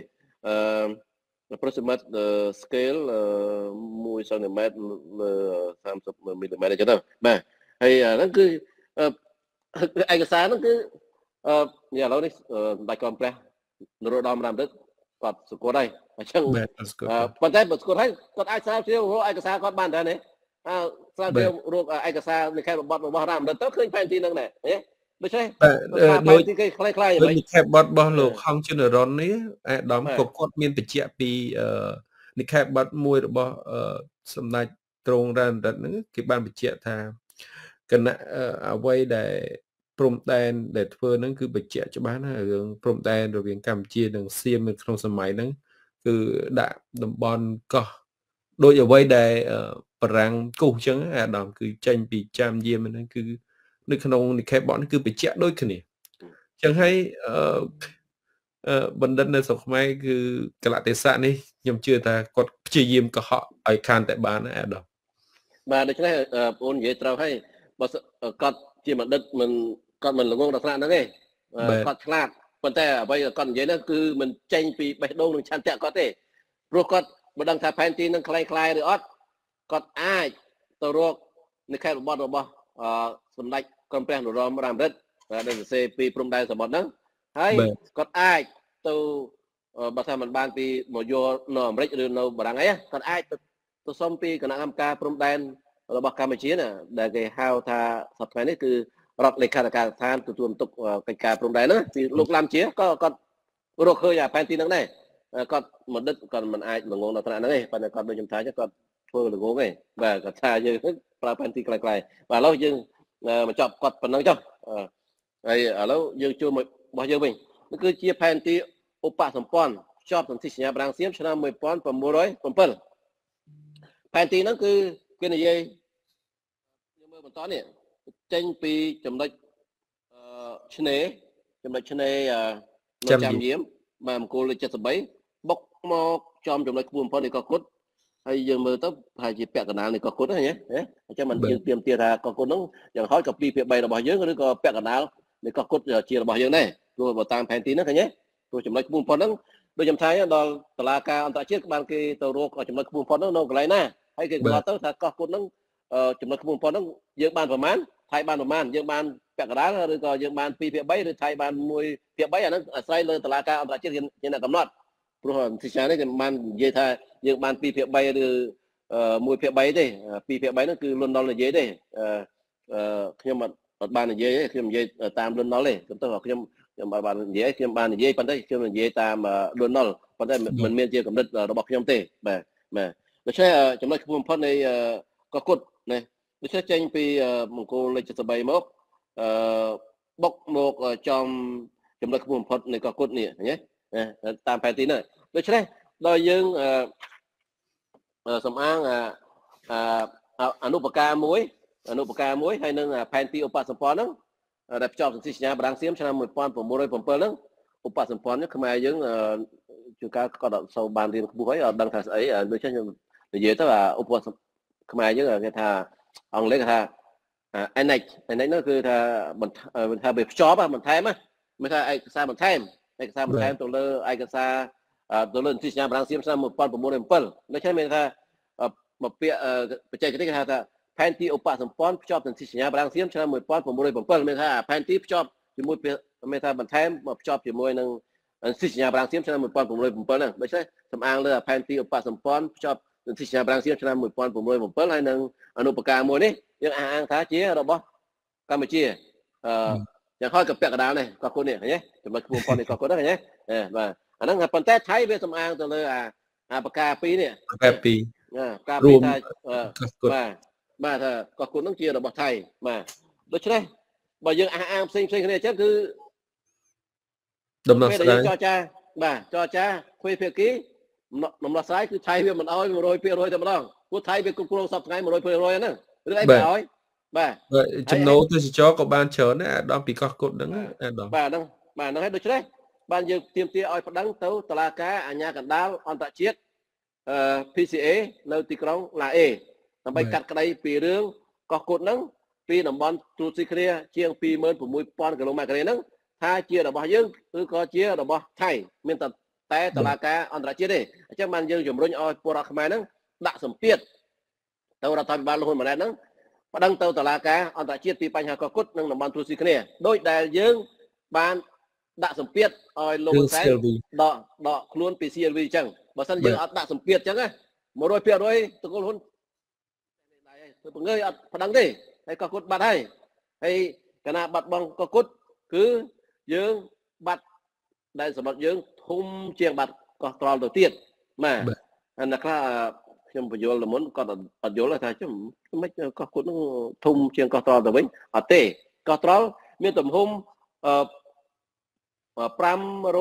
approximate scale មួយសង់ទីម៉ែត្រលើសាមសិបមីលីម៉ែត្រអញ្ចឹងទៅបាទហើយហ្នឹងគឺឯកសារហ្នឹងគឺអឺឥឡូវនេះដាច់កំព្រះនរោត្តមរ៉ាមរឹកគាត់ស្គាល់ហើយអញ្ចឹងប៉ុន្តែបើស្គាល់ហើយគាត់អាចស្រាវជ្រាវរកឯកសារគាត់បានដែរណាអើស្រាវជ្រាវរកឯកសារនៃខេត្តបត់របស់រ៉ាមរឹកទៅឃើញផែនទីហ្នឹងដែរដូច្នេះដោយទីគេคล้ายៗដូចខេបបត់របស់លោកហងជិនរននេះអាដាមក៏គាត់មានបញ្ជាក់ពីនិខេបបត់មួយរបស់សម្ដេចទ្រង់រ៉ានរ៉ិតហ្នឹងគេបានបញ្ជាក់ថាគណៈអ្វីដែលព្រំដែនដែលធ្វើហ្នឹងគឺបញ្ជាក់ច្បាស់ណារឿងព្រំដែនរវាងកម្ពុជានិងសៀមនៅក្នុងសម័យហ្នឹងគឺដាក់តំបន់កោះដូចអ្វីដែលបារាំងគូសអញ្ចឹងអាដាមគឺចេញពីចាំយាមហ្នឹងគឺនៅក្នុងនិខេបបត់នេះគឺបញ្ជាក់ដូចគ្នាអញ្ចឹងហើយអឺបណ្ឌិតនៅស្រុកខ្មែរគឺកលៈទេសៈនេះខ្ញុំជឿថាគាត់ព្យាយាមកុហកឲ្យខានតែបានណាអាដាមបាទដូច្នេះបងប្អូននិយាយត្រូវហើយបើគាត់ជាបណ្ឌិតមិនគាត់មិនល្ងងដល់ថ្នាក់ហ្នឹងទេគាត់ឆ្លាតប៉ុន្តែអ្វីគាត់និយាយហ្នឹងគឺមិនចេញពីបេះដូងនឹងឆន្ទៈគាត់ទេព្រោះគាត់មិនដឹងថាផែនទីនឹងคล้ายៗឬអត់គាត់អាចទៅរកនិខេបបត់របស់សម្ដេចក្រមព្រះនរោត្តមរ៉ាមរឹតដែលសរសេរពីព្រំដែនសមុទ្រហ្នឹងហើយគាត់អាចទៅបើថាមិនបានពីមកយកនៅអាមេរិកឬនៅបារាំងអីគាត់អាចទៅទៅសុំពីគណៈកម្មការព្រំដែនរបស់កម្ពុជាណាដែលគេហៅថាសប្តាហ៍នេះគឺរដ្ឋលេខាធិការដ្ឋានទទួលបន្ទុកកិច្ចការព្រំដែនហ្នឹងពីលោកឡាំជាក៏គាត់រកឃើញអាផែនទីហ្នឹងដែរគាត់មកដិតគាត់មិនអាចល្ងងដល់ថ្នាក់ហ្នឹងទេប៉ុន្តែគាត់ដូចខ្ញុំថាចឹងគាត់ធ្វើល្ងងទេបាទគាត់ថាយើងប្រើផែនទីខ្លីៗបាទឥឡូវយើងមកចប់គាត់ប៉ុណ្ណឹងចុះហើយឥឡូវយើងចូលមករបស់យើងវិញនេះគឺជាផែនទីឧបសម្ព័ន្ធភ្ជាប់សន្ធិសញ្ញាបារាំងសៀមឆ្នាំmột nghìn chín trăm bảyផែនទីហ្នឹងគឺគេនិយាយយើងមើលបន្តនេះចេញពីចំណុចឆ្នេរចំណុចឆ្នេរនៅចាំយាមបាទមង្គល七mươi baបុកមកចំចំណុចខ្ពស់បំផុតនៃកោះកុដហើយយើងមើលទៅប្រហែលជាពាក់កណ្ដាលនៃកោះកុដហ្នឹងណាអញ្ចឹងមិនយើងទៀមទាថាកោះកុដហ្នឹងយ៉ាងហោចក៏ពីភាគបីរបស់យើងឬក៏ពាក់កណ្ដាលនៃកោះកុដជារបស់យើងដែរព្រោះបើតាមផែនទីហ្នឹងឃើញទេព្រោះចំណុចខ្ពស់បំផុតហ្នឹងដូចខ្ញុំថាដល់តុលាការអន្តរជាតិបានគេទៅរកចំណុចខ្ពស់បំផុតហ្នឹងនៅកន្លែងណាហើយគេកំណត់ទៅថាកោះកុដហ្នឹងចំណុចខ្ពស់បំផុតហ្នឹងយើងបានប្រមាណថៃបានប្រមាណយើងបានពាក់កណ្ដាលឬក៏យើងបានពីភាគបីឬថៃបានមួយភាគបីអាហ្នឹងអាស្រ័យលើតុលាការអន្តរជាតិជាអ្នកកំណត់ព្រោះទីចានេះគេបាននិយាយថាយើងបានពីភាគបីឬមួយភាគបីទេពីភាគបីហ្នឹងគឺលន់ដល់និយាយទេអឺខ្ញុំអត់បាននិយាយទេខ្ញុំនិយាយតាមលន់ដល់ទេខ្ញុំទៅខ្ញុំខ្ញុំបាននិយាយខ្ញុំបាននិយាយប៉ុន្តែខ្ញុំនិយាយតាមលន់ដល់ប៉ុន្តែមិនមានជាកម្រិតរបស់ខ្ញុំទេបាទបាទដូច្នេះចំណុចខ្ពស់បំផុតនៃកោះកុដណាដូច្នេះចេញពីមង្គលលេខ七十baមកអឺបុកមកចំចំណុចខ្ពស់បំផុតនៃកោះកុដនេះឃើញទេតាមផែនទីហ្នឹងដូច្នេះដល់យើងសំអាងអនុបការមួយអនុបការមួយហើយនឹងផែនទីឧបសម្ព័ន្ធហ្នឹងដែលភ្ជាប់សន្ធិសញ្ញាបារាំងសៀមឆ្នាំmột nghìn chín trăm bảy mươi bảyហ្នឹងឧបសម្ព័ន្ធនេះខ្មែរយើងជួនកាលក៏អត់សូវបានរៀនខ្ពស់ហើយអត់ដឹងថាស្អីដូច្នេះខ្ញុំនិយាយទៅឧបសម្ព័ន្ធខ្មែរយើងគេថាអង់គ្លេសគេថា annex annex នោះគឺថាមិនថាវាភ្ជាប់បន្ថែមមិនថាឯកសារបន្ថែមឯកសារបន្ថែមទៅលើឯកសារទៅលើសន្ធិសញ្ញាបារាំងសៀមឆ្នាំmột nghìn chín trăm bảy mươi bảyដូច្នេះមានថាមកពាក្យបច្ចេកទេសគេហៅថាផែនទីឧបសម្ព័ន្ធភ្ជាប់សន្ធិសញ្ញាបារាំងសៀមឆ្នាំmột nghìn chín trăm bảy mươi bảyមានថាផែនទីភ្ជាប់ជាមួយមានថាបន្ថែមមកភ្ជាប់ជាមួយនឹងសន្ធិសញ្ញាបារាំងសៀមឆ្នាំmột nghìn chín trăm bảy mươi bảyហ្នឹងដូច្នេះសំអាងលើផែនទីឧបសម្ព័ន្ធភ្ជាប់សន្ធិសញ្ញាបារាំងសៀមឆ្នាំmột nghìn chín trăm bảy mươi bảyហើយនឹងអនុបការមួយនេះយើងអះអាងថាជារបស់កម្ពុជាអឺอย่างค่อยกับเปียกกระดาษเนี่ยก็คุณเนี่ยเห็นไหมจะมาคุมพอนี่ก็คุณได้เห็นไหมเออมาอันนั้นปันแต่ไทยเวสำอางตัวเลยอ่าอ่าปากกาปีเนี่ยแปดปีอ่าปากกาปีไทยเออมามาเธอก็คุณต้องเจียระบบไทยมาโดยเฉพาะบ่ยังอ่างสิ่งสิ่งนี้จะคือដំណោះពេលស្ដែលរាយើងយចរចាបាទចរចាคุยភាគីដំណោះស្រាយគឺថៃវាមិនអោយ một trăm phần trăm តែម្ដងព្រោះថៃវាគ្រប់គ្រងសពថ្ងៃ một trăm phần trăm ហ្នឹងឬអីមិនអោយបាទចំណូលទេសចរក៏បានច្រើនដែរអាដាមពីកោះកុដហ្នឹងអាដាមបាទហ្នឹងបាទហ្នឹងហើយដូច្នេះបានយើងទាមទារឲ្យប្តឹងទៅតុលាការអាជ្ញាកណ្ដាលអន្តរជាតិអឺ P C A នៅទីក្រុងឡាអេដើម្បីកាត់ក្តីពីរឿងកោះកុដហ្នឹងពីតំបន់ទូតស៊ីគ្នាជាង ពីរម៉ឺន៦ពាន់ គីឡូម៉ែត្រការ៉េហ្នឹងថាជារបស់យើងឬក៏ជារបស់ថៃមានតែតែតុលាការអន្តរជាតិទេអញ្ចឹងបានយើងជំរុញឲ្យពលរដ្ឋខ្មែរហ្នឹងដាក់សម្ពាធទៅរដ្ឋាភិបាលលហ៊ុនម៉ាណែតហ្នឹងប្តឹងទៅតុលាការអន្តរជាតិពីបញ្ហាកោះកុដនិងតំបន់ទូតស៊ីគ្នាដោយដែលយើងបានដាក់សម្ពាធឲ្យលោកហ៊ុនសែនដកដកខ្លួនពី C L V អញ្ចឹងបើសិនយើងអត់ដាក់សម្ពាធអញ្ចឹងណា một trăm phần trăm តកូលហ៊ុនទៅបង្ើយអត់ប្តឹងទេហើយកោះកុដបាត់ហើយហើយកណាបាត់បង់កោះកុដគឺយើងបាត់ដែលសម្រាប់យើងធំជាងបាត់កោះត្រល់ទៅទៀតបាទអាអ្នកខ្លះខ្ញុំបញ្យល់មុនគាត់អត់យល់ថាជំមិនកោះកុដនឹងធំជាងកោះត្រល់ទៅវិញអត់ទេកោះត្រល់មានទំហំអឺ574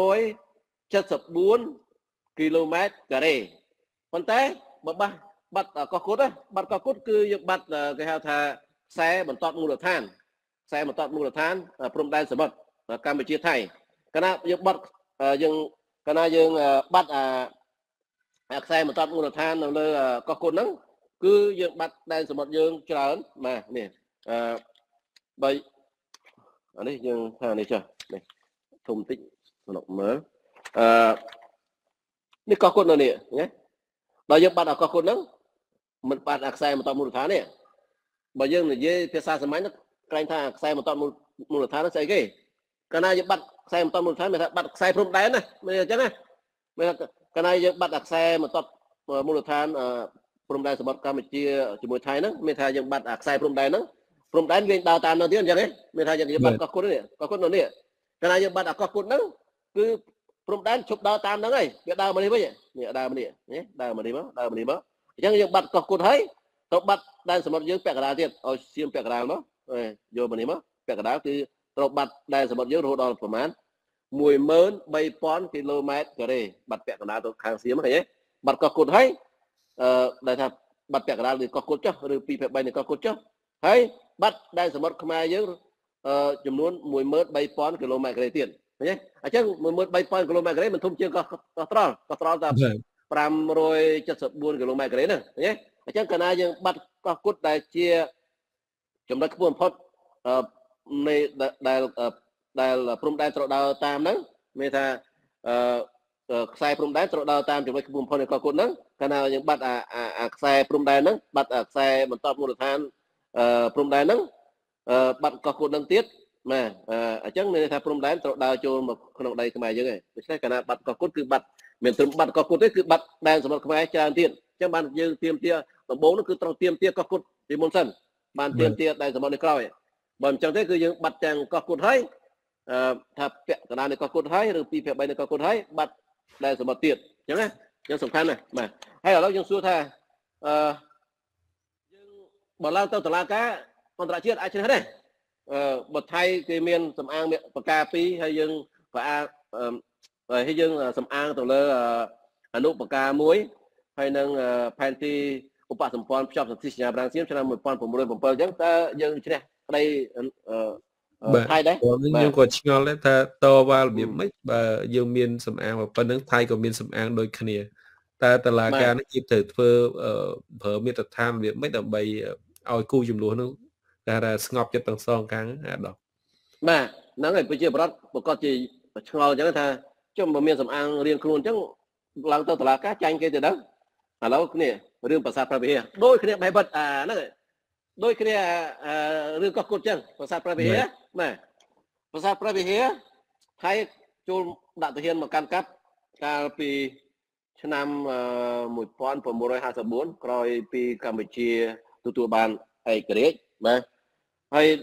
គីឡូម៉ែត្រការ៉េប៉ុន្តែបើបាត់បាត់កោះកុដបាត់កោះកុដគឺយើងបាត់គេហៅថាខ្សែបន្ទាត់មូលដ្ឋានខ្សែបន្ទាត់មូលដ្ឋានព្រំដែនសមុទ្រកម្ពុជាថៃកាលណាយើងបាត់យើងកាលណាយើងបាត់អាខ្សែបន្ទាត់មូលដ្ឋាននៅលើកោះកុដហ្នឹងគឺយើងបាត់ដែនសមុទ្រយើងច្រើនបាទនេះអឺបីអានេះយើងថានេះចុះនេះធំតិចស្នុកមើលអឺនេះកោះកុដនៅនេះណាដល់យើងបាត់អាកោះកុដហ្នឹងមិនបាត់អាខ្សែបន្ទាត់មូលដ្ឋានទេបើយើងនិយាយភាសាសាមញ្ញក្រែងថាខ្សែបន្ទាត់មូលដ្ឋានហ្នឹងស្អីគេកាលណាយើងបាត់ខ្សែបន្ទាត់មូលដ្ឋានមានថាបាត់ខ្សែព្រំដែនណាមានអញ្ចឹងណាមានកាលណាយើងបាត់អាខ្សែបន្ទាត់មូលដ្ឋានព្រំដែនសមុទ្រកម្ពុជាជាមួយថៃហ្នឹងមានថាយើងបាត់អាខ្សែព្រំដែនហ្នឹងព្រំដែនវាដើរតាមនៅទៀតអញ្ចឹងណាមានថាយើងបាត់កោះកុដនេះកោះកុដនៅនេះកាលណាយើងបាត់អាកោះកុដហ្នឹងគឺព្រំដែនជប់ដើរតាមហ្នឹងហើយវាដើរមកនេះវិញនេះដើរមកនេះនេះដើរមកនេះមកដើរមកនេះមកអញ្ចឹងយើងបាត់កោះកុដហើយទៅបាត់ដែនសមុទ្រយើងពាក់កណ្ដាលទៀតឲ្យសៀមពាក់កណ្ដាលមកយកមកនេះមកពាក់កណ្ដាលគឺត្រូវបាត់ដែនសមុទ្រយើងរហូតដល់ប្រមាណ một nghìn ba trăm គីឡូម៉ែត្រការ៉េបាត់ពាក់កណ្ដាលទៅខាងសៀមឃើញទេបាត់កោះកុដហើយអឺដែលថាបាត់ពាក់កណ្ដាលគឺកោះកុដចុះឬពីរភាគបីនៃកោះកុដចុះហើយបាត់ដែនសមុទ្រខ្មែរយើងអឺចំនួន một nghìn ba trăm គីឡូម៉ែត្រការ៉េទៀតឃើញទេអញ្ចឹង một nghìn ba trăm គីឡូម៉ែត្រការ៉េមិនធំជាងកោះកោះត្រល់កោះត្រល់តែ574គីឡូម៉ែត្រការ៉េហ្នឹងឃើញទេអញ្ចឹងកាលណាយើងបាត់កោះកុដដែលជាចំណុចខ្ពស់បំផុតអឺនៃដែលដែលព្រំដែនត្រូវដើរតាមហ្នឹងមានថាអឺខ្សែព្រំដែនត្រូវដើរតាមចំណុចខ្ពស់បំផុតនៃកោះកុដហ្នឹងកាលណាយើងបាត់អាអាខ្សែព្រំដែនហ្នឹងបាត់អាខ្សែបន្ទាត់មូលដ្ឋានអឺព្រំដែនហ្នឹងអឺបាត់កោះកុដហ្នឹងទៀតបាទអញ្ចឹងមានថាព្រំដែនត្រូវដើរចូលមកក្នុងដីខ្មែរយើងឯងដូច្នេះកាលណាបាត់កោះកុដគឺបាត់មានត្រឹមបាត់កោះកុដទេគឺបាត់ដែនសមុទ្រខ្មែរច្រើនទៀតអញ្ចឹងបានយើងទៀមទាដំបូងនោះគឺត្រូវទៀមទាកោះកុដពីមុនសិនបានទៀមទាដែនសមុទ្រនេះក្រោយបើមិនចឹងទេគឺយើងបាត់ទាំងកោះកុដហើយអឺថាពាក់កណ្ដាលនៃកោះកុដហើយឬពីរភាគបីនៃកោះកុដហើយបាត់ដែនសមុទ្រទៀតអញ្ចឹងណាយើងសំខាន់ណាស់បាទហើយឥឡូវយើងសួរថាអឺយើងបើឡើងទៅតុលាការអន្តរជាតិអាចឈ្នះដែរអឺបើថៃគេមានសំអាងបកាពីរហើយយើងក៏អាចហើយយើងសំអាងទៅលើអនុបកាមួយហើយនឹងផែនទីឧបសម្ព័ន្ធភ្ជាប់សន្ធិសញ្ញាប្រាំងសៀមឆ្នាំmột nghìn chín trăm bảy mươi bảyអញ្ចឹងតើយើងឈ្នះក្តីថៃដែរខ្ញុំក៏ឆ្ងល់ដែរថាតវ៉ារបៀបម៉េចបើយើងមានសំអាងប៉ុណ្្នឹងថៃក៏មានសំអាងដូចគ្នាតែតឡាការនេះគេត្រូវធ្វើប្រើមាត្រដ្ឋានរបៀបម៉េចដើម្បីឲ្យគូចំនួននោះតែថាស្ងប់ចិត្តទាំងសងខាងអាដោះបាទហ្នឹងហើយប្រជាប្រដ្ឋប្រកាសជាឆ្ងល់អញ្ចឹងថាចុះបើមានសំអាងរៀងខ្លួនអញ្ចឹងឡើងទៅតឡាការចាញ់គេទៅដឹងឥឡូវគ្នារឿងប្រាសាទព្រះវិហារដូចគ្នាបែបបិទអាហ្នឹងដូចគ្នារឿងកោះកុដអញ្ចឹងប្រាសាទព្រះវិហារបាទប្រាសាទព្រះវិហារថៃចូលដាក់ទាហានមកកាន់កាប់កាលពីឆ្នាំmột nghìn chín trăm hai mươi tưក្រោយពីកម្ពុជាទទួលបានឯករាជ្យបាទហើយ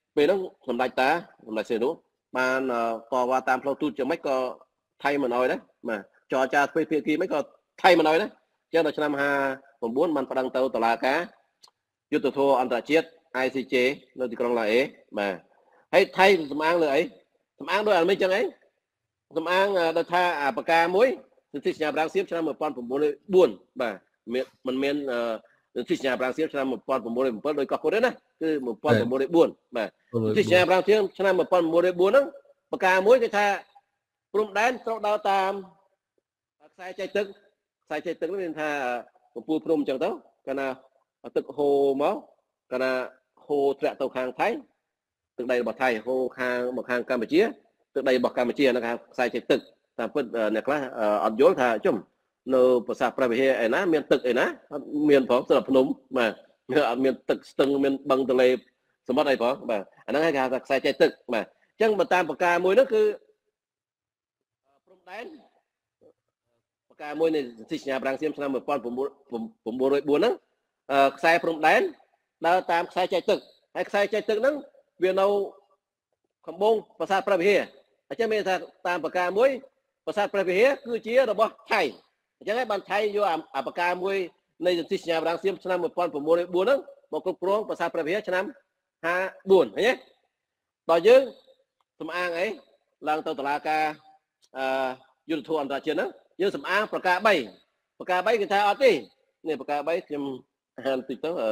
ពេលហ្នឹងសម្ដេចតាសម្ដេចសៀនុបានកវ៉ាតាមផ្លូវទូតយ៉ាងម៉េចក៏ថៃមិនអោយដែរបាទចរចាទ្វេភាគីមិនក៏ថៃមិនអោយដែរអញ្ចឹងដល់ឆ្នាំห้าสิบเก้าបានប្តឹងទៅតុលាការយុត្តិធម៌អន្តរជាតិ I C J នៅទីក្រុងឡាអេបាទហើយថៃសម្អាងលើអីសម្អាងដោយអាមិនអញ្ចឹងអីសម្អាងដោយថាអាបកាមួយសន្ធិសញ្ញាប្រាំងសៀមឆ្នាំnineteen oh fourបាទមិនមានសន្ធិសញ្ញាប្រាំងសៀមឆ្នាំnineteen oh sevenដោយកោះកូរ៉េណាគឺnineteen oh fourបាទសន្ធិសញ្ញាប្រាំងសៀមឆ្នាំnineteen oh fourហ្នឹងបកាមួយគេថាព្រំដែនត្រូវដើរតាមខ្សែចែកទឹកខ្សែចែកទឹកនេះមានថាកំពូលភ្នំអញ្ចឹងទៅកាលណាទឹកហូរមកកាលណាហូរធ្លាក់ទៅខាងថៃទឹកដីរបស់ថៃហូរខាងមកខាងកម្ពុជាទឹកដីរបស់កម្ពុជាហ្នឹងគេហៅខ្សែចែកទឹកតាមពិតអ្នកខ្លះអត់យល់ថាជុំនៅប្រាសាទព្រះវិហារឯណាមានទឹកឯណាអត់មានផងស្រាប់ភ្នំបាទអត់មានទឹកស្ទឹងមានបឹងទន្លេសមុទ្រអីផងបាទអាហ្នឹងគេហៅថាខ្សែចែកទឹកបាទអញ្ចឹងបើតាមប្រការមួយហ្នឹងគឺព្រំដែនប្រការមួយនៃសន្ធិសញ្ញាប្រាំងសៀមឆ្នាំnineteen oh fourហ្នឹងខ្សែព្រំដែនដើរតាមខ្សែចែកទឹកហើយខ្សែចែកទឹកហ្នឹងវានៅកំបូងប្រាសាទព្រះវិហារអញ្ចឹងមានថាតាមប្រការមួយប្រាសាទព្រះវិហារគឺជារបស់ថៃអញ្ចឹងហើយបានថៃយកអាប្រការមួយនៃសន្ធិសញ្ញាប្រាំងសៀមឆ្នាំnineteen oh fourហ្នឹងមកគ្រប់គ្រងប្រាសាទព្រះវិហារឆ្នាំfifty-fourឃើញទេដល់យើងសំអាងអីឡើងទៅតុលាការអឺយុទ្ធធម៌អន្តរជាតិហ្នឹងយើងសំអាងប្រការthreeប្រការthreeគេថាអត់ទេនេះប្រការthreeខ្ញុំអានតិចទៅអឺ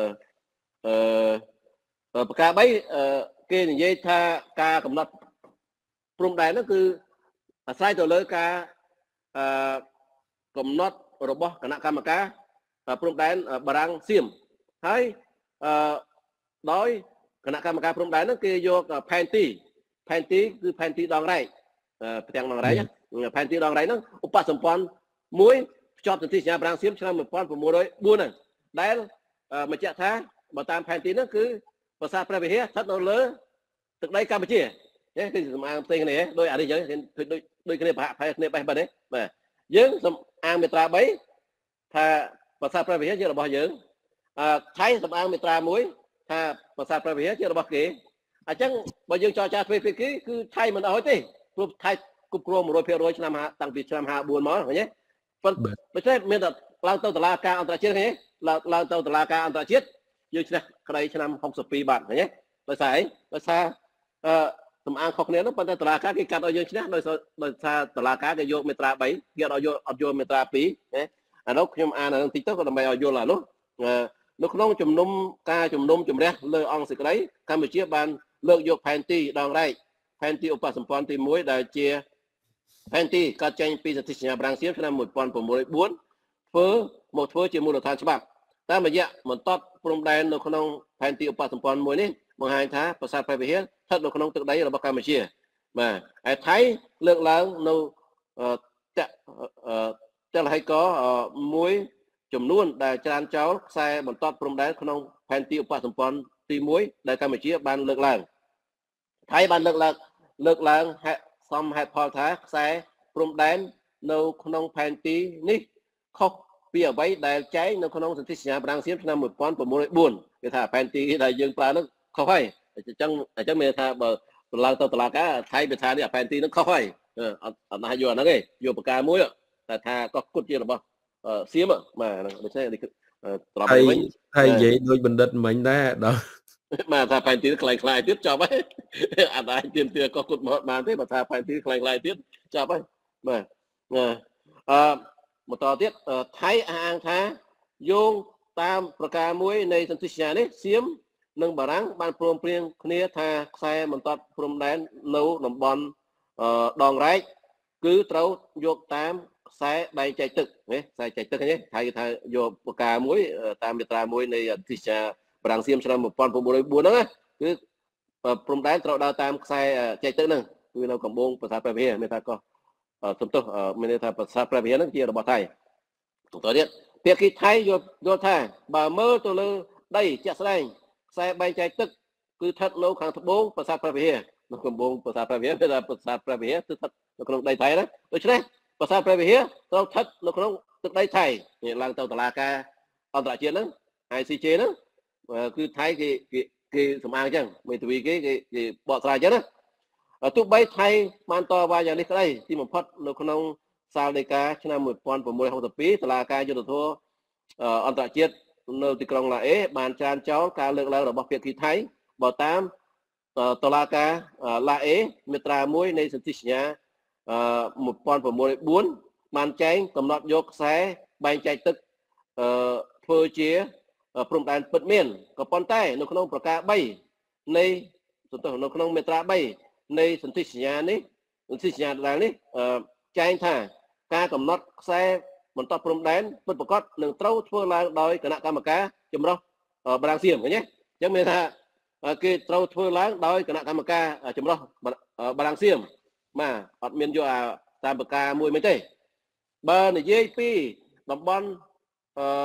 អឺប្រការthreeគេនិយាយថាការកំណត់ព្រំដែនហ្នឹងគឺអាស្រ័យទៅលើការអឺកំណត់របស់គណៈកម្មការព្រំដែនបារាំងសៀមហើយអឺដោយគណៈកម្មការព្រំដែនហ្នឹងគេយកផែនទីផែនទីគឺផែនទីដងរែកផ្ទាំងដងរែកផែនទីដងរែកហ្នឹងឧបសម្ព័ន្ធមួយភ្ជាប់សន្ធិសញ្ញាប្រាំងសៀមឆ្នាំnineteen oh fourហ្នឹងដែលបញ្ជាក់ថាបើតាមផែនទីហ្នឹងគឺប្រាសាទព្រះវិហារស្ថិតនៅលើទឹកដីកម្ពុជាទេគឺសម្អាងផ្សេងគ្នាដោយអានេះយើងដូចដូចគ្នាប្រហាក់ប្រហែលគ្នាបែបហ្នឹងបាទយើងសម្អាងមាត្រាthreeថាប្រាសាទព្រះវិហារជារបស់យើងអឺថៃសម្អាងមាត្រាoneថាប្រាសាទព្រះវិហារជារបស់គេអញ្ចឹងបើយើងចរចាទ្វេភាគីគឺថៃមិនអោយទេព្រោះថៃគ្រប់គ្រងone hundred percentឆ្នាំតាំងពីឆ្នាំfifty-fourមកឃើញទេប៉ុន្តែដូច្នេះមានតែឡើងទៅតុលាការអន្តរជាតិឃើញទេឡើងទៅតុលាការអន្តរជាតិយើងឈ្នះក្តីឆ្នាំsixty-twoបាត់ឃើញទេដោយសារអីដោយសារអឺសម្អាងខុសគ្នានោះប៉ុន្តែតុលាការគេកាត់ឲ្យយើងឈ្នះដោយដោយសារតុលាការគេយកមាត្រាthreeគេអត់យកអត់យកមាត្រាtwoណាអានោះខ្ញុំអានអានឹងតិចទៅក៏ដើម្បីឲ្យយល់អានោះនៅក្នុងជំនុំការជំនុំជម្រះលើអង្គសេចក្តីកម្ពុជាបានលើកយកផែនទីដងរែកផែនទីឧបសម្ព័ន្ធទីoneដែលជាផែនទីកាត់ចេញពីសន្ធិសញ្ញាប្រាំងសៀមឆ្នាំnineteen oh fourធ្វើមកធ្វើជាមូលដ្ឋានច្បាប់តាមរយៈបន្តព្រំដែននៅក្នុងផែនទីឧបសម្ព័ន្ធមួយនេះបង្ហាញថាប្រាសាទព្រះវិហារស្ថិតនៅក្នុងទឹកដីរបស់កម្ពុជាបាទហើយថៃលើកឡើងនៅតតលហៃកមួយចំនួនដែលច្រានចោលខ្សែបន្តព្រំដែនក្នុងផែនទីឧបសម្ព័ន្ធទីoneដែលកម្ពុជាបានលើកឡើងថៃបានលើកឡើងលើកឡើងសំហេតុផលថាខ្សែព្រំដែននៅក្នុងផែនទីនេះខុសពីអ្វីដែលចែងនៅក្នុងសន្ធិសញ្ញាប្រាំងសៀមឆ្នាំnineteen oh fourគេថាផែនទីដែលយើងប្រើនោះខុសហើយអញ្ចឹងអញ្ចឹងមានថាបើឡើងទៅតុលាការថៃវាថានេះផែនទីនោះខុសហើយអត់អត់ណាយកអាហ្នឹងទេយកប្រការមួយតែថាកោះគុតជារបស់សៀមបាទដូច្នេះត្រង់វិញហើយនិយាយដូចបណ្ឌិតមិញដែរដល់បាទថាផែនទីខ្លាំងខ្លាយទៀតចប់ហើយអត់អាចទៀមទាកោះគុតមកបានទេបើថាផែនទីខ្លាំងខ្លាយទៀតចប់ហើយបាទអឺបន្តទៀតថៃអះអាងថាយោងតាមប្រការមួយនៃសន្ធិសញ្ញានេះសៀមនិងបារាំងបានព្រមព្រៀងគ្នាថាខ្សែបន្តព្រំដែននៅតំបន់ដងរែកគឺត្រូវយកតាមខ្សែដៃចែកទឹកណាខ្សែចែកទឹកហ្នឹងថៃគេថាយកប្រការមួយតាមមាត្រាមួយនៃសន្ធិសញ្ញាបារាំងសៀមឆ្នាំnineteen oh fourហ្នឹងណាគឺព្រំដែនត្រូវដើរតាមខ្សែចែកទឹកហ្នឹងគឺនៅកំបូងប្រាសាទព្រះវិហារមានថាកោះសំទោសមានន័យថាប្រាសាទព្រះវិហារហ្នឹងជារបស់ថៃបន្តទៀតភាគីថៃយល់យល់ថាបើមើលទៅលើដីជាក់ស្ដែងខ្សែបែងចែកទឹកគឺស្ថិតនៅខាងត្បូងប្រាសាទព្រះវិហារនៅកំបូងប្រាសាទព្រះវិហារគឺថាប្រាសាទព្រះវិហារគឺស្ថិតនៅក្នុងដីថៃណាដូច្នេះប្រាសាទព្រះវិហារត្រូវស្ថិតនៅក្នុងទឹកដីថៃឡើងទៅតុលាការអន្តរជាតិហ្នឹង I C J ហ្នឹងគឺថៃគេគេគេសម្អាងអញ្ចឹងមេធាវីគេគេគេបកស្រាយអញ្ចឹងណាទោះបីថៃបានតវ៉ាយ៉ាងនេះក្តីទីបំផុតនៅក្នុងសាលដីកាឆ្នាំmột nghìn sáu trăm sáu mươi haiតុលាការយុត្តិធម៌អន្តរជាតិនៅទីក្រុងឡាអេបានច្រានចោលការលើកឡើងរបស់ភាគីថៃបើតាមតុលាការឡាអេមាត្រាមួយនៃសន្ធិសញ្ញាmột nghìn sáu trăm bốnបានចែងកំណត់យកខ្សែបែងចែកទឹកធ្វើជាព្រំដែនពិតមានក៏ប៉ុន្តែនៅក្នុងប្រការបីនៃនៅក្នុងមាត្រាបីនៃសន្ធិសញ្ញានេះសន្ធិសញ្ញាដដែលនេះចែងថាការកំណត់ខ្សែបន្តព្រំដែនពិតប្រាកដនឹងត្រូវធ្វើឡើងដោយគណៈកម្មការចម្រុះបារាំងសៀមឃើញទេអញ្ចឹងមានថាគេត្រូវធ្វើឡើងដោយគណៈកម្មការចម្រុះបារាំងសៀមបាទអត់មានយកតាមប្រការមួយមិនទេបើនិយាយពីតំបន់អឺ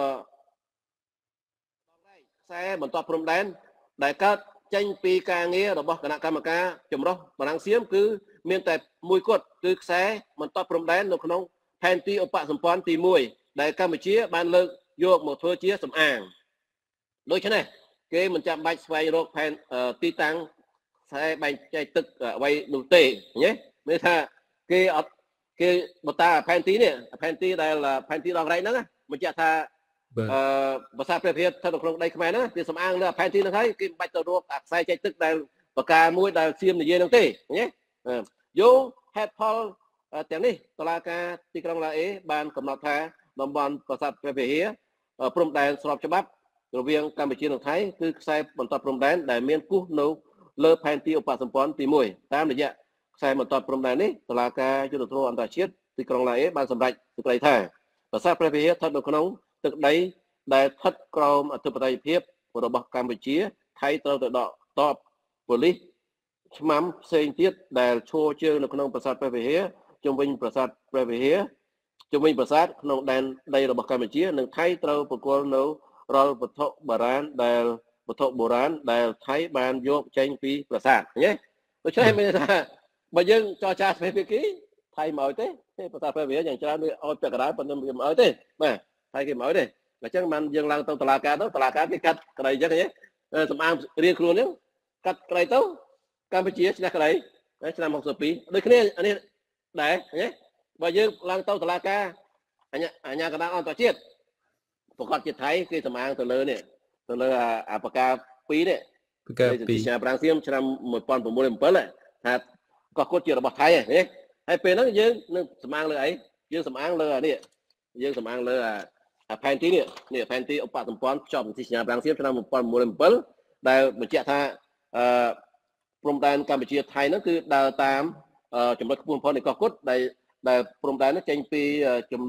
ខ្សែបន្តព្រំដែនដែលកើតចេញពីការងាររបស់គណៈកម្មការចម្រុះបារាំងសៀមគឺមានតែមួយគត់គឺខ្សែបន្តព្រំដែននៅក្នុងផែនទីឧបសម្ព័ន្ធទីមួយដែលកម្ពុជាបានលើកយកមកធ្វើជាសំអាងដូច្នេះគេមិនចាំបាច់ស្វែងរកផែនទីតាំងខ្សែបែងចែកទឹកអ្វីនោះទេញ៉េមានថាគេអត់គេបតាផែនទីនេះផែនទីដែលផែនទីដងរែកហ្នឹងបញ្ជាក់ថាអឺភាសាព្រះភិស្ថស្ថិតនៅក្នុងដីខ្មែរហ្នឹងគេសំអាងលើផែនទីហ្នឹងហើយគេមិនបាច់ទៅរកខ្សែចែកទឹកដែលបកាមួយដែលសៀមនិយាយហ្នឹងទេញ៉េយោហេតុផលទាំងនេះតុលាការទីក្រុងឡាអេបានកំណត់ថាតំបន់ប្រាសាទព្រះវិហារព្រំដែនស្របច្បាប់រវាងកម្ពុជានិងថៃគឺខ្សែបន្តព្រំដែនដែលមានគូសនៅលើផែនទីឧបសម្ព័ន្ធទីមួយតាមរយៈខ្សែបន្តព្រំដែននេះតុលាការយុត្តិធម៌អន្តរជាតិទីក្រុងឡាអេបានសម្រេចសេចក្តីថាប្រាសាទព្រះវិហារស្ថិតនៅក្នុងទឹកដីដែលស្ថិតក្រោមអធិបតេយ្យភាពរបស់កម្ពុជាថៃត្រូវទៅដកតបប៉ូលីសឆ្មាំផ្សេងទៀតដែលឈរជើងនៅក្នុងប្រាសាទព្រះវិហារជុំវិញប្រាសាទព្រះវិហារជុំវិញប្រាសាទក្នុងដែនដីរបស់កម្ពុជានិងថៃត្រូវប្រគល់នៅរាល់វត្ថុបុរាណដែលវត្ថុបុរាណដែលថៃបានយកចេញពីប្រាសាទឃើញទេដូច្នេះមានថាបើយើងចរចាស្វែងភាគីថៃមកទេប្រាសាទព្រះវិហារយ៉ាងច្រើនវាឲ្យពាក់កណ្ដាលប៉ុន្តែវាមិនឲ្យទេបាទថៃគេមិនឲ្យទេអញ្ចឹងបានយើងឡើងទៅតុលាការទៅតុលាការគេកាត់ក្តីអញ្ចឹងឃើញទេសម្អាងរៀងខ្លួនហ្នឹងកាត់ក្តីទៅកម្ពុជាឆ្នះក្តីឆ្នាំหกสิบពីរដូចគ្នាអានេះដែរឃើញទេបើយើងឡើងទៅតុលាការអាញាអាញាកណ្ដាលអន្តរជាតិប្រកាសជាថៃគេសម្អាងទៅលើនេះទៅលើអាបកាពីរនេះបកាពីរឆ្នាំប្រាំងសៀមឆ្នាំmột nghìn chín trăm bảy mươi bảyថាកោះគុតជារបស់ថៃហ្នឹងហើយពេលហ្នឹងយើងនឹងសម្អាងលើអីយើងសម្អាងលើអានេះយើងសម្អាងលើអាផែនទីនេះនេះផែនទីឧបសម្ព័ន្ធភ្ជាប់សន្ធិសញ្ញាប្រាំងសៀមឆ្នាំmột nghìn chín trăm bảy mươi bảyដែលបញ្ជាក់ថាអឺព្រំដែនកម្ពុជាថៃហ្នឹងគឺដើរតាមចំណុចខ្ពស់បំផុតនៃកោះគុតដែលដែលព្រំដែនហ្នឹងចេញពីជំ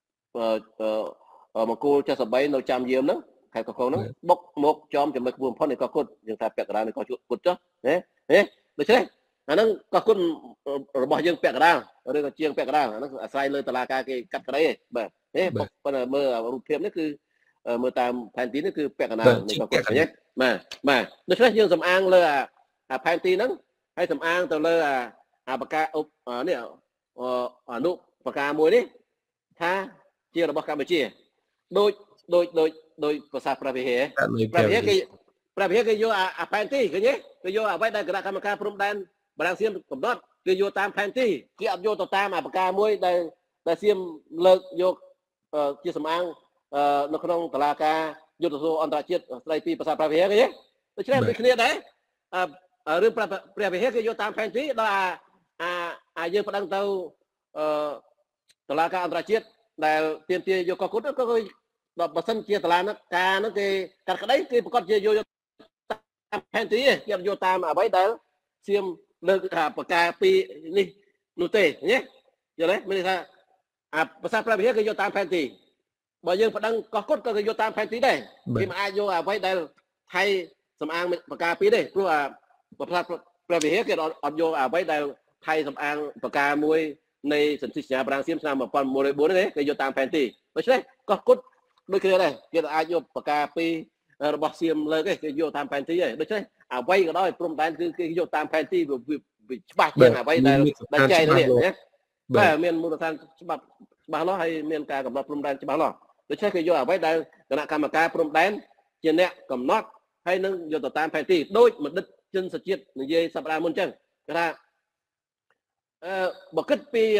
មង្គលចេះសបីនៅចាំយាមហ្នឹងខេត្តកោះកុងហ្នឹងបុកមកចំចំណុចខ្ពស់បំផុតនៃកោះគុតយើងថាពាក់កណ្ដាលនៃកោះគុតចុះណាណាដូច្នេះអាហ្នឹងកោះគុតរបស់យើងពាក់កណ្ដាលឬក៏ជាងពាក់កណ្ដាលអាហ្នឹងអាស្រ័យលើតុលាការគេកាត់ក្តីទេបាទទេបុកប៉ុន្តែមើលរូបភាពនេះគឺមើលតាមផែនទីនេះគឺពាក់កណ្ដាលនៃកោះគុតឃើញទេបាទបាទដូច្នេះយើងសំអាងលើអាផែនទីហ្នឹងហើយសំអាងទៅលើអាបកានេះអនុបកាមួយនេះថាជារបស់កម្ពុជាដូចដូចដូចដូចប្រាសាទព្រះវិហារព្រះវិហារគេព្រះវិហារគេយកអាផែនទីឃើញទេគេយកអ្វីដែលគណៈកម្មការព្រំដែនបារាំងសៀមកំណត់គេយកតាមផែនទីគេអត់យកទៅតាមអាបកាមួយដែលដែលសៀមលើកយកជាសំអាងនៅក្នុងតុលាការយុត្តិធម៌អន្តរជាតិស្ដីពីប្រាសាទព្រះវិហារឃើញទេដូច្នេះដូចគ្នាដែររឿងព្រះវិហារគេយកតាមផែនទីដល់អាអាអាយើងប្តឹងទៅអឺតុលាការអន្តរជាតិដែលទាមទារយកកោះគុតក៏ដល់បើសិនជាតុលាការហ្នឹងគេកាត់ក្តីគេប្រកាសជាយកតាមផែនទីគេអត់យកតាមអ្វីដែលសៀមលើកថាប្រការពីនេះនោះទេញ៉េយល់ទេមានន័យថាអាប្រាសាទព្រះវិហារគេយកតាមផែនទីបើយើងប្តឹងកោះគុតក៏គេយកតាមផែនទីដែរគេមិនអាចយកអ្វីដែលថៃសំអាងប្រការពីទេព្រោះអាប្រាសាទព្រះវិហារគេអត់យកអ្វីដែលថៃសំអាងប្រការមួយនៃសន្ធិសញ្ញាប្រាំងសៀមឆ្នាំmột nghìn chín trăm bốn mươi bốnទេគេយកតាមផែនទីដូច្នេះកោះគុតដូចគ្នាដែរគេអាចយកប្រការពីរបស់សៀមលើកទេគេយកតាមផែនទីទេដូច្នេះអ្វីក៏ដោយព្រំដែនគឺគេយកតាមផែនទីវាច្បាស់ជាងអ្វីដែលដែលចែកនេះណាបាទមានមូលដ្ឋានច្បាប់ច្បាស់លាស់ហើយមានការកំណត់ព្រំដែនច្បាស់លាស់ដូច្នេះគេយកអ្វីដែលគណៈកម្មការព្រំដែនជាអ្នកកំណត់ hay nâng vô tờ tam phèn tì đôi một đất chân sạch chiết như dây sắp ra môn chân cái ra bậc kết pi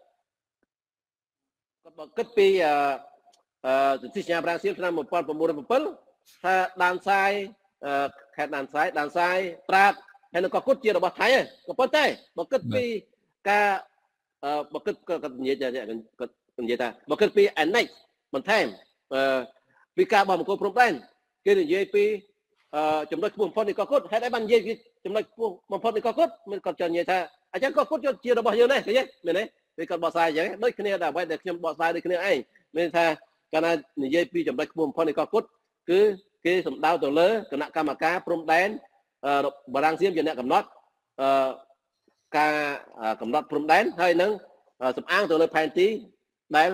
bậc kết pi thị nhà Brazil năm một con một môn một pấn ta đàn sai khét đàn sai đàn sai prat hay nó có cốt chia được bậc thái có bậc tay bậc kết pi ca bậc kết cái gì vậy cái gì ta bậc kết pi anh này mình thêm vì ca bằng một cô problem kia là dây pi chúng ta buông phong đi có cốt hay đấy ban dây chúng ta buông phong đi có cốt mình còn chờ như thế anh chắc có cốt cho chia được bao nhiêu này cái gì mình đấy vì còn bỏ sai vậy đấy cái này là vậy đểខ្ញុំbỏ sai đi cái này anh nên tha cái này dây pi chúng ta buông phong đi có cốt cứ cái sầm đau từ lớn cái nặng cam mà cá prom đen bà đang xiêm cho nè cầm nót ca cầm nót prom đen hay nâng sầm ăn từ nơi phèn tí đen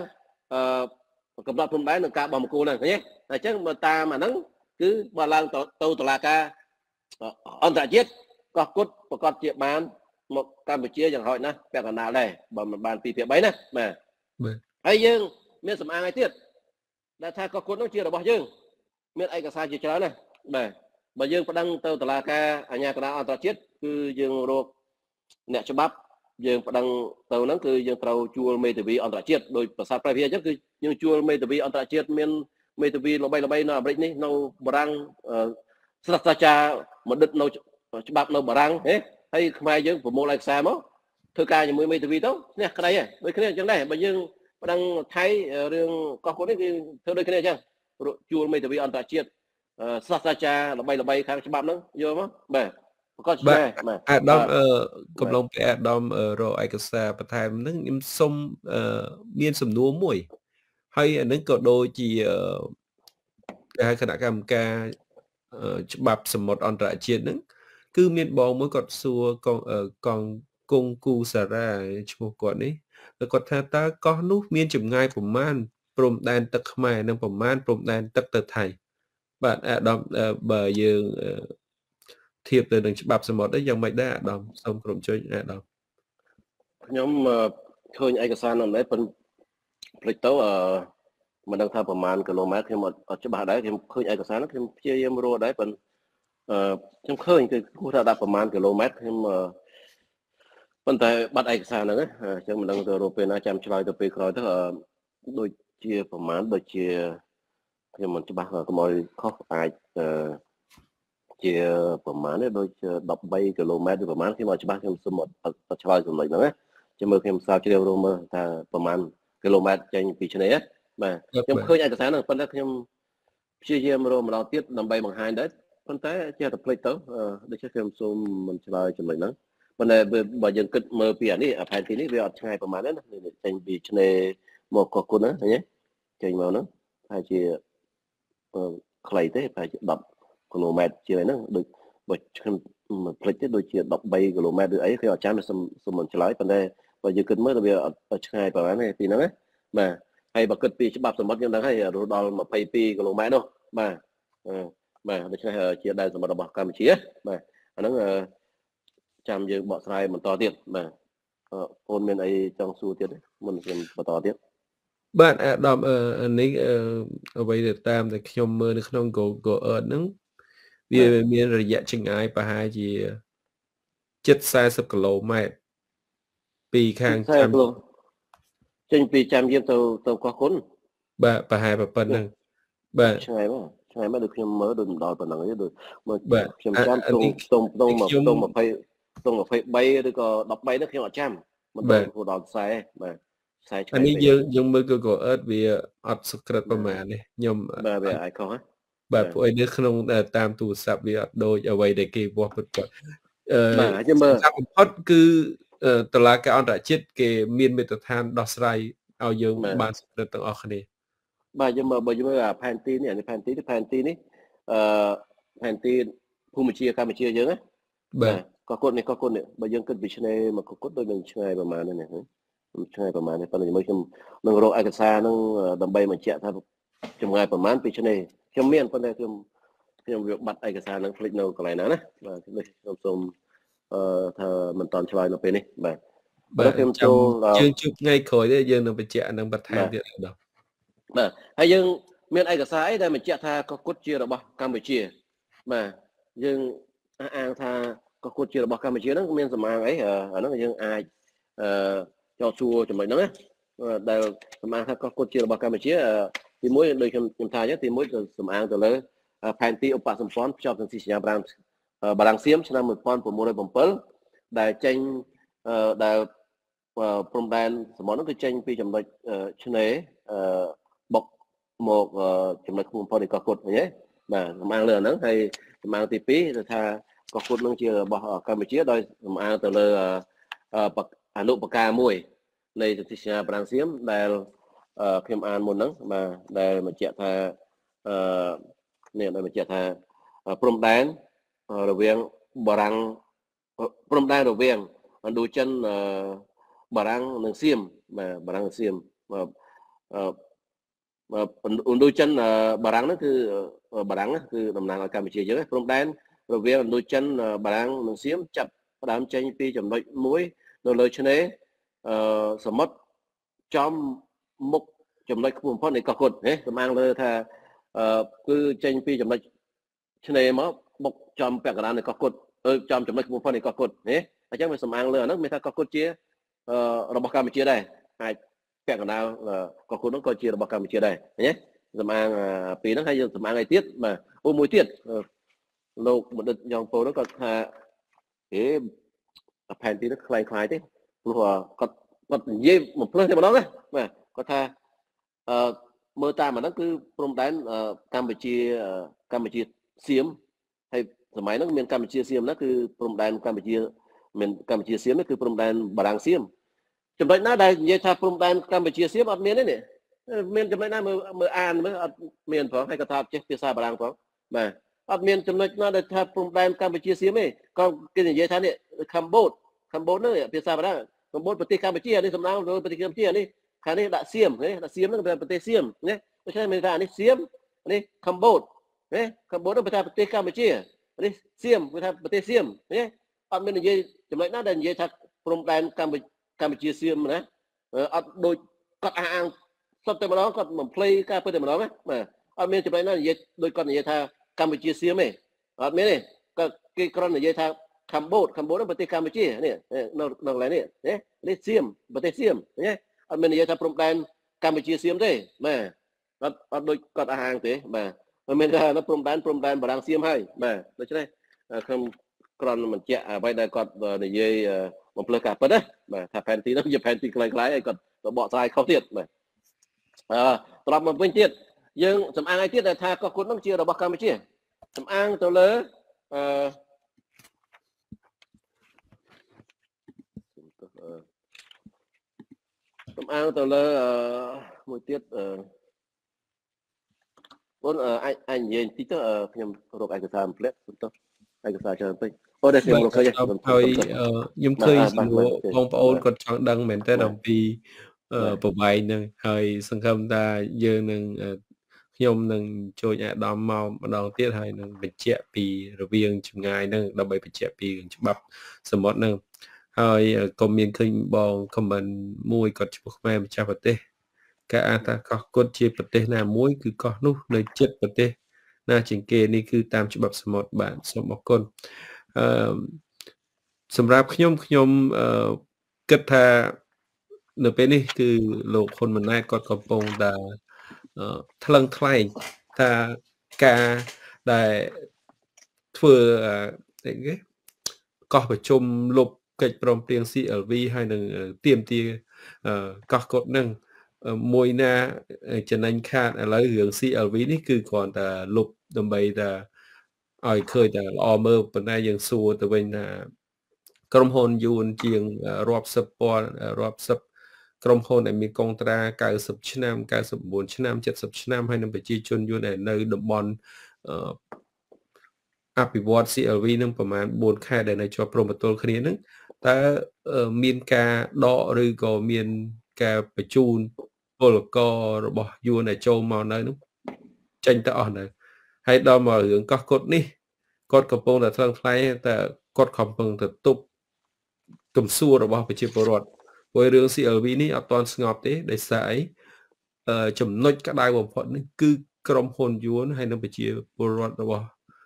cầm nót prom đen nâng cá bằng một cô này cái nhé là chắc mà ta mà nâng cứ bà lang tàu tàu là ca ông ta chết có cốt và con chuyện bán một Campuchia chẳng hỏi nè bè còn nào này bà một bàn tì tiệm bấy nè mà hay dương miền sầm ăn ai tiết đã thay có cốt nó chia được bao nhiêu miền ai cả sai chia cho này mà bà dương có đăng tàu tàu là ca ở nhà còn nào ông ta chết cứ dương rô nè cho bắp dương có đăng tàu nó cứ dương tàu chua mê từ vì ông ta chết đôi bà sa prai chắc cứ dương chua mê từ vì ông ta chết miền mê từ vì nó bay nó bay nó bệnh này nó barang sát cha một đợt nó bắp nó barang hết hay mai dương của một lại xa máu thưa ca như mười mê từ vì đó nè cái này với cái này chẳng này bà dương đang thấy riêng có có cái theo đây cái này chăng chua mê từ vì anh ta chết sát cha nó bay nó bay khang bắp nó vô má bè có chuyện mà Adam cầm lòng cái Adam rồi ai cái xa và thay nó im sông miên sầm núa muội hay nó có đôi chỉ hai khả năng ca bắp sầm một on trại chiến nứng cứ miền bò mới còn xua còn ở còn cung cu xả ra một con ấy rồi còn tha ta có nút miền chùm ngay của man prom đan tật mày nâng của man prom đan tật tật thầy bạn Adam bờ dương thiệp từ đằng bắp sầm một đấy dòng mày đã Adam xong cùng chơi Adam nhóm khơi ai cái san này phần lịch tấu ở mình đang thamประมาณ km khi mà ở chỗ bà đấy thì khơi ai cả sáng thì chia em rô đấy phần trong khơi thì khu ta đạt ประมาณ km khi mà vấn đề bắt ai cả sáng nữa cho mình đang từ Europe na chăm chơi từ pe rồi tức là đôi chia ประมาณ đôi chia khi mình cho bà có mọi khó ai chia ประมาณ đấy đôi đập bay km ประมาณ khi mà cho bà thêm số một chơi từ này nữa cho mơ thêm sao chơi Euro mơ ta ประมาณ km trên vị trí này màខ្ញុំឃើញឯកសារហ្នឹងប៉ុន្តែខ្ញុំព្យាយាមរកម្ដងទៀតដើម្បីបង្ហាញដែរប៉ុន្តែចេះតែភ្លេចទៅដូចជាខ្ញុំសូមមិនឆ្លើយចំណុចហ្នឹងប៉ុន្តែបើយើងគិតមើលពីអានេះផែនទីនេះវាអត់ឆ្ងាយប្រហែលណាចេញពីឆ្នេរមកកោះគុណហ្នឹងឃើញទេចេញមកហ្នឹងថាជាខ្លីទេប្រហែលជាដប់គីឡូម៉ែត្រជាហ្នឹងដូចបើខ្ញុំមិនភ្លេចទេដូចជាដប់បីគីឡូម៉ែត្រឬអីខ្ញុំអត់ចាំសូមសូមមិនឆ្លើយប៉ុន្តែបើយើងគិតមើលទៅវាអត់ឆ្ងាយប្រហែលទេពីហ្នឹងណាបាទhay bậc kết pi cho bắp sầm mất nhưng đang hay rồi đo mà pay pi cái lô máy đâu mà mà để cho chia đây sầm mất bậc Campuchia mà nó chăm dương bỏ sai mình to tiền mà ôn bên ấy trong su tiền mình cần to tiền bạn Adam ở này ở bây giờ tam thì nhom mơ được không có có ở nứng vì miền rồi dạ chừng ai bà hai gì chết sai sập km pi khang trăm trên pi trăm dương tàu tàu qua khốn bà bà hai bà phân nè bà ngày mà ngày mà được nhom mơ được đòi phần năng được mà trăm trăm tông tông tông mà tông mà phải tông mà phải bay được có đọc bay nó khi họ trăm mình đòi hồ đòn sai mà anh ấy dương dương mơ cơ cổ ớt vì ọt sực rật bà mà này nhom bà về ai có bà phụ ấy đứa không tam tù sạp vì ọt đôi ở vậy để kì bó bật bật mà chứ mơ hot cứ tờ lá cái on đã chết cái miền mê tờ than đo sài ao dương bàn được tầng ở này bà chứ mơ bởi vì là pan tin này pan tin pan tin ấy pan tin Campuchia Campuchia dương á bà có cốt này có cốt này bà dương cất vị này mà có cốt đôi mình chơi bà mà này này chơi bà mà này phần này mới trong nâng rộ ai cả xa nâng đầm bay mà chạy theo trong ngày bà mán vị này trong miền phần này trong trong việc bắt ai cả xa nâng flick nâu còn lại nữa và cái này trong sông thờ mình toàn chơi nó bên này bà bà chương chụp ngay khỏi đấy dương nó phải chạy nâng bật thang thì đâu bà hay dương miền ai cả xa ấy đây mình chạy theo có cốt chia đâu bà Campuchia បាទយើងអះអាងថាក៏គួតជារបស់កម្ពុជាហ្នឹងមានសម្អាងអីអាហ្នឹងយើងអាចអឺចោទសួរចំណុចហ្នឹងណាដែលសម្អាងថាក៏គួតជារបស់កម្ពុជាទីមួយដូចខ្ញុំខ្ញុំថាអញ្ចឹងទីមួយគឺសម្អាងទៅលើផែនទីឧបសម្ព័ន្ធភ្ជាប់សន្ធិសញ្ញាបារាំងបារាំងសៀមឆ្នាំmột nghìn chín trăm lẻ bảyដែលចេញដែលព្រំដែនសមុទ្រហ្នឹងគឺចេញពីចំណុចឆ្នេរបុកមកចំណុចខ្ពស់បំផុតនៃកោះកុដឃើញទេបាទសម្អាងលើអាហ្នឹងហើយសម្អាងទីពីរគឺថាកោះកុដនឹងជារបស់កម្ពុជាដោយសម្អាងទៅលើអនុបកាមួយនៃសន្ធិសញ្ញាបារាំងសៀមដែលខ្ញុំអានមុនហ្នឹងបាទដែលបញ្ជាក់ថាអឺនេះដែលបញ្ជាក់ថាព្រំដែនរវាងបារាំងព្រំដែនរវាងឥណ្ឌូចិនបារាំងនិងសៀមបាទបារាំងនិងសៀមបាទឥណ្ឌូចិនបារាំងហ្នឹងគឺបារាំងគឺតំណាងឲ្យកម្ពុជាយើងព្រំដែនរវាងឥណ្ឌូចិនបារាំងនិងសៀមចាប់ផ្ដើមចេញពីចំណុចមួយនៅលើឆ្នេរអឺសមុទ្រចំមុខចំណុចខ្ពស់បំផុតនៃកោះកុដហ៎សម្អាងលើថាអឺគឺចេញពីចំណុចឆ្នេរមកបុកចំពាក់កណ្ដាលនៃកោះកុដចំចំណុចខ្ពស់បំផុតនៃកោះកុដហ៎អញ្ចឹងវាសម្អាងលើអាហ្នឹងមានថាកោះកុដជារបស់កម្ពុជាដែរអាចពាក់កណ្ដាលកោះកុដហ្នឹងក៏ជារបស់កម្ពុជាដែរឃើញទេសម្អាងពីហ្នឹងហើយយើងសម្អាងអីទៀតបាទអូមួយទៀតលោកបណ្ឌិតយ៉ងពោហ្នឹងគាត់ថាហេផែនទីហ្នឹងខ្លាំងខ្លាយទេព្រោះគាត់គាត់និយាយមកផ្លើសតែម្ដងណាបាទគាត់ថាអឺមើលតាមអាហ្នឹងគឺព្រំដែនកម្ពុជាកម្ពុជាសៀមហើយសម័យហ្នឹងមានកម្ពុជាសៀមណាគឺព្រំដែនកម្ពុជាមានកម្ពុជាសៀមគឺព្រំដែនបារាំងសៀមចំណុចណាដែលនិយាយថាព្រំដែនកម្ពុជាសៀមអត់មានទេនេះមានចំណុចណាមើលមើលអានមើលអត់មានផងហើយក៏ថាចេះភាសាបារាំងផងបាទអត់មានចំណុចណាដែលថាព្រំដែនកម្ពុជាសៀមទេក៏គេនិយាយថានេះកម្ពុជាកម្ពុជាហ្នឹងភាសាបារាំងកម្ពុជាប្រទេសកម្ពុជានេះសំដៅលើប្រទេសកម្ពុជានេះខាងនេះដាក់សៀមណាដាក់សៀមហ្នឹងគឺប្រទេសសៀមណាដូច្នេះមានថានេះសៀមនេះកម្ពុជាណាកម្ពុជាហ្នឹងគឺថាប្រទេសកម្ពុជានេះសៀមគឺថាប្រទេសសៀមណាអត់មាននិយាយចំណុចណាដែលនិយាយថាព្រំដែនកម្ពុជាកម្ពុជាសៀមណាអត់ដូចគាត់អះអាងសុទ្ធតែម្ដងគាត់បំភ្លៃការពិតតែម្ដងណាបាទអត់មានចំណុចណានិយាយដូចគាត់និយាយថាកម្ពុជាសៀមទេអត់មានទេគាត់គេគ្រាន់តែនិយាយថាកម្ពុជាកម្ពុជាប្រទេសកម្ពុជានេះនៅនៅកន្លែងនេះនេះសៀមប្រទេសសៀមណាអត់មាននិយាយថាព្រំដែនកម្ពុជាសៀមទេបាទអត់អត់ដូចគាត់អះអាងទេបាទមិនមែនថាព្រំដែនព្រំដែនបារាំងសៀមហើយបាទដូច្នេះខ្ញុំគ្រាន់តែបញ្ជាក់អ្វីដែលគាត់និយាយបំភ្លឺការពិតណាបាទថាផែនទីនោះជាផែនទីខ្លីៗហើយគាត់ទៅបកស្រាយខុសទៀតបាទអឺត្រប់មកវិញទៀតយើងសំអាងឲ្យទៀតដែលថាកោះកុដនោះជារបស់កម្ពុជាសំអាងទៅលើអឺសំអាងទៅលើមួយទៀតអឺបងអាចអាចនិយាយតិចទៅខ្ញុំរកឯកសារផ្លែទៅឯកសារច្រើនពេកអូដែលខ្ញុំរកឃើញហើយខ្ញុំឃើញបងប្អូនគាត់ចង់ដឹងមែនតើអំពីប្រវែងហ្នឹងហើយសង្ឃឹមថាយើងនឹងខ្ញុំនឹងជួយអាដាមមកម្ដងទៀតហើយនឹងបញ្ជាក់ពីរវាងចម្ងាយហ្នឹងដើម្បីបញ្ជាក់ពីច្បាប់សមុទ្រហ្នឹងហើយក៏មានឃើញបងខមមិនមួយគាត់ឈ្មោះខ្មែរម្ចាស់ប្រទេសការអាថាកោះកុដជាប្រទេសណាមួយគឺកោះនោះនៅជិតប្រទេសណាជាងគេនេះគឺតាមច្បាប់សមុទ្របាទសូមអរគុណអឺសម្រាប់ខ្ញុំខ្ញុំអឺគិតថានៅពេលនេះគឺលោកហ៊ុនម៉ាណែតគាត់កំពុងតែថ្លឹងថ្លែងថាការដែលធ្វើអីគេកោះប្រជុំលុបកិច្ចព្រមព្រៀង C L V ហើយនឹងទៀមទាកោះកុដនឹងមួយណាចំណេញខាតឥឡូវរឿង C L V នេះគឺគ្រាន់តែលុបដើម្បីតែឲ្យឃើញតែល្អមើលប៉ុន្តែយើងសួរទៅវិញថាក្រុមហ៊ុនយួនជាងរាប់សិបពាន់រាប់សិបក្រុមហ៊ុនដែលមានកុងត្រាកៅសិបឆ្នាំកៅសិបបួនឆ្នាំเจ็ดสิบឆ្នាំហើយនឹងប្រជាជនយួនដែលនៅតំបន់អភិវឌ្ឍ C L V នឹងប្រមាណបួនខែដែលនៅជាប់ព្រំប្រទល់គ្នានឹងតើមានការដកឬក៏មានការបញ្ជូនពលកររបស់យួនដែលចូលមកនៅនោះចេញទៅអស់នៅហើយដល់មករឿងកោះកុដនេះគាត់កំពុងតែថ្លឹងថ្លែងតែគាត់កំពុងតែទប់ទំសួររបស់ប្រជាពលរដ្ឋព្រោះរឿង C L V នេះអត់ទាន់ស្ងប់ទេដោយសារអីចំណុចក្តៅបំផុតនេះគឺក្រុមហ៊ុនយួនហើយនិងប្រជាពលរដ្ឋរបស់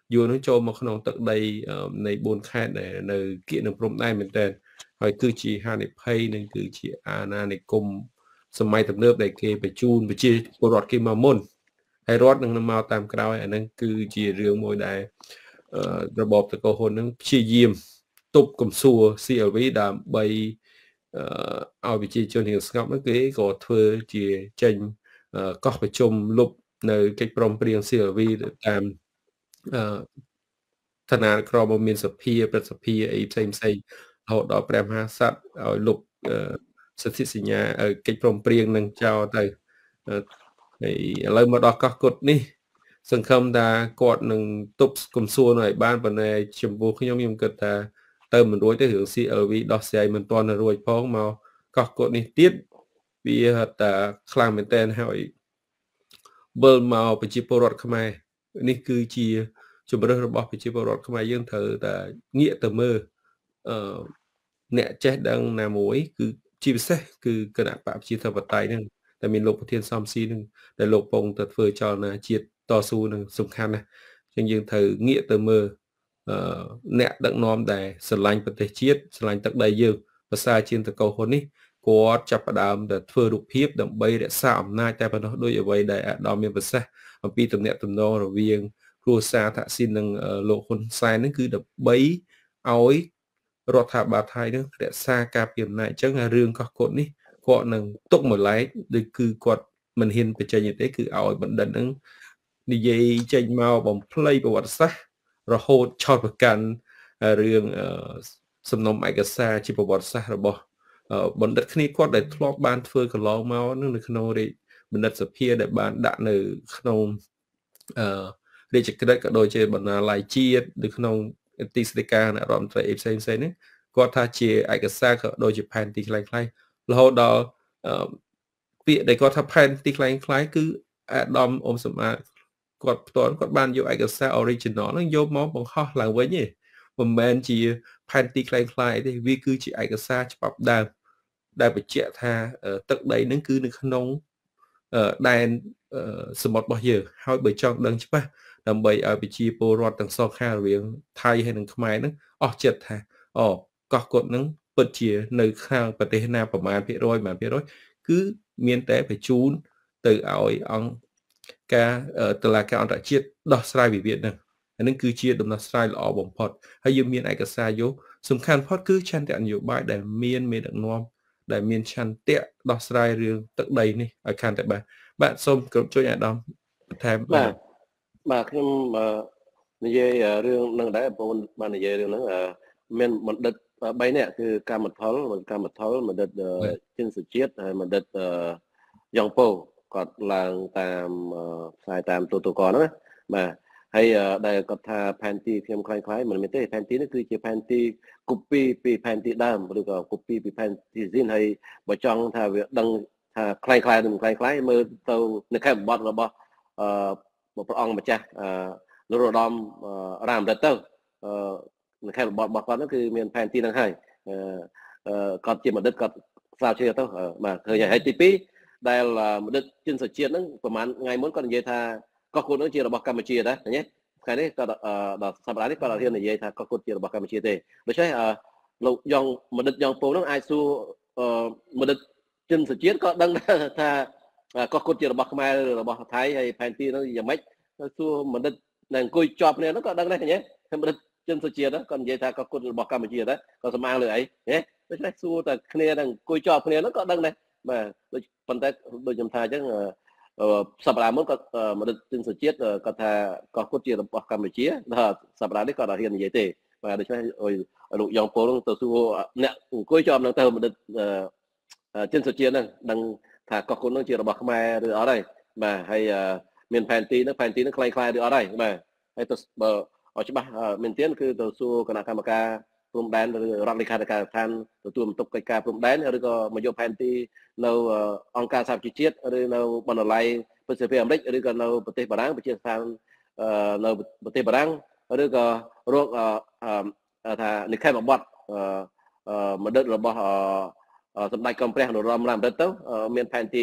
យួរនឹងចូលមកក្នុងទឹកដីនៃបួនខេត្តដែលនៅគៀកនឹងព្រំដែនមែនតើហើយគឺជាហានិភ័យនិងគឺជាអាណានិគមសម័យទំនើបដែលគេបញ្ជូនប្រជាពលរដ្ឋគេមកមុនហើយរដ្ឋនឹងមកតាមក្រោយអាហ្នឹងគឺជារឿងមួយដែលរបបតកោហ៊ុននឹងព្យាយាមទប់កំសួរ ซี แอล วี ដើម្បីអឺឲ្យប្រជាជនរៀងស្ងប់នោះគេក៏ធ្វើជាចេញកោះប្រជុំលុបនៅកិច្ចព្រមព្រៀង ซี แอล วี តាមអឺឋានានុក្រមមានសភាព្រឹទ្ធសភាអីផ្សេងផ្សេងរហូតដល់ព្រះមហាក្សត្រឲ្យលុបសន្ធិសញ្ញាកិច្ចព្រមព្រៀងនឹងចោលទៅហើយឥឡូវមកដល់កោះកុដនេះសង្ឃឹមថាគាត់នឹងទប់កំសួរនៅឲ្យបានប៉ុន្តែចំពោះខ្ញុំខ្ញុំគិតថាទៅមិនរួចទេរឿង ซี แอล วี ដោះស្រាយមិនទាន់រួចផងមកកោះកុដនេះទៀតវាថាខ្លាំងមែនតើហើយវិលមកប្រជាពលរដ្ឋខ្មែរនេះគឺជាជំរើសរបស់ប្រជាពលរដ្ឋខ្មែរយើងត្រូវតែងាកទៅមើលអឺអ្នកចេះដឹងណាមួយគឺជាពិសេសគឺគណៈបកប្រជាធិបតេយ្យហ្នឹងតែមានលោកប្រធានសំស៊ីហ្នឹងដែលលោកពងទៅធ្វើចលនាជាតិតស៊ូនឹងសំខាន់ណាស់អញ្ចឹងយើងត្រូវងាកទៅមើលអឺអ្នកដឹកនាំដែលស្រឡាញ់ប្រទេសជាតិស្រឡាញ់ទឹកដីយើងភាសាជាតកោហ៊ុននេះគាត់ចាប់ផ្ដើមទៅធ្វើរូបភាពដើម្បីរក្សាអំណាចតែប៉ុណ្ណោះដោយអ្វីដែលអាដាមមានប្រសាសន៍អំពីទំនាក់ទំនងរវាងគ្រួសារថាក់ស៊ីននិងលោកហ៊ុនសែនហ្នឹងគឺដើម្បីឲ្យរដ្ឋាភិបាលថៃនឹងរក្សាការពីអំណាចអញ្ចឹងរឿងកោះកុដនេះគាត់នឹងទុកមួយឡែកដូចគឺគាត់មិនហ៊ានបញ្ចេញទេគឺឲ្យបណ្ឌិតនឹងនិយាយចេញមកបំភ្លៃប្រវត្តិសាស្ត្ររហូតឆោតប្រកាន់រឿងសំណុំឯកសារជាប្រវត្តិសាស្ត្ររបស់បណ្ឌិតគ្នាគាត់ដែលធ្លាប់បានធ្វើកន្លងមកនឹងនៅក្នុងរាជបណ្ឌិតសភាដែលបានដាក់នៅក្នុងអឺរាជក្រឹត្យក៏ដូចជាបណ្ណាល័យជាតិនៅក្នុងទីស្តីការគណៈរដ្ឋមន្ត្រីផ្សេងផ្សេងហ្នឹងគាត់ថាជាឯកសារក៏ដូចជាផែនទីខ្លាំងៗរហូតដល់ពាក្យដែលគាត់ថាផែនទីខ្លាំងៗគឺអាដាមអ៊ុំសម្បត្តិគាត់ផ្ទាល់គាត់បានយកឯកសារ original ហ្នឹងយកមកបង្ហោះឡើងវិញទេមិនមែនជាផែនទីខ្លាំងៗទេវាគឺជាឯកសារច្បាប់ដើមដែលបញ្ជាក់ថាទឹកដីហ្នឹងគឺនៅក្នុងដែនសមុទ្ររបស់យើងហើយបើចង់ដឹងច្បាស់ដើម្បីឲ្យប្រជាពលរដ្ឋទាំងសងខាងរវាងថៃហើយនិងខ្មែរហ្នឹងអស់ចិត្តថាអូកោះកុដហ្នឹងពិតជានៅខាងប្រទេសណាប្រមាណភាគរយប្រមាណភាគរយគឺមានតែបញ្ជូនទៅឲ្យអង្គការតុលាការអន្តរជាតិដោះស្រាយវិវាទហ្នឹងអានឹងគឺជាដំណោះស្រាយល្អបំផុតហើយយើងមានឯកសារយកសំខាន់បំផុតគឺឆន្ទៈនយោបាយដែលមានមេដឹកនាំដែលមានឆន្ទៈដោះស្រាយរឿងទឹកដីនេះឲ្យកាន់តែបានបាទសូមគ្រប់ជួយអាដាមបន្ថែមបាទបាទខ្ញុំនិយាយរឿងនឹងដែរបងបាននិយាយរឿងហ្នឹងមានបណ្ឌិតបីនាក់គឺកម្មថុលកម្មថុលបណ្ឌិតចិនសុជាតិហើយបណ្ឌិតយ៉ងពោគាត់ឡើងតាមផ្សាយតាមទូទូកហ្នឹងណាបាទហើយដែលគាត់ថាផែនទីខ្ញុំខ្លាំងៗមិនមែនទេផែនទីនេះគឺជាផែនទី copy ពីផែនទីដើមឬក៏ copy ពីផែនទីស៊ីនហើយបើចង់ថាវាដឹងថាខ្លាំងៗឬមិនខ្លាំងៗមើលទៅនៅខេត្តបំបត្តិរបស់អឺព្រះអង្គម្ចាស់អឺនរោត្តមរាមរិទ្ធទៅអឺនៅខេត្តបំបត្តិរបស់គាត់ហ្នឹងគឺមានផែនទីហ្នឹងហើយអឺគាត់ជាបណ្ឌិតគាត់ស្រាវជ្រាវទៅបាទឃើញហើយទីពីរដែលបណ្ឌិតចិនសុជាតិហ្នឹងប្រហែលថ្ងៃមុនគាត់និយាយថាកោះកុដហ្នឹងជារបស់កម្ពុជាដែរឃើញទេថ្ងៃនេះគាត់ដល់សប្តាហ៍នេះគាត់អត់ហ៊ាននិយាយថាកោះកុដជារបស់កម្ពុជាទេដូច្នេះលោកយ៉ងបណ្ឌិតយ៉ងពោហ្នឹងអាចសួរបណ្ឌិតចិនសុជាតិក៏ដឹងថាកោះកុដជារបស់ខ្មែររបស់ថៃហើយផែនទីហ្នឹងយ៉ាងម៉េចសួរបណ្ឌិតដែលអង្គុយជាប់គ្នាហ្នឹងក៏ដឹងដែរឃើញទេបណ្ឌិតចិនសុជាតិគាត់និយាយថាកោះកុដរបស់កម្ពុជាដែរក៏សម្អាងលើអីហ៎ដូច្នេះសួរតែគ្នានឹងអង្គុយជាប់គ្នាហ្នឹងក៏ដឹងដែរបាទដូចប៉ុន្តែដូចខ្ញុំថាអញ្ចឹងសប្តាហ៍មុនគាត់បណ្ឌិតចិនសុជាតិគាត់ថាកោះកុដជារបស់កម្ពុជាដល់សប្តាហ៍នេះគាត់អត់ហ៊ាននិយាយទេបាទដូច្នេះលោកយ៉ងពោហ្នឹងទៅសួរអ្នកអង្គុយជាប់នឹងទៅបណ្ឌិតចិនសុជាតិហ្នឹងដឹងថាកោះកុដហ្នឹងជារបស់ខ្មែរឬអត់ហើយបាទហើយមានផែនទីហ្នឹងផែនទីហ្នឹងខ្លាំងខ្លាយឬអត់ហើយបាទហើយទៅបើឲ្យច្បាស់មែនទែនគឺទៅសួរគណៈកម្មការព្រំដែនឬរដ្ឋលេខាធិការដ្ឋានទទួលបន្ទុកកិច្ចការព្រំដែនឬក៏មកយកផែនទីនៅអង្គការសហប្រជាជាតិឬនៅបណ្ណាល័យប្រទេសអាមេរិកឬក៏នៅប្រទេសបារាំងប្រជាស្ថាននៅប្រទេសបារាំងឬក៏រកថានិខេបបត្តិបណ្ឌិតរបស់សម្ដេចក្រមព្រះនរោត្តមរាមរិទ្ធទៅមានផែនទី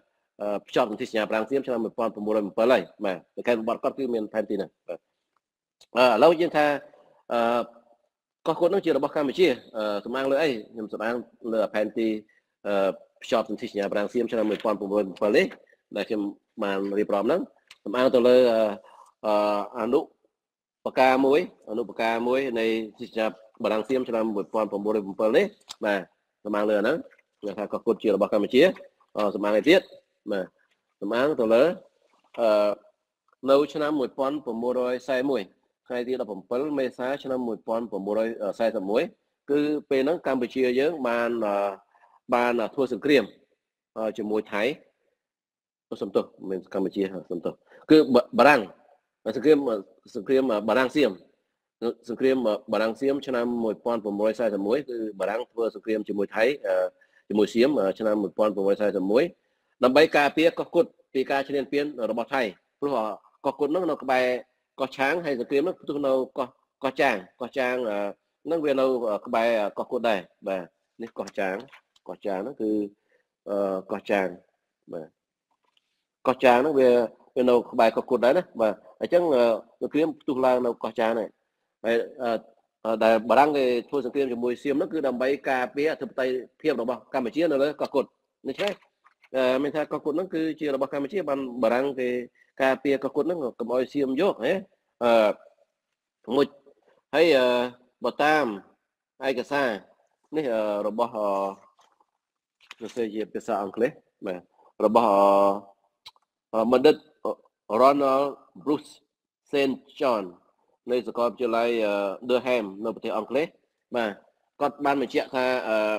ភ្ជាប់សន្ធិសញ្ញាប្រាំងសៀមឆ្នាំmột nghìn chín trăm mười bảyហើយបាទនិខេបបត្តិគាត់គឺមានផែនទីហ្នឹងឥឡូវយើងថាអឺកោះកុដនោះជារបស់កម្ពុជាសម្អាងលើអីខ្ញុំសម្អាងលើផែនទីភ្ជាប់សន្ធិសញ្ញាប្រាំងសៀមឆ្នាំmột nghìn chín trăm bảy mươi bảyនេះដែលខ្ញុំបានរៀបរាប់ហ្នឹងសម្អាងទៅលើអនុបកាមួយអនុបកាមួយនៃសន្ធិសញ្ញាប្រាំងសៀមឆ្នាំmột nghìn chín trăm bảy mươi bảyនេះបាទសម្អាងលើហ្នឹងគេថាកោះកុដជារបស់កម្ពុជាសម្អាងឯទៀតបាទសម្អាងទៅលើអឺនៅឆ្នាំmột nghìn chín trăm bốn mươi mốtថ្ងៃទី17មេសាឆ្នាំmột nghìn chín trăm bốn mươi mốtគឺពេលហ្នឹងកម្ពុជាយើងបានបានធ្វើសង្គ្រាមជាមួយថៃសំទោសមិនកម្ពុជាសំទោសគឺបារាំងសង្គ្រាមសង្គ្រាមបារាំងសៀមសង្គ្រាមបារាំងសៀមឆ្នាំmột nghìn chín trăm bốn mươi mốtគឺបារាំងធ្វើសង្គ្រាមជាមួយថៃជាមួយសៀមឆ្នាំmột nghìn chín trăm bốn mươi mốtដើម្បីការពារកោះកុដពីការឈ្លានពានរបស់ថៃព្រោះកោះកុដនោះនៅក្បែរកោះឆាងហើយសង្គ្រាមនោះផ្ទុះនៅកោះកោះចាងកោះចាងហ្នឹងវានៅក្បែរកោះកុដដែរបាទនេះកោះចាងកោះចាងហ្នឹងគឺកោះចាងបាទកោះចាងហ្នឹងវាវានៅក្បែរកោះកុដដែរណាបាទអញ្ចឹងសង្គ្រាមផ្ទុះឡើងនៅកោះចាងដែរហើយដែលបារាំងគេធ្វើសង្គ្រាមជាមួយសៀមហ្នឹងគឺដើម្បីការពារអធិបតេយ្យភាពរបស់កម្ពុជានៅលើកោះកុដនេះទេមានថាកោះកុដហ្នឹងគឺជារបស់កម្ពុជាបានបារាំងគេការពារកោះកុដហ្នឹងកុំឲ្យសៀមយកហ៎អឺមួយហើយបើតាមឯកសារនេះរបស់សរសេរជាភាសាអង់គ្លេសបាទរបស់បណ្ឌិត Ronald Bruce Saint John នៃសាកលវិទ្យាល័យ Durham នៅប្រទេសអង់គ្លេសបាទគាត់បានបញ្ជាក់ថា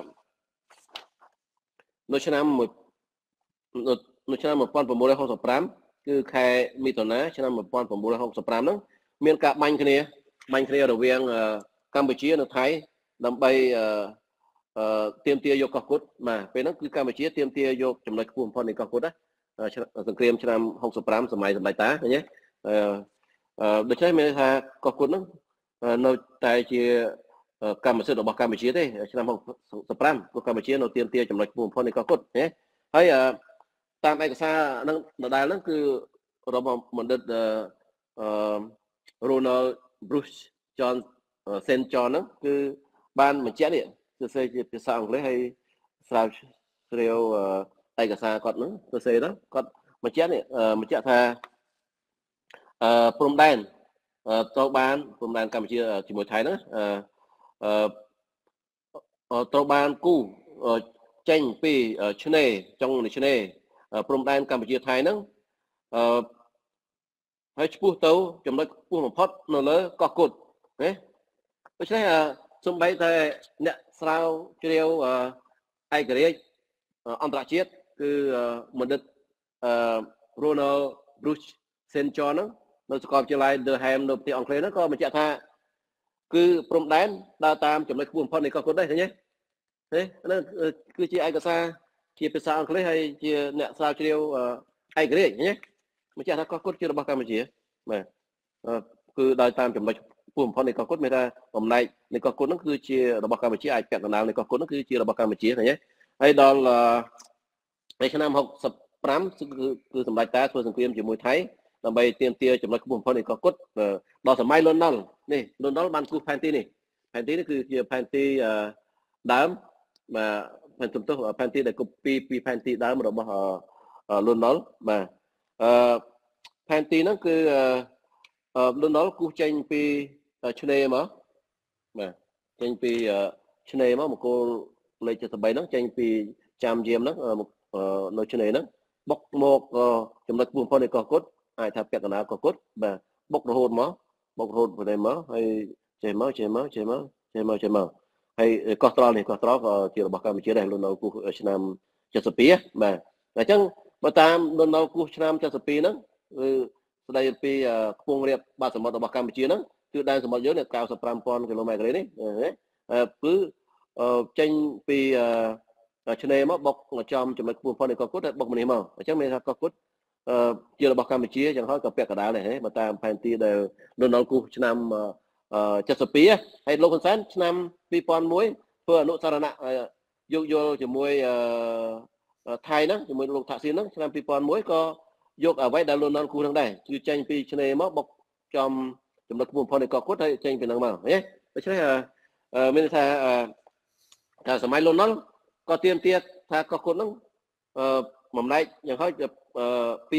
នៅឆ្នាំនៅឆ្នាំmột nghìn chín trăm sáu mươi lămគឺខែមិថុនាឆ្នាំmột nghìn chín trăm sáu mươi lămហ្នឹងមានការបាញ់គ្នាបាញ់គ្នារវាងកម្ពុជានិងថៃដើម្បីទាមទារយកកោះកុដបាទពេលហ្នឹងគឺកម្ពុជាទាមទារយកចំណុចខ្ពស់បំផុតនៃកោះកុដណាសង្គ្រាមឆ្នាំ65សម័យសម្ដេចតាឃើញទេដូច្នេះមានថាកោះកុដហ្នឹងនៅតែជាកម្មសិទ្ធិរបស់កម្ពុជាទេឆ្នាំ65ព្រោះកម្ពុជានៅទាមទារចំណុចខ្ពស់បំផុតនៃកោះកុដណាហើយតាមឯកសារហ្នឹងដដែលហ្នឹងគឺរបស់បណ្ឌិតអឺ Ronald Bruce John Saint John ហ្នឹងគឺបានបញ្ជាក់នេះសរសេរជាភាសាអង់គ្លេសហើយស្រាវជ្រាវឯកសារគាត់ហ្នឹងសរសេរហ្នឹងគាត់បញ្ជាក់នេះបញ្ជាក់ថាអឺព្រំដែនត្រូវបានព្រំដែនកម្ពុជាជាមួយថៃហ្នឹងអឺត្រូវបានគូចេញពីឆ្នេរចុងនៃឆ្នេរព្រំដែនកម្ពុជាថៃហ្នឹងអឺហើយឆ្ពោះទៅចំណុចខ្ពស់បំផុតនៅលើកោះកុដណាដូច្នេះសូម្បីតែអ្នកស្រាវជ្រាវឯករាជ្យអន្តរជាតិគឺបណ្ឌិតអឺ Ronald Bruce Saint John ហ្នឹងនៅសាកលវិទ្យាល័យ Durham នៅប្រទេសអង់គ្លេសហ្នឹងក៏បញ្ជាក់ថាគឺព្រំដែនដើរតាមចំណុចខ្ពស់បំផុតនៃកោះកុដដែរឃើញទេហ្នឹងគឺជាឯកសារជាភាសាអង់គ្លេសហើយជាអ្នកស្រាវជ្រាវឯករាជ្យណាបញ្ជាក់ថាកោះកុដជារបស់កម្ពុជាបាទគឺដើរតាមចំណុចខ្ពស់បំផុតនៃកោះកុដមានថាបំណែកនៃកោះកុដហ្នឹងគឺជារបស់កម្ពុជាអាចពាក់កណ្ដាលនៃកោះកុដហ្នឹងគឺជារបស់កម្ពុជាឃើញទេហើយដល់ในឆ្នាំ65គឺគឺសម្ដេចតាធ្វើសង្គ្រាមជាមួយថៃដើម្បីទាមទារចំណុចខ្ពស់បំផុតនៃកោះកុដដល់សម័យលន់នល់នេះលន់នល់បានគូសផែនទីនេះផែនទីនេះគឺជាផែនទីដើមបាទផែនសំទោសផែនទីដែល copy ពីផែនទីដើមរបស់លន់នល់បាទអឺផែនទីហ្នឹងគឺលន់នល់គូសចេញពីឆ្នេរមកបាទចេញពីឆ្នេរមកមកគោលលេខ칠십삼ហ្នឹងចេញពីចាំយាមហ្នឹងនៅឆ្នេរហ្នឹងបុកមកចំណុចខ្ពស់បំផុតនៃកោះកុដអាចថាពាក់កណ្ដាលកោះកុដបាទបុករហូតមកបុករហូតទៅមកហើយចេះមកចេះមកចេះមកចេះមកចេះមកហើយកោះត្រល់នេះកោះត្រល់ក៏ជារបស់កម្ពុជាដែរលន់នល់គូសឆ្នាំ72បាទអញ្ចឹងបើតាមលន់នល់គូសឆ្នាំ72ហ្នឹងគឺស្ដីពីខ្ពង់រាបបាតសមុទ្ររបស់កម្ពុជាហ្នឹងគឺដែនសមុទ្រយើងនៅ95,000គីឡូម៉ែត្រនេះគឺចេញពីឆ្នេរមកបុកចំចំណុចខ្ពស់បំផុតនៃកោះកុដហើយបុកម្នេះមកអញ្ចឹងមានថាកោះកុដជារបស់កម្ពុជាចឹងហើយក៏ពាក់កណ្ដាលដែរបើតាមផែនទីដែលលន់នល់គូសឆ្នាំ72ហើយលោកហ៊ុនសែនឆ្នាំពីរពាន់មួយធ្វើអនុសារណៈយោគយល់ជាមួយថៃហ្នឹងជាមួយលោកថាក់ស៊ីនហ្នឹងឆ្នាំពីរពាន់មួយក៏យកអ្វីដែលលន់នល់គូសហ្នឹងដែរគឺចេញពីឆ្នេរមកបុកចំចំណុចខ្ពស់បំផុតនៃកគុតហើយចេញពីនឹងមកហ៎ដូច្នេះមានថាថាសម័យលន់នល់ក៏ទៀមទាថាកគុតហ្នឹងបំណែកយ៉ាងហោចពី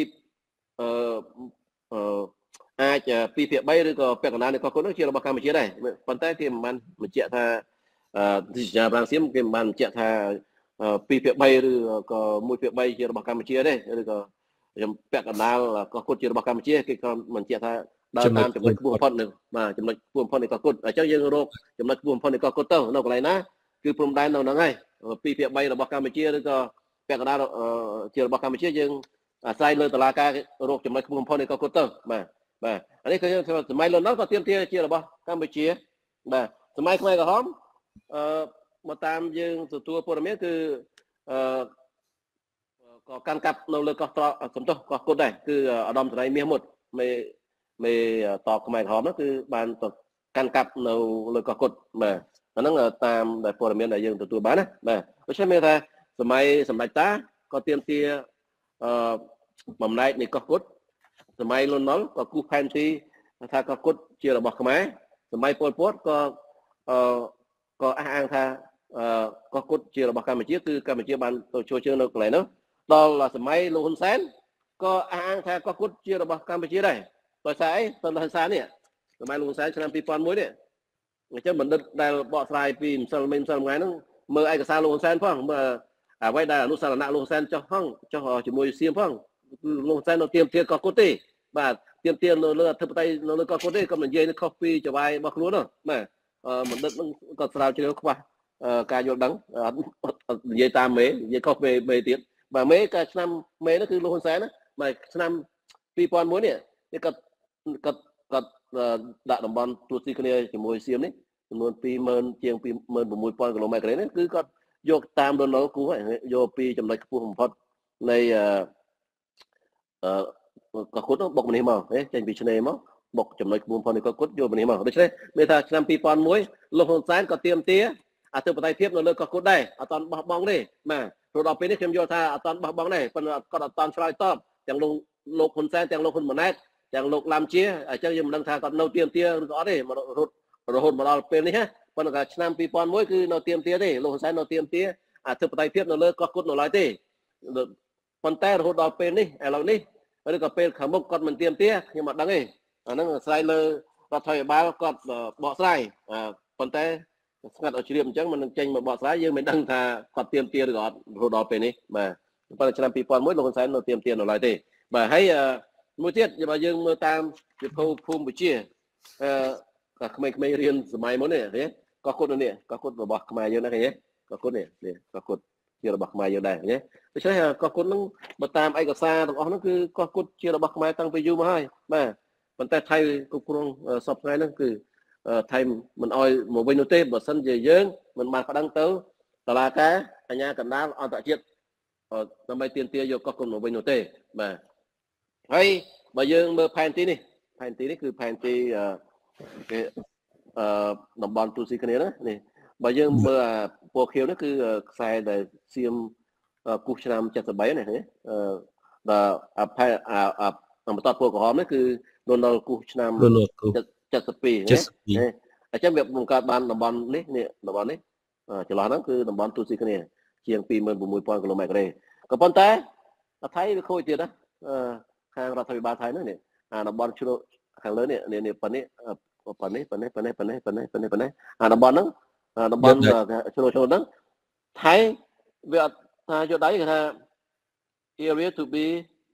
អាចពីភាគ3ឬក៏ពាក់កណ្ដាលនៃកគុតហ្នឹងជារបស់កម្ពុជាដែរប៉ុន្តែគេមិនបានបញ្ជាក់ថាទីជាប្រាំងសៀមគេមិនបានបញ្ជាក់ថាពីភាគ3ឬក៏មួយភាគ3ជារបស់កម្ពុជាទេឬក៏ខ្ញុំពាក់កណ្ដាលកគុតជារបស់កម្ពុជាគេក៏មិនបញ្ជាក់ថាដើរតាមចំណុចខ្ពស់បំផុតនឹងបាទចំណុចខ្ពស់បំផុតនៃកគុតអញ្ចឹងយើងរកចំណុចខ្ពស់បំផុតនៃកគុតទៅនៅកន្លែងណាគឺព្រំដែននៅហ្នឹងហើយពីភាគ3របស់កម្ពុជាឬក៏ពាក់កណ្ដាលជារបស់កម្ពុជាយើងអាស្រ័យលើតុលាការរកចំណុចខ្ពស់បំផុតនៃកគុតទៅបាទបាទអានេះគឺសម័យលន់នល់ក៏ទាមទារជារបស់កម្ពុជាបាទសម័យខ្មែរក្រហមអឺមកតាមយើងទទួលព័ត៌មានគឺអឺក៏កាន់កាប់នៅលើកោះត្រសំទោសកោះគុតដែរគឺអាដាមសេរីមាសមុតមេមេតបខ្មែរក្រហមនោះគឺបានកាន់កាប់នៅលើកោះគុតបាទអាហ្នឹងតាមដែលព័ត៌មានដែលយើងទទួលបានណាបាទដូច្នេះមានថាសម័យសម្ដេចតាក៏ទាមទារអឺបំណែកនៃកោះគុតសម័យលន់នល់ក៏គូសផែនទីថាកោះគុតជារបស់ខ្មែរសម័យប៉ុលពតក៏អឺក៏អះអាងថាកោះគុតជារបស់កម្ពុជាគឺកម្ពុជាបានទៅចូលជើងនៅកន្លែងនោះដល់សម័យលោកហ៊ុនសែនក៏អះអាងថាកោះគុតជារបស់កម្ពុជាដែរដោយសារអីទៅហ៊ុនសែននេះសម័យលោកហ៊ុនសែនឆ្នាំពីរពាន់មួយនេះអញ្ចឹងបណ្ឌិតដែលបកស្រាយពីម្សិលមិញម្សិលថ្ងៃហ្នឹងមើលឯកសារលោកហ៊ុនសែនផងមើលអ្វីដែលអនុសារណៈលោកហ៊ុនសែនចុះផងចុះជាមួយសៀមផងលោកហ៊ុនសែននៅទៀមទាកោះគុតទេបាទទៀមទានៅលើអធិបតេយ្យនៅលើកោះគុតទេក៏និយាយខុសពីចវាយរបស់ខ្លួននោះបាទបណ្ឌិតហ្នឹងក៏ស្រាវជ្រាវខ្វះការយល់ដឹងនិយាយតាមមេនិយាយខុសមេមេទៀតបាទមេកាឆ្នាំមេនោះគឺលោកហ៊ុនសែនណាបាទឆ្នាំពីរពាន់មួយនេះគេគាត់គាត់គាត់ដាក់តំបន់ទួតស៊ីគ្នាជាមួយសៀមនេះចំនួនពីរម៉ឺនជាងពីរម៉ឺន៦ពាន់គីឡូម៉ែត្រក្រេនេះគឺគាត់យកតាមលន់នល់គូយកពីចំណុចខ្ពស់បំផុតនៃអឺកោះគុតបុកម្នេះមកចេញពីឆ្នេរមកបុកចំណុចខ្ពស់បំផុតនៃកោះគុតយកម្នេះមកដូច្នេះមានថាឆ្នាំពីរពាន់មួយលោកហ៊ុនសែនក៏ទាមទារអធិបតេយ្យភាពនៅលើកោះគុតដែរអត់តាន់បោះបង់ទេបាទព្រោះដល់ពេលនេះខ្ញុំយល់ថាអត់តាន់បោះបង់ដែរប៉ុន្តែគាត់អត់តាន់ឆ្លើយតបទាំងលោកលោកហ៊ុនសែនទាំងលោកហ៊ុនម៉ាណែតទាំងលោកឡាំជាអញ្ចឹងយើងមិនដឹងថាគាត់នៅទាមទារឬក៏អត់ទេរហូតរហូតមកដល់ពេលនេះណាប៉ុន្តែឆ្នាំពីរពាន់មួយគឺនៅទាមទារទេលោកហ៊ុនសែននៅទាមទារអធិបតេយ្យភាពនៅលើកោះគុតនៅឡើយទេប៉ុន្តែរហូតដល់ពេលនេះឥឡូវនេះឬក៏ពេលខាងមុខគាត់មិនទាមទារខ្ញុំអត់ដឹងទេអាហ្នឹងអាស្រ័យលើរដ្ឋាភិបាលគាត់បកស្រាយប៉ុន្តែស្ងាត់ឲ្យជ្រាបអញ្ចឹងមិននឹងចេញមកបកស្រាយយើងមិនដឹងថាគាត់ទាមទារឬក៏អត់រហូតដល់ពេលនេះបាទប៉ុន្តែឆ្នាំពីរពាន់មួយលោកហ៊ុនសែននៅទាមទារនៅឡើយទេបាទហើយមួយទៀតបើយើងមើលតាមវិភពភូមិវិទ្យាអឺក្មេងៗរៀនសម័យមុននេះឃើញកោះគុតនេះកោះគុតរបស់ខ្មែរយើងណាឃើញទេកោះគុតនេះនេះកោះគុតជារបស់ខ្មែរយើងដែរឃើញទេដូច្នេះកោះគុតហ្នឹងបើតាមឯកសារទាំងអស់ហ្នឹងគឺកោះគុតជារបស់ខ្មែរតាំងពីយូរមកហើយបាទប៉ុន្តែថៃគ្រប់គ្រងសពថ្ងៃហ្នឹងគឺថៃមិនអោយមកវិញនោះទេបើសិនជាយើងមិនបានប្តឹងទៅតុលាការអាជ្ញាកណ្ដាលអន្តរជាតិដើម្បីទាមទារយកកោះគុតមកវិញនោះទេបាទហើយបើយើងមើលផែនទីនេះផែនទីនេះគឺផែនទីគេអឺតំបន់ទូស៊ីគ្នាណានេះបើយើងមើលអាពណ៌ខៀវនេះគឺខ្សែដែលសៀមគូសឆ្នាំ칠၃នេះអឺដល់អាផែអាបន្តពណ៌ក្រហមនេះគឺលន់នល់គូសឆ្នាំ칠៧ណាអញ្ចឹងវាបង្កើតបានតំបន់នេះនេះតំបន់នេះចន្លោះហ្នឹងគឺតំបន់ទូស៊ីគ្នាជាងពីរម៉ឺន៦ពាន់គីឡូម៉ែត្រក្រេក៏ប៉ុន្តែថៃវាខូចទៀតណាខាងរដ្ឋាភិបាលថៃហ្នឹងនេះអាតំបន់ជ្រោខាងលើនេះនេះប៉ុណ្នេះប៉ុណ្នេះប៉ុណ្នេះប៉ុណ្នេះប៉ុណ្នេះប៉ុណ្នេះប៉ុណ្នេះប៉ុណ្នេះអាតំបន់ហ្នឹងតំបន់ជ្រោជ្រោហ្នឹងថៃវាអត់ថាយកដៃគេថា area to be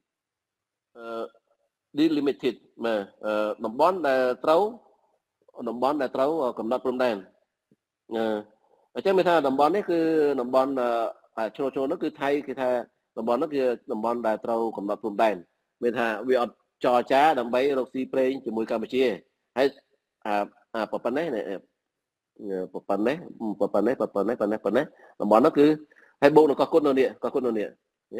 delimited មកតំបន់ដែលត្រូវតំបន់ដែលត្រូវកំណត់ព្រំដែនអញ្ចឹងមានថាតំបន់នេះគឺតំបន់ជ្រោជ្រោនោះគឺថៃគេថាតំបន់នោះគឺតំបន់ដែលត្រូវកំណត់ព្រំដែនមានថាវាអត់ចរចាដើម្បីរកស៊ីប្រេងជាមួយកម្ពុជាហើយអាប៉ុណ្ណេះប៉ុណ្ណេះប៉ុណ្ណេះប៉ុណ្ណេះប៉ុណ្ណេះប៉ុណ្ណេះតំបន់នោះគឺហើយបូកនឹងកោះគុតនៅនេះកោះគុតនៅនេះ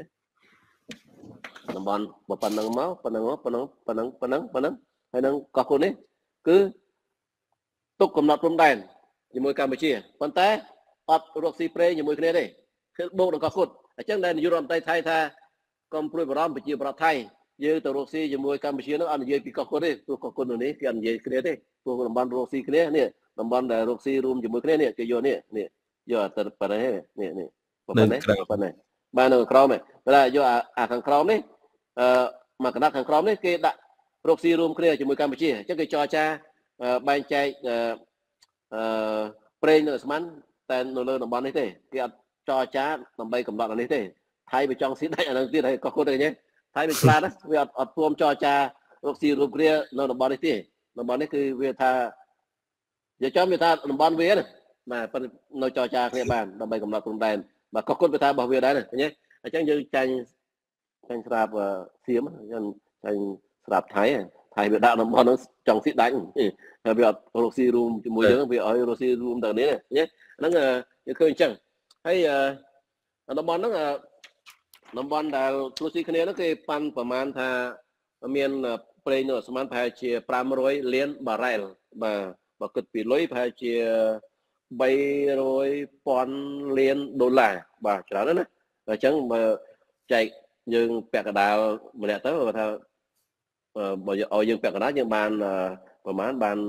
តំបន់ប៉ុណ្ណឹងមកប៉ុណ្ណឹងមកប៉ុណ្ណឹងប៉ុណ្ណឹងប៉ុណ្ណឹងប៉ុណ្ណឹងហើយនឹងកោះគុតនេះគឺទុកកំណត់ព្រំដែនជាមួយកម្ពុជាប៉ុន្តែអត់រកស៊ីប្រេងជាមួយគ្នាទេគឺបូកនឹងកោះគុតអញ្ចឹងដែលនាយករដ្ឋមន្ត្រីថៃថាកុំព្រួយបារម្ភប្រជាប្រដ្ឋថៃយើងទៅរកស៊ីជាមួយកម្ពុជានោះអត់និយាយពីកោះកុដទេព្រោះកោះកុដនេះគេអត់និយាយគ្នាទេព្រោះតំបន់រកស៊ីគ្នានេះតំបន់ដែលរកស៊ីរួមជាមួយគ្នានេះគេយកនេះនេះយកទៅប៉ុណ្ណេះនេះនេះប៉ុណ្ណេះប៉ុណ្ណេះបាននៅក្រោមនេះតែយកអាខាងក្រោមនេះអឺមកកណ្ដាប់ខាងក្រោមនេះគេដាក់រកស៊ីរួមគ្នាជាមួយកម្ពុជាអញ្ចឹងគេចរចាបែងចែកអឺប្រេងនៅស្មានតែនៅលើតំបន់នេះទេគេអត់ចរចាដើម្បីកំណត់អានេះទេថៃវាចង់ស៊ីដាច់អានឹងទៀតហើយកោះកុដទេថៃវាឆ្លាតណាវាអត់អត់ព្រមចរចារកស៊ីរួមគ្នានៅតំបន់នេះទេតំបន់នេះគឺវាថាយកចំវាថាតំបន់វាណាបាទនៅចរចាគ្នាបានដើម្បីកំណត់ព្រំដែនបាទកោះកុដវាថារបស់វាដែរណាឃើញទេអញ្ចឹងយើងចាញ់ចាញ់ស្រាប់សៀមយើងចាញ់ស្រាប់ថៃថៃវាដាក់តំបន់នោះចង់ស៊ីដាច់ហើយវាអត់រកស៊ីរួមជាមួយយើងវាឲ្យរកស៊ីរួមទៅនេះណាហ្នឹងយើងឃើញអញ្ចឹងហើយតំបន់ហ្នឹងតំបន់ដែលរកស៊ីគ្នាហ្នឹងគេប៉ាន់ប្រមាណថាមានប្រេងនៅស្មានប្រហែលជាfive hundredលានបារ៉ែលបាទបើគិតពីលុយប្រហែលជាthree hundred thousandលានដុល្លារបាទច្រើនណាស់អញ្ចឹងបើចែកយើងពាក់កណ្ដាលម្នាក់ទៅគាត់ថាបើឲ្យយើងពាក់កណ្ដាលយើងបានប្រហែលបាន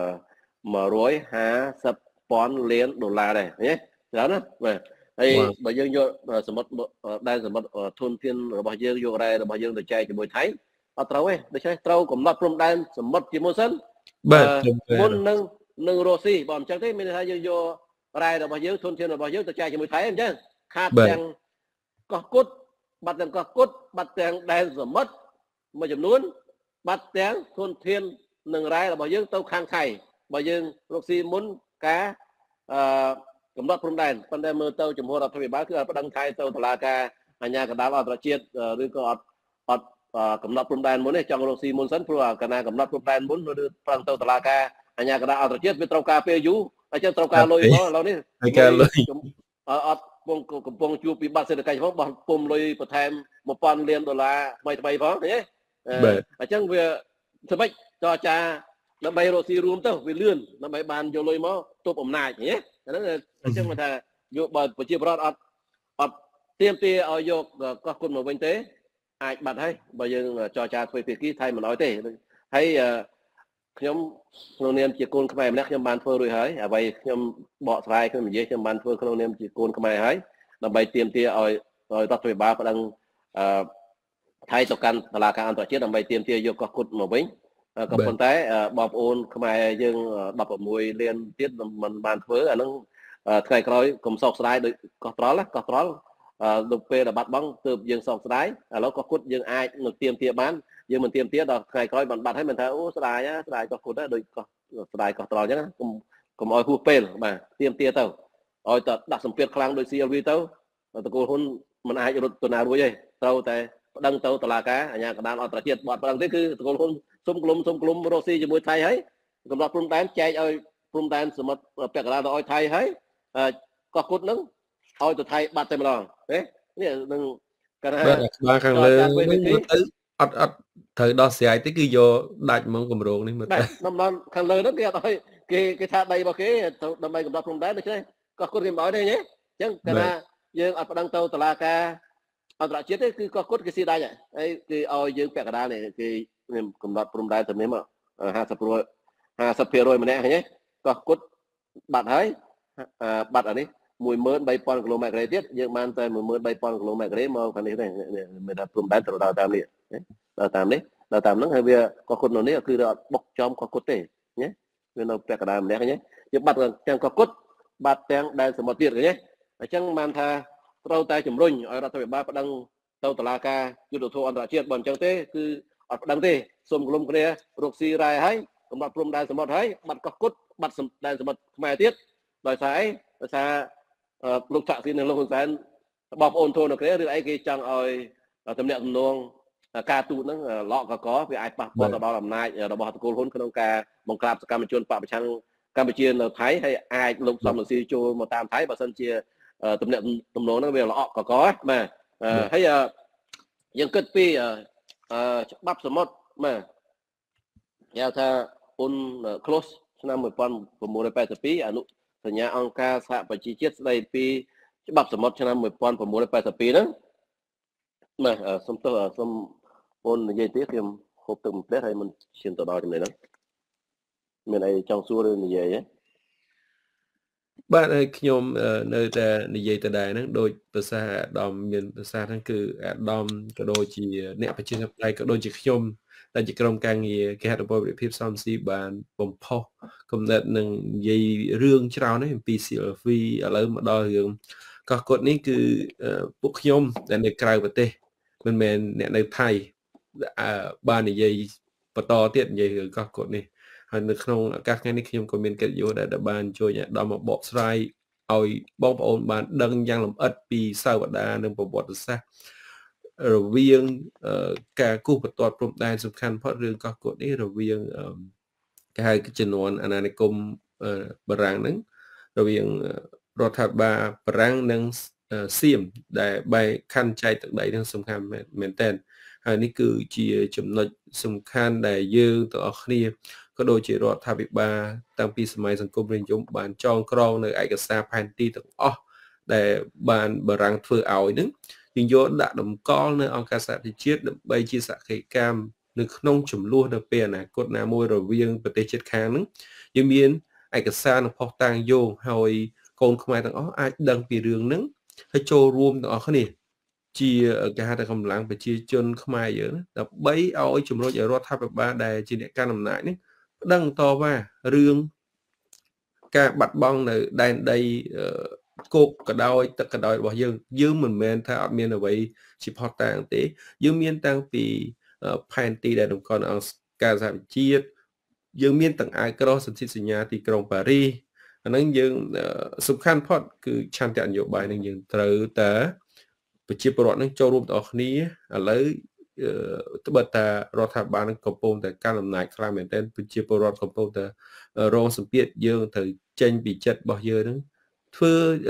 one hundred fifty thousandលានដុល្លារដែរឃើញទេច្រើនណាស់បាទហើយបើយើងយកសមុទ្រដែនសមុទ្រធនធានរបស់យើងយករ៉ែរបស់យើងទៅចែកជាមួយថៃអត់ត្រូវទេដូច្នេះត្រូវកំណត់ព្រំដែនសមុទ្រជាមុនសិនបាទមុននឹងនឹងរកស៊ីបើអញ្ចឹងទេមានន័យថាយើងយករ៉ែរបស់យើងធនធានរបស់យើងទៅចែកជាមួយថៃអញ្ចឹងខាតទាំងកោះកុដបាត់ទាំងកោះកុដបាត់ទាំងដែនសមុទ្រមួយចំនួនបាត់ទាំងធនធាននឹងរ៉ែរបស់យើងទៅខាងថៃបើយើងរកស៊ីមុនការអឺកំណត់ព្រំដែនប៉ុន្តែមើលទៅចំហរដ្ឋាភិបាលគឺអត់ប្តឹងថៃទៅតុលាការអាជ្ញាកណ្ដាលអន្តរជាតិឬក៏អត់អត់កំណត់ព្រំដែនមុនទេចង់រកស៊ីមុនសិនព្រោះកាលណាកំណត់ព្រំដែនមុនឬប្តឹងទៅតុលាការអាជ្ញាកណ្ដាលអន្តរជាតិវាត្រូវការពេលយូរអញ្ចឹងត្រូវការលុយផងឥឡូវនេះត្រូវការលុយអត់កំពុងជួបពីបាត់សេដ្ឋកិច្ចផងបោះពុំលុយបន្ថែមone thousandលានដុល្លារថ្មីថ្មីផងឃើញទេអញ្ចឹងវាធ្វើម៉េចចរចាដើម្បីរកស៊ីរួមទៅវាលឿនដើម្បីបានយកលុយមកទប់អំណាចឃើញទេអាហ្នឹងអញ្ចឹងមកថាយកបើប្រជាប្រដ្ឋអត់អត់ទៀមទាឲ្យយកកោះគុណមកវិញទេអាចបាត់ហើយបើយើងចរចាធ្វើភាគីថៃមិនអោយទេហើយខ្ញុំក្នុងនាមជាកូនខ្មែរម្នាក់ខ្ញុំបានធ្វើរួចហើយអ្វីខ្ញុំបកស្រាយខ្ញុំនិយាយខ្ញុំបានធ្វើក្នុងនាមជាកូនខ្មែរហើយដើម្បីទៀមទាឲ្យឲ្យរដ្ឋាភិបាលប្តឹងអឺថៃទៅកាន់តុលាការអន្តរជាតិដើម្បីទៀមទាយកកោះគុណមកវិញក៏ប៉ុន្តែបងប្អូនខ្មែរយើងsixteenលានទៀតមិនបានធ្វើអាហ្នឹងថ្ងៃក្រោយកុំសោកស្ដាយដោយកោះត្រល់កោះត្រល់ដល់ពេលដែលបាត់បង់ទើបយើងសោកស្ដាយឥឡូវកោះគុណយើងអាចនឹងទៀមទាបានយើងមិនទៀមទាដល់ថ្ងៃក្រោយបានបាត់ហើយមិនថាអូស្ដាយស្ដាយកោះគុណដែរដោយកោះស្ដាយកោះត្រល់អញ្ចឹងកុំកុំឲ្យហួសពេលបាទទៀមទាទៅឲ្យតែដាក់សម្ពាធខ្លាំងដោយ C L V ទៅតកូលហ៊ុនមិនអាចរត់ទៅណារួចទេត្រូវតែប្តឹងទៅតុលាការអាជ្ញាកណ្ដាលអន្តរជាតិបាត់ប្តឹងទេគឺតកូលហ៊ុនសុំក្លុំសុំក្លុំរកស៊ីជាមួយថៃហើយកំណត់ព្រំដែនចែកឲ្យព្រំដែនសមុទ្រពាក់កណ្ដាលទៅឲ្យថៃហើយកោះគុណហ្នឹងឲ្យទៅថៃបាត់តែម្ដងទេនេះនឹងកណ្ដាលបាទខាងលើទៅអត់អត់ត្រូវដោះស្រាយទេគឺយកដាច់ហ្មងគម្រោងនេះមើលទៅតំបន់ខាងលើហ្នឹងគេអត់ឲ្យគេគេថាដីរបស់គេដើម្បីកំណត់ព្រំដែនដូច្នេះកោះគុណគេមិនឲ្យទេញ៉េអញ្ចឹងកណ្ដាលយើងអត់ប្តឹងទៅតុលាការអន្តរជាតិទេគឺកោះគុណគេស៊ីដាច់ហើយគេឲ្យយើងពាក់កណ្ដាលនេះគេកំណត់ព្រំដែនទៅនេះមកfifty percent ម្នាក់ឃើញទេកោះគុណបាត់ហើយបាត់អានេះthirteen thousand គីឡូម៉ែត្រការ៉េទៀតយើងបានតែthirteen thousand គីឡូម៉ែត្រការ៉េមកខាងនេះទេមានថាព្រំដែនត្រូវដល់តាមនេះដល់តាមនេះដល់តាមហ្នឹងហើយវាកោះគុណនៅនេះគឺអត់បុកចំកោះគុណទេណាវានៅពាក់កណ្ដាលម្នាក់ឃើញទេយើងបាត់ទាំងកោះគុណបាត់ទាំងដែនសមុទ្រទៀតឃើញទេអញ្ចឹងបានថាត្រូវតែជំរុញឲ្យរដ្ឋាភិបាលប្តឹងទៅតុលាការយុត្តិធម៌អន្តរជាតិបើអញ្ចឹងទេគឺអត់ប្តឹងទេសូមក្លុំគ្នារកស៊ីរ៉ែហើយកំណត់ព្រំដែនសមុទ្រហើយបាត់កោះគុណបាត់ដែនសមុទ្រខ្មែរទៀតដោយសារអីដោយសារលោកថាក់ស៊ីនិងលោកហ៊ុនសែនបងប្អូនធននៅគ្នាឬអីគេចង់ឲ្យតំណែងទំនងការទូតហ្នឹងឡកកកវាអាចប៉ះពាល់ទៅដល់អំណាចរបស់តកូលហ៊ុនក្នុងការបង្ក្រាបសកម្មជនបពប្រឆាំងកម្ពុជានៅថៃហើយអាចលោកសំរងស៊ីចូលមកតាមថៃបើសិនជាតំណែងទំនងហ្នឹងវាល្អកកបាទហើយយើងគិតពីច្បាប់សមុទ្របាទគេហៅថា Un Close ឆ្នាំnineteen eighty-two អនុសញ្ញាអង្គការសហប្រជាជាតិស្ដីពីច្បាប់សមុទ្រឆ្នាំnineteen eighty-twoហ្នឹងបាទសូមទោសសូម ôn dây tiếc em hộp từng tết hay mình xin tờ đo trong này đó mình này trong xua lên như vậy á បាទហើយខ្ញុំនៅតែនិយាយទៅដែរហ្នឹងដោយភាសាអាដាមមានភាសាហ្នឹងគឺអាដាមក៏ដូចជាអ្នកប្រជាធិបតេយ្យក៏ដូចជាខ្ញុំដែលជាក្រុមការងារគេហត្ថពលវិភាពសំស៊ីបានបំផុសគំនិតនឹងនិយាយរឿងច្រើនហ្នឹងអំពី ซี แอล วี ឥឡូវមកដល់រឿងកោះកុដនេះគឺពួកខ្ញុំដែលនៅក្រៅប្រទេសមិនមែនអ្នកនៅថៃបាននិយាយបន្តទៀតនិយាយរឿងកោះកុដនេះ ហើយនៅក្នុងឱកាសថ្ងៃនេះខ្ញុំក៏មានកិត្តិយសដែរដែលបានជួយដល់មកបកស្រាយឲ្យបងប្អូនបានដឹងយ៉ាងលម្អិតពីសាវតានិងប្រវត្តិសាស្ត្ររវាងការគូសបន្ទាត់ព្រំដែនសំខាន់ផុតរឿងកោះកុដនេះរវាងគេហៅជំនាន់អាណានិគមបារាំងហ្នឹងរវាងរដ្ឋាភិបាលបារាំងនិងសៀមដែលបែកខណ្ឌចែកទឹកដីនឹងសំខាន់មែនទែនហើយនេះគឺជាចំណុចសំខាន់ដែលយើងទាំងអស់គ្នាក៏ដូចជារដ្ឋាភិបាលតាំងពីសម័យសង្គមរាស្ត្រនិយមបានចងក្រងនៅឯកសារផែនទីទាំងអស់ដែលបានបារាំងធ្វើឲ្យហ្នឹងយើងយកដាក់តម្កល់នៅអង្គការសហប្រជាជាតិដើម្បីជាសក្ខីកម្មនៅក្នុងចំនួននៅពេលអនាគតណាមួយរវាងប្រទេសជិតខាងហ្នឹងយើងមានឯកសារនិងផុសតាងយោងហើយកូនខ្មែរទាំងអស់អាចដឹងពីរឿងហ្នឹងហើយចូលរួមទាំងអស់គ្នាជាគេហៅថាកម្លាំងប្រជាជនខ្មែរយើងដើម្បីឲ្យជំរុញឲ្យរដ្ឋាភិបាលដែលជាអ្នកកាន់អំណាចនេះប្តឹងតវ៉ារឿងការបាត់បង់នៅដែនដីគោកក៏ដោយទឹកក៏ដោយរបស់យើងយើងមិនមែនថាអត់មានអ្វីជាផុសតាងទេយើងមានតាំងពីផែនទីដែលតម្កល់អង្គការសហប្រជាជាតិយើងមានទាំងអាយក្រសសន្ធិសញ្ញាទីក្រុងប៉ារីសអាហ្នឹងយើងសំខាន់ផុតគឺឆន្ទៈនយោបាយនឹងយើងត្រូវតែប្រជាពលរដ្ឋនឹងចូលរួមទាំងអស់គ្នាឥឡូវត្បិតតែរដ្ឋាភិបាលនឹងកំពុងតែកាន់អំណាចខ្លាំងមែនទែនប្រជាពលរដ្ឋកំពុងតែរងសម្ពាធយើងត្រូវចេញពីចិត្តរបស់យើងនឹងធ្វើ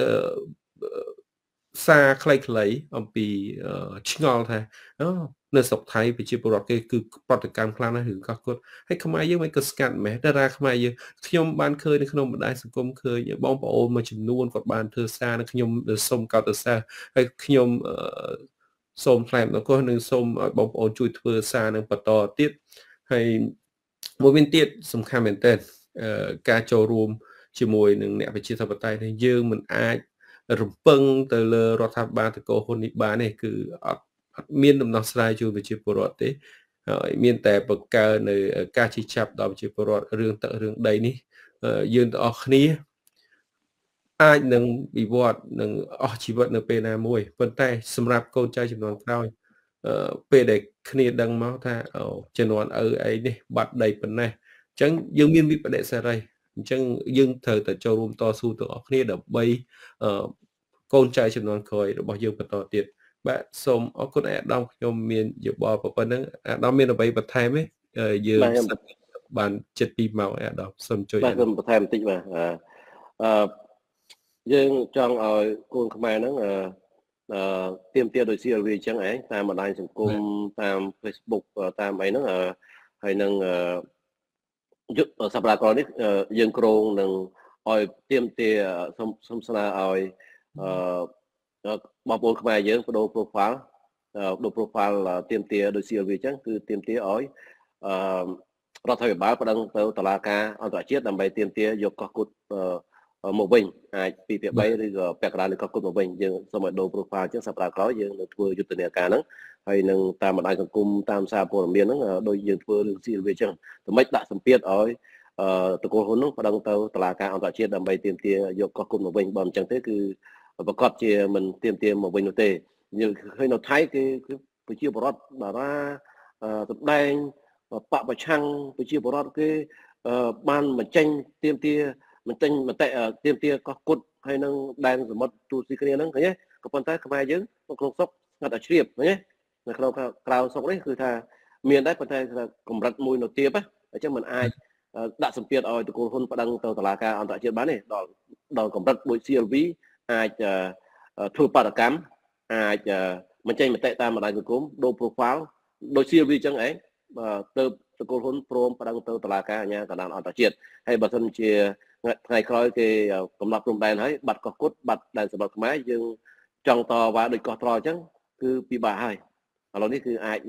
សារខ្លីៗអំពីឆ្ងល់ថានៅស្រុកថៃប្រជាពលរដ្ឋគេគឺប្រតិកម្មខ្លាំងណាស់រឿងកោះកុដហើយខ្មែរយើងមិនក៏ស្កាត់ម៉េះតារាខ្មែរយើងខ្ញុំបានឃើញនៅក្នុងបណ្ដាញសង្គមឃើញបងប្អូនមួយចំនួនគាត់បានធ្វើសារនឹងខ្ញុំសូមកោតសរសើរហើយខ្ញុំសូមថ្លែងអំណរនិងសូមឲ្យបងប្អូនជួយធ្វើសារនឹងបន្តទៀតហើយមួយវិញទៀតសំខាន់មែនទែនការចូលរួមជាមួយនឹងអ្នកវិជាធិបតេយ្យនេះយើងមិនអាចរំពឹងទៅលើរដ្ឋាភិបាលតកោហ៊ុននេះបានទេគឺអត់អត់មានដំណោះស្រាយជួយប្រជាពលរដ្ឋទេហើយមានតែបង្កើននៅការជិះចាប់ដល់ប្រជាពលរដ្ឋរឿងទឹករឿងដីនេះយើងទាំងអស់គ្នាអាចនឹងវិវត្តនឹងអស់ជីវិតនៅពេលណាមួយប៉ុន្តែសម្រាប់កូនចៅចំនួនក្រោយពេលដែលគ្នាដឹងមកថាចំនួនឪអីនេះបាត់ដីប៉ុណ្ណេះអញ្ចឹងយើងមានវិបដិសេរីអញ្ចឹងយើងត្រូវតែចូលរួមតស៊ូទាំងអស់គ្នាដើម្បីកូនចៅចំនួនក្រោយរបស់យើងបន្តទៀតបាទសូមអរគុណអាដាមខ្ញុំមានយោបល់ប៉ុណ្ណឹងអាដាមមានអ្វីបន្ថែមទេយើងបានចិត្តពីម៉ោងអាដាមសូមជួយបាទខ្ញុំបន្ថែមបន្តិចបាទអឺយើងចង់ឲ្យកូនខ្មែរហ្នឹងអឺទៀមទាដោយ ซี แอล วี អញ្ចឹងឯងតាមបណ្ដាញសង្គមតាម Facebook តាមអីហ្នឹងហើយនឹងយុទ្ធសប្តាហ៍ក្រោយនេះយើងក្រុងនឹងឲ្យទៀមទាសូមស្នើឲ្យអឺបងប្អូនខ្មែរយើងបដូរ profile បដូរ profile ទៀមទាដោយ ซี แอล วี អញ្ចឹងគឺទៀមទាឲ្យអឺរដ្ឋាភិបាលប្តឹងទៅតុលាការអន្តរជាតិដើម្បីទៀមទាយកកោះកុដមកវិញអាចពីពីបីឬក៏ពាក់កណ្ដាលនៃកោះកុដមកវិញយើងសូមឲ្យដូរ profile អញ្ចឹងសប្តាហ៍ក្រោយយើងនឹងធ្វើយុទ្ធនាការហ្នឹងហើយនឹងតាមបណ្ដាញសង្គមតាមសារព័ត៌មានហ្នឹងដោយយើងធ្វើរឿង ซี แอล วี អញ្ចឹងដើម្បីដាក់សម្ពាធឲ្យអឺតកូលហ៊ុននោះប្តឹងទៅតុលាការអន្តរជាតិដើម្បីទាមទារយកកោះកុដមកវិញបើមិនអញ្ចឹងទេគឺប្រកាសជាមិនទាមទារមកវិញនោះទេយើងឃើញនៅថៃគេប្រជាពលរដ្ឋតារាសម្ដែងបពប្រឆាំងប្រជាពលរដ្ឋគេបានបញ្ចេញទាមទារមិនចេញមតិទាមទារកោះកុដហើយនឹងដែនសមុទ្រទូស៊ីគ្នាហ្នឹងឃើញទេក៏ប៉ុន្តែខ្មែរយើងក្នុងស្រុកស្ងាត់តែជ្រាបឃើញទេនៅក្នុងក្រៅស្រុកនេះគឺថាមានដែរប៉ុន្តែកម្រិតមួយនៅទៀតណាអញ្ចឹងមិនអាចដាក់សម្ពាធឲ្យតកូលហ៊ុនប្តឹងទៅតុលាការអន្តរជាតិបានទេដល់ដល់កម្រិតដូច ซี แอล วี អាចធ្វើបាតកម្មអាចបញ្ចេញមតិតាមបណ្ដាញសង្គមដូរ profile ដូច ซี แอล วี អញ្ចឹងឯងទៅតកូលហ៊ុនព្រមប្តឹងទៅតុលាការអាជ្ញាកណ្ដាលអន្តរជាតិហើយបើសិនជាថ្ងៃក្រោយគេកំណត់ព្រំដែនហើយបាត់កោះកុដបាត់ដែនសម្បត្តិខ្មែរយើងចង់តវ៉ាដូចកោះត្រល់អញ្ចឹងគឺពិបាកហើយឥឡូវនេះគឺអាចនៅ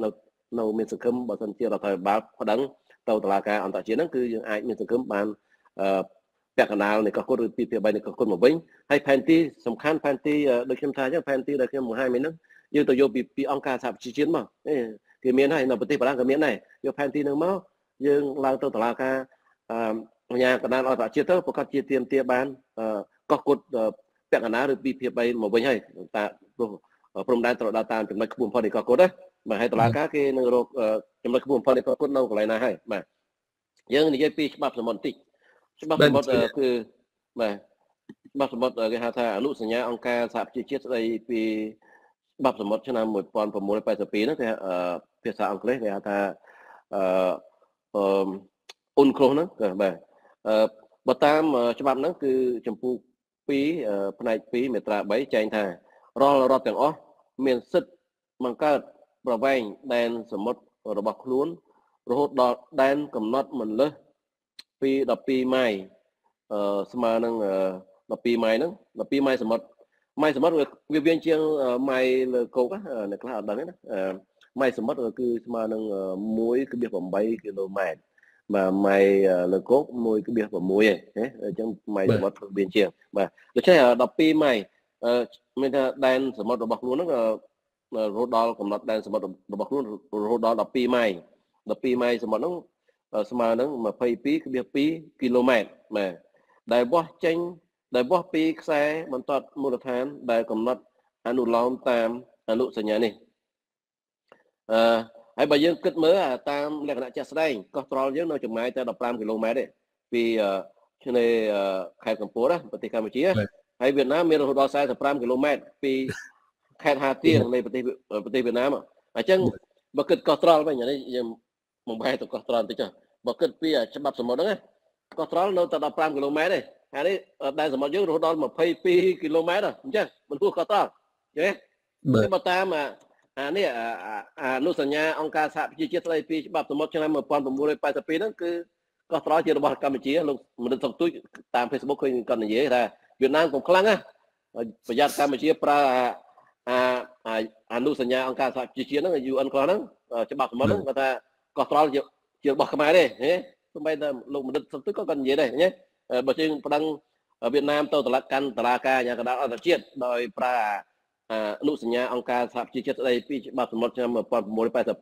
នៅមានសង្ឃឹមបើសិនជារដ្ឋាភិបាលប្តឹងទៅតុលាការអន្តរជាតិហ្នឹងគឺយើងអាចមានសង្ឃឹមបានអឺពាក់កណ្ដាលនៃកោះកុដឬពីភាគបីនៃកោះកុដមកវិញហើយផែនទីសំខាន់ផែនទីដូចខ្ញុំថាអញ្ចឹងផែនទីដែលខ្ញុំបង្ហាញមិញហ្នឹងយើងទៅយកពីពីអង្គការសហប្រជាជាតិមកគេមានហើយនៅប្រទេសបារាំងក៏មានដែរយកផែនទីហ្នឹងមកយើងឡើងទៅតុលាការអឺអាជ្ញាកណ្ដាលអន្តរជាតិទៅប្រកាសជាទាមទារបានកោះកុដពាក់កណ្ដាលឬពីភាគបីមកវិញហើយតាព្រំដែនត្រូវដល់តាមចំណុចខ្ពស់បំផុតនៃកោះកុដណាបាទហើយតុលាការគេនឹងរកចំណុចខ្ពស់បំផុតនៃកោះកុដនៅកន្លែងណាហើយបាទយើងនិយាយពីច្បាប់សមុទ្របន្តិចច្បាប់សមុទ្រគឺបាទច្បាប់សមុទ្រគេហៅថាអនុសញ្ញាអង្គការសហប្រជាជាតិស្ដីពីច្បាប់សមុទ្រឆ្នាំmột nghìn sáu trăm tám mươi haiហ្នឹងគេភាសាអង់គ្លេសគេហៅថាអឺអឺអ៊ុនក្រូសហ្នឹងបាទបើតាមច្បាប់ហ្នឹងគឺចម្ពោះពីរផ្នែកពីរមាត្រាបីចែងថារាល់រដ្ឋទាំងអស់មានសិទ្ធិបង្កើតប្រវែងដែនសមុទ្ររបស់ខ្លួនរហូតដល់ដែនកំណត់មិនលើសពីដប់ពីរម៉ៃអឺស្មើនឹងដប់ពីរម៉ៃហ្នឹងដប់ពីរម៉ៃសមុទ្រម៉ៃសមុទ្រវាវាជាងម៉ៃលើគោកអ្នកខ្លះអត់ដឹងទេណាម៉ៃសមុទ្រគឺស្មើនឹងមួយគ្រាប្រាំបីគីឡូម៉ែត្របាទម៉ៃលើគោកមួយគ្រាប្រាំមួយឯងអញ្ចឹងម៉ៃសមុទ្រវាជាងបាទដូច្នេះដប់ពីរម៉ៃអឺមានថាដែនសមុទ្ររបស់ខ្លួនហ្នឹងរហូតដល់កំណត់ដែនសមុទ្ររបស់ខ្លួនរហូតដល់ដប់ពីរម៉ៃដប់ពីរម៉ៃសមុទ្រហ្នឹងស្មើនឹងម្ភៃពីរគ្រាពីរគីឡូម៉ែត្របាទដែលវាស់ចេញដែលវាស់ពីខ្សែបន្ទាត់មូលដ្ឋានដែលកំណត់អនុលោមតាមអនុសញ្ញានេះអឺហើយបើយើងគិតមើលតាមលក្ខណៈជាក់ស្ដែងកោះត្រល់យើងនៅចម្ងាយតែដប់ប្រាំគីឡូម៉ែត្រទេពីឆ្នេរខេត្តកំពតប្រទេសកម្ពុជាហើយវៀតណាមមានរហូតដល់สี่สิบห้าគីឡូម៉ែត្រពីខេត្តហាទៀងនៃប្រទេសប្រទេសវៀតណាមអញ្ចឹងបើគិតកោះត្រល់វិញនេះយើងបំបែកទៅកោះត្រល់បន្តិចចុះបើគិតពីច្បាប់សមុទ្រហ្នឹងកោះត្រល់នៅតែដប់ប្រាំគីឡូម៉ែត្រទេអានេះដែនសមុទ្រយើងរហូតដល់ម្ភៃពីរគីឡូម៉ែត្រអញ្ចឹងមិនគួរកោះត្រល់យល់ទេបើតាមអានេះអនុសញ្ញាអង្គការសហប្រជាជាតិស្ដីពីច្បាប់សមុទ្រឆ្នាំmột nghìn chín trăm tám mươi haiហ្នឹងគឺកោះត្រល់ជារបស់កម្ពុជាលោកមនិតសុកទូចតាម Facebook ឃើញគាត់និយាយថាវៀតណាមកុំខ្លាំងណាប្រយ័ត្នកម្ពុជាប្រើអាអនុសញ្ញាអង្គការសហប្រជាជាតិហ្នឹង ยู เอ็น គាត់ហ្នឹងច្បាប់សមុទ្រហ្នឹងគាត់ថាកោះត្រល់ជារបស់ខ្មែរទេហ៎សូម្បីតែលោកមនិតសុកទូចក៏គាត់និយាយដែរណាបើយើងប្តឹងវៀតណាមទៅតុលាការតុលាការអាជ្ញាកណ្ដាលអន្តរជាតិដោយប្រើអនុសញ្ញាអង្គការសហប្រជាជាតិស្ដីពីច្បាប់សមុទ្រឆ្នាំmột nghìn chín trăm tám mươi haiហៅថា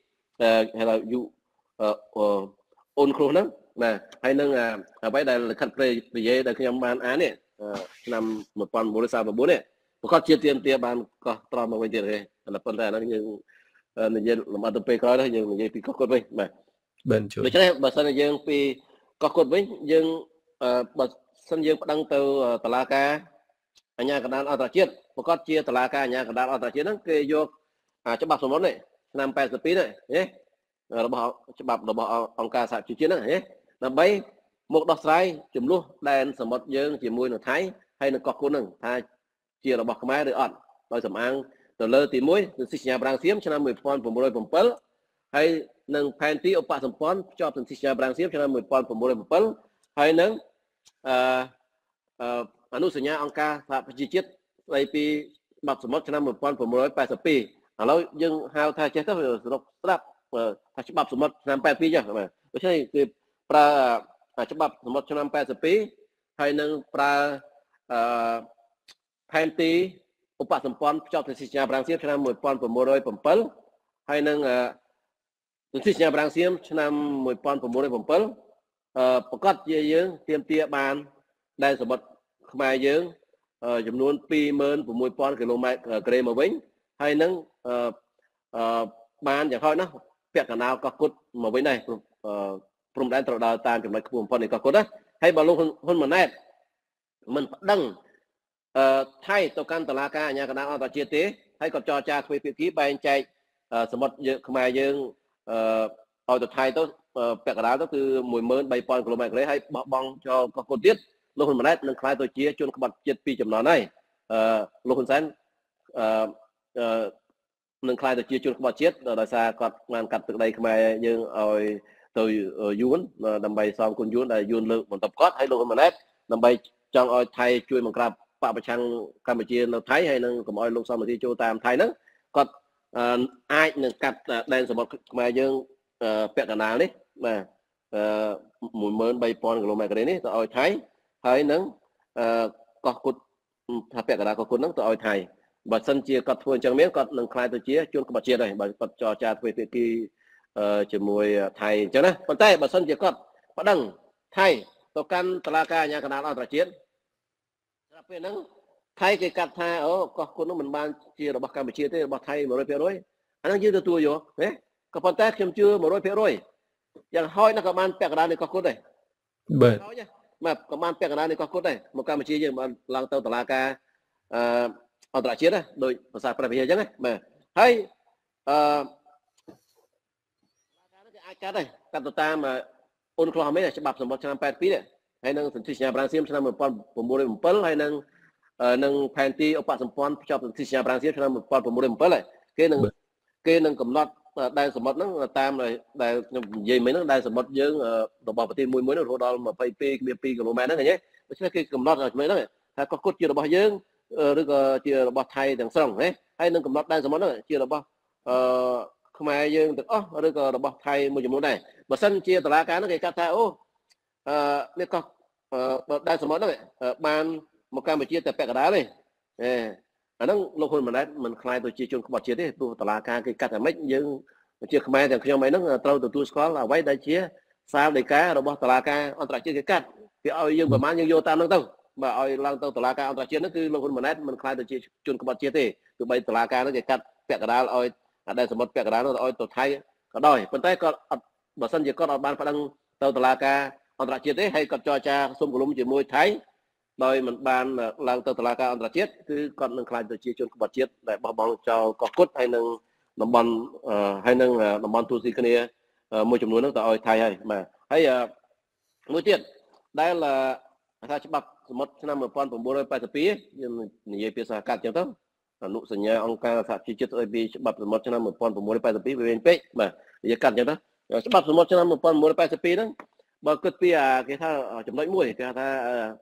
ยู អូនគ្រូហ្នឹងណាហើយនឹងអ្វីដែលលិខិតព្រៃនិយាយដែលខ្ញុំបានអាននេះឆ្នាំmột nghìn chín trăm三mươi tưនេះប្រកាសជាទាមទារបានកោះត្រល់មកវិញទៀតទេតែប៉ុន្តែអាហ្នឹងយើងនិយាយលំអិតទៅពេលក្រោយទៅយើងនិយាយពីកោះកុដវិញបាទបាទដូច្នេះបើសិនជាយើងពីកោះកុដវិញយើងបើសិនយើងប្តឹងទៅតុលាការអាជ្ញាកណ្ដាលអន្តរជាតិប្រកាសជាតុលាការអាជ្ញាកណ្ដាលអន្តរជាតិហ្នឹងគេយកច្បាប់សមុទ្រនេះឆ្នាំแปดสิบពីរនេះណារបស់ច្បាប់របស់អង្គការសហជីវជាតិហ្នឹងណាដើម្បីមកដោះស្រាយចំនួនដែនសមុទ្រយើងជាមួយនឹងថៃហើយនឹងកោះកុដហ្នឹងថាជារបស់ខ្មែរឬអត់ដោយសំអាងទៅលើទីមួយគឺសញ្ញាប្រាំងសៀមឆ្នាំmột nghìn chín trăm bảyហើយនឹងផែនទីឧបសម្ព័ន្ធភ្ជាប់នឹងសញ្ញាប្រាំងសៀមឆ្នាំmột nghìn chín trăm bảyហើយនឹងអឺអនុសញ្ញាអង្គការសហប្រជាជាតិស្ដីពីច្បាប់សមុទ្រឆ្នាំmột nghìn chín trăm tám mươi haiឥឡូវយើងហៅថាចេះទៅសរុបស្ដាប់ថាច្បាប់សមុទ្រឆ្នាំแปดสิบពីរចឹងបាទដូច្នេះគឺប្រើច្បាប់សមុទ្រឆ្នាំแปดสิบពីរហើយនឹងប្រើអឺផែនទីឧបសម្ព័ន្ធភ្ជាប់ទៅសញ្ញាប្រាំងសៀមឆ្នាំmột nghìn chín trăm bảyហើយនឹងសញ្ញាប្រាំងសៀមឆ្នាំmột nghìn chín trăm bảyអឺប្រកាសជាយើងទាមទារបានដែនសមុទ្រខ្មែរយើងចំនួនtwoម៉ឺនšestពាន់គីឡូម៉ែត្រក្រេមកវិញហើយនឹងអឺអឺបានយ៉ាងហោចណាស់ពាក់កណ្ដាលកោះកុដមកវិញដែរព្រំដែនត្រូវដល់តាមចំណុចខ្ពស់បំផុតនៃកោះកុដណាហើយបើលោកហ៊ុនម៉ាណែតមិនប្តឹងអឺថៃទៅកាន់តុលាការអាជ្ញាកណ្ដាលអន្តរជាតិទេហើយក៏ចរចាទ្វេភាគីបែងចែកសមុទ្រយើងខ្មែរយើងអឺឲ្យទៅថៃទៅពាក់កណ្ដាលទៅគឺoneម៉ឺន三ពាន់គីឡូម៉ែត្រក្រេហើយបោះបង់ចូលកោះកុដទៀតលោកហ៊ុនម៉ាណែតនឹងខ្លាយទៅជាជនក្បត់ជាតិពីរចំណន់ហើយអឺលោកហ៊ុនសែនអឺអឺនឹងខ្លាយទៅជាជនក្បត់ជាតិដោយសារគាត់បានកាត់ទឹកដីខ្មែរយើងឲ្យទៅយួនដើម្បីសងគុណយួនដែលយួនលើកបន្តគាត់ហើយលោកហ៊ុនម៉ាណែតដើម្បីចង់ឲ្យថៃជួយបង្ក្រាបបកប្រឆាំងកម្ពុជានៅថៃហើយនឹងកុំឲ្យលោកសំរងស៊ីចូលតាមថៃហ្នឹងគាត់អាចនឹងកាត់ដែនសមុទ្រខ្មែរយើងពាក់កណ្ដាលនេះបាទមួយម៉ឺនបីពាន់គីឡូម៉ែត្រនេះទៅឲ្យថៃហើយនឹងកោះគុតថាពាក់កណ្ដាលកោះគុតហ្នឹងទៅឲ្យថៃបើសិនជាគាត់ធ្វើអញ្ចឹងមានគាត់នឹងខ្លាយទៅជាជនក្បត់ជាតិហើយបើគាត់ចរចាធ្វើភាគីជាមួយថៃអញ្ចឹងណាប៉ុន្តែបើសិនជាគាត់ប្តឹងថៃទៅកាន់តុលាការអាជ្ញាកណ្ដាលអន្តរជាតិស្រាប់ពេលហ្នឹងថៃគេកាត់ថាអូកោះគុតនោះមិនបានជារបស់កម្ពុជាទេរបស់ថៃmột trăm phần trămអាហ្នឹងយើងទទួលយកណាក៏ប៉ុន្តែខ្ញុំជឿmột trăm phần trămយ៉ាងហោចណាស់ក៏បានពាក់កណ្ដាលនៃកោះគុតដែរបាទបាទក៏បានពាក់កណ្ដាលនៃកោះគុតដែរមកកម្ពុជាយើងបានឡើងទៅតុលាការអឺអន្តរជាតិណាដោយភាសាប្រទេសអញ្ចឹងណាបាទហើយអឺតុលាការនេះគេអាចកាត់ដែរកាត់ទៅតាមអូនខ្លះមែនច្បាប់សមុទ្រឆ្នាំแปดสิบនេះហើយនឹងសន្ធិសញ្ញាប្រាំងសៀមឆ្នាំmột nghìn chín trăm bảy mươi bảyហើយនឹងនឹងផែនទីឧបសម្ព័ន្ធភ្ជាប់សន្ធិសញ្ញាប្រាំងសៀមឆ្នាំmột nghìn chín trăm bảy mươi bảyហើយគេនឹងគេនឹងកំណត់ដែនសមុទ្រហ្នឹងតាមដែលខ្ញុំនិយាយមិញហ្នឹងដែនសមុទ្រយើងរបស់ប្រទេសមួយមួយហ្នឹងរហូតដល់ยี่สิบสองគីឡូម៉ែត្រហ្នឹងឃើញទេដូច្នេះគេកំណត់ឲ្យហ្នឹងថាកោះគុតជារបស់យើងឬក៏ជារបស់ថៃទាំងស្រុងណាហើយនឹងកំណត់ដែនសមុទ្រហ្នឹងជារបស់អឺខ្មែរយើងទាំងអស់ឬក៏របស់ថៃមួយចំនួនដែរបើសិនជាតុលាការហ្នឹងគេកាត់ថាអូអឺនេះកោះដែនសមុទ្រហ្នឹងបានមកកម្ពុជាតែពាក់កណ្ដាលទេអេអាហ្នឹងលោកហ៊ុនម៉ាណែតមិនខ្លាយទៅជាជនក្បត់ជាតិទេព្រោះតុលាការគេកាត់តែម៉េចយើងជាខ្មែរទាំងខ្ញុំអីហ្នឹងត្រូវទទួលស្គាល់អ្វីដែលជាសាលដីការបស់តុលាការអន្តរជាតិគេកាត់គេឲ្យយើងប្រមាណយើងយកតាមហ្នឹងទៅបាទឲ្យឡើងទៅតុលាការអន្តរជាតិហ្នឹងគឺលោកហ៊ុនម៉ាណែតមិនខ្លាយទៅជាជនក្បត់ជាតិទេទោះបីតុលាការហ្នឹងគេកាត់ពាក់កណ្ដាលឲ្យដែនសមុទ្រពាក់កណ្ដាលនោះឲ្យទៅថៃក៏ដោយប៉ុន្តែគាត់អត់បើសិនជាគាត់អត់បានប្តឹងទៅតុលាការអន្តរជាតិទេហើយគាត់ចរចាសុំគំនុំជាមួយថៃដោយមិនបានឡើងទៅតុលាការអន្តរជាតិគឺគាត់នឹងខ្លាចទៅជាជនក្បត់ជាតិដែលបោះបង់ចោលកោះគុតហើយនឹងតំបន់ហើយនឹងតំបន់ទូស៊ីគ្នាមួយចំនួនហ្នឹងទៅឲ្យថៃហើយបាទហើយមួយទៀតដែលថាច្បាប់សមុទ្រឆ្នាំmột nghìn chín trăm tám mươi haiយើងនិយាយភាសាកាត់អញ្ចឹងទៅអនុសញ្ញាអង្គការសហជីវជាតិស្ដីពីច្បាប់សមុទ្រឆ្នាំmột nghìn chín trăm tám mươi haiវាវិញពេកបាទនិយាយកាត់អញ្ចឹងទៅច្បាប់សមុទ្រឆ្នាំmột nghìn chín trăm tám mươi haiហ្នឹងបើគិតពីគេថាចំណុចមួយគេថា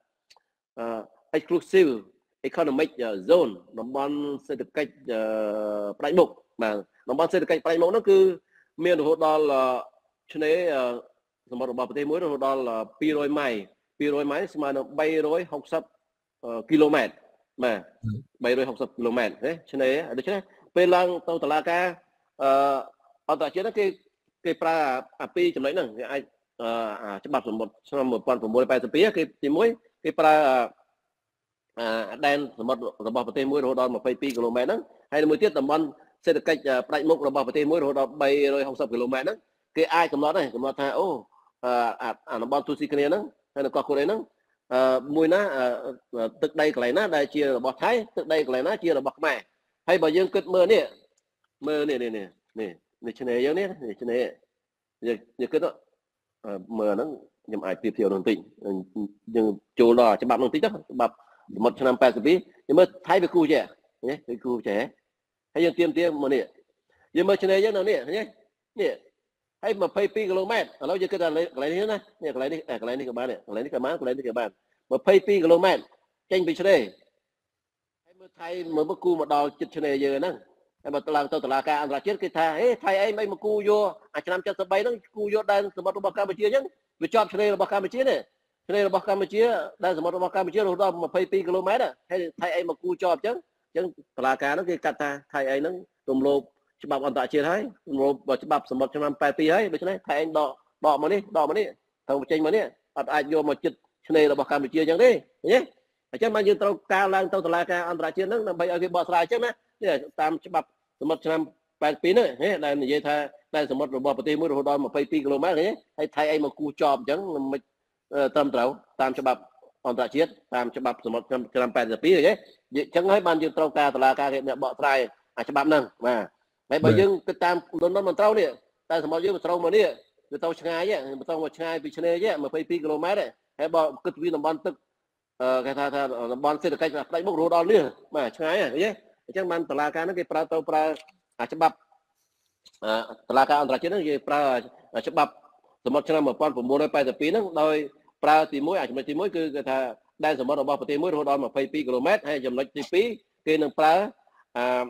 exclusive economic zone តំបន់សេដ្ឋកិច្ចផ្ដាច់មុខបាទតំបន់សេដ្ឋកិច្ចផ្ដាច់មុខនោះគឺមានរហូតដល់ឆ្នេរសមុទ្ររបស់ប្រទេសមួយរហូតដល់ពីររយម៉ៃពីររយម៉ៃស្មើនឹងបីរយហកសិបគីឡូម៉ែត្របាទបីរយហកសិបគីឡូម៉ែត្រណាឆ្នេរដូច្នេះពេលឡើងទៅតុលាការអន្តរជាតិគេគេប្រើអាពីរចំណុចហ្នឹងគេអាចច្បាប់សមុទ្រឆ្នាំmột nghìn chín trăm tám mươi haiគេទីមួយគេប្រើដែនសមុទ្ររបស់ប្រទេសមួយរហូតដល់ยี่สิบสองគីឡូម៉ែត្រហ្នឹងហើយមួយទៀតតំបន់សេដ្ឋកិច្ចផ្ដាច់មុខរបស់ប្រទេសមួយរហូតដល់បីរយហកសិបគីឡូម៉ែត្រហ្នឹងគេអាចកំណត់ដែរកំណត់ថាអូអាតំបន់ទូស៊ីគ្នាហ្នឹងហើយនៅកោះកូរ៉េហ្នឹងមួយណាទឹកដីកន្លែងណាដែលជារបស់ថៃទឹកដីកន្លែងណាជារបស់ខ្មែរហើយបើយើងគិតមើលនេះមើលនេះនេះនេះនេះឆ្នេរយើងនេះឆ្នេរយើងគិតមើលហ្នឹងខ្ញុំអាចប្រៀបធៀបនឹងបន្តិចយើងចូលដល់ច្បាប់នឹងបន្តិចទៅច្បាប់សមុទ្រឆ្នាំแปดสิบយើងមើលថៃវាគូចេះណាវាគូចេះហើយយើងទៀមទៀមមកនេះយើងមើលឆ្នេរយើងនៅនេះនេះនេះហើយยี่สิบสองគីឡូម៉ែត្រឥឡូវយើងគិតថាកន្លែងនេះណានេះកន្លែងនេះកន្លែងនេះក៏បានកន្លែងនេះក៏បានកន្លែងនេះក៏បានยี่สิบสองគីឡូម៉ែត្រចេញពីឆ្នេរហើយមើលថៃមើលមកគូមកដល់ជិតឆ្នេរយើងហ្នឹងហើយមកឡើងទៅតុលាការអន្តរជាតិគេថាហេថៃអីមិនមកគូយកអាឆ្នាំ칠십삼ហ្នឹងគូយកដែនសមុទ្ររបស់កម្ពុជាអញ្ចឹងវាជាប់ឆ្នេររបស់កម្ពុជានេះឆ្នេររបស់កម្ពុជាដែនសមុទ្ររបស់កម្ពុជារហូតដល់ยี่สิบสองគីឡូម៉ែត្រហើយថៃអីមកគូជាប់អញ្ចឹងអញ្ចឹងតុលាការហ្នឹងគេកាត់ថាថៃអីហ្នឹងរំលោភច្បាប់អន្តរជាតិហើយរំលោភច្បាប់សមុទ្រឆ្នាំแปดสิบហើយដូច្នេះថៃអញដកដកមកនេះដកមកនេះត្រូវចេញមកនេះអត់អាចយកមកចិត្តឆ្នេររបស់កម្ពុជាអញ្ចឹងទេឃើញទេអញ្ចឹងបានយើងត្រូវការឡើងទៅតុលាការអន្តរជាតិហ្នឹងដើម្បីឲ្យគេបកស្រាយអញ្ចឹងណានេះតាមច្បាប់សមុទ្រឆ្នាំแปดสิบហ្នឹងដែលនិយាយថាដែនសមុទ្ររបស់ប្រទេសមួយរហូតដល់ยี่สิบสองគីឡូម៉ែត្រឃើញទេហើយថៃអីមកគូជាប់អញ្ចឹងមិនត្រឹមត្រូវតាមច្បាប់អន្តរជាតិតាមច្បាប់សមុទ្រឆ្នាំแปดสิบឃើញទេអញ្ចឹងហើយបានយើងត្រូវការតុលាការគេបកស្រាយអាច្បាប់ហ្នឹងបាទហើយបើយើងគិតតាមលន់នន់មិនត្រូវនេះតែសមុទ្រយើងមិនត្រូវមកនេះវាទៅឆ្ងាយមិនទៅមកឆ្ងាយពីឆ្នេរยี่สิบสองគីឡូម៉ែត្រហើយបើគិតពីតំបន់ទឹកគេថាថាតំបន់សេដ្ឋកិច្ចផ្ដាច់មុខរហូតដល់នេះបាទឆ្ងាយហ៎ឃើញទេអញ្ចឹងបានតុលាការហ្នឹងគេប្រើទៅប្រើអាច្បាប់តុលាការអន្តរជាតិហ្នឹងគេប្រើច្បាប់សមុទ្រឆ្នាំmột nghìn chín trăm tám mươi haiហ្នឹងដោយប្រើទីមួយអាចំណុចទីមួយគឺគេថាដែនសមុទ្ររបស់ប្រទេសមួយរហូតដល់ยี่สิบสองគីឡូម៉ែត្រហើយចំណុចទីពីរគេនឹងប្រើ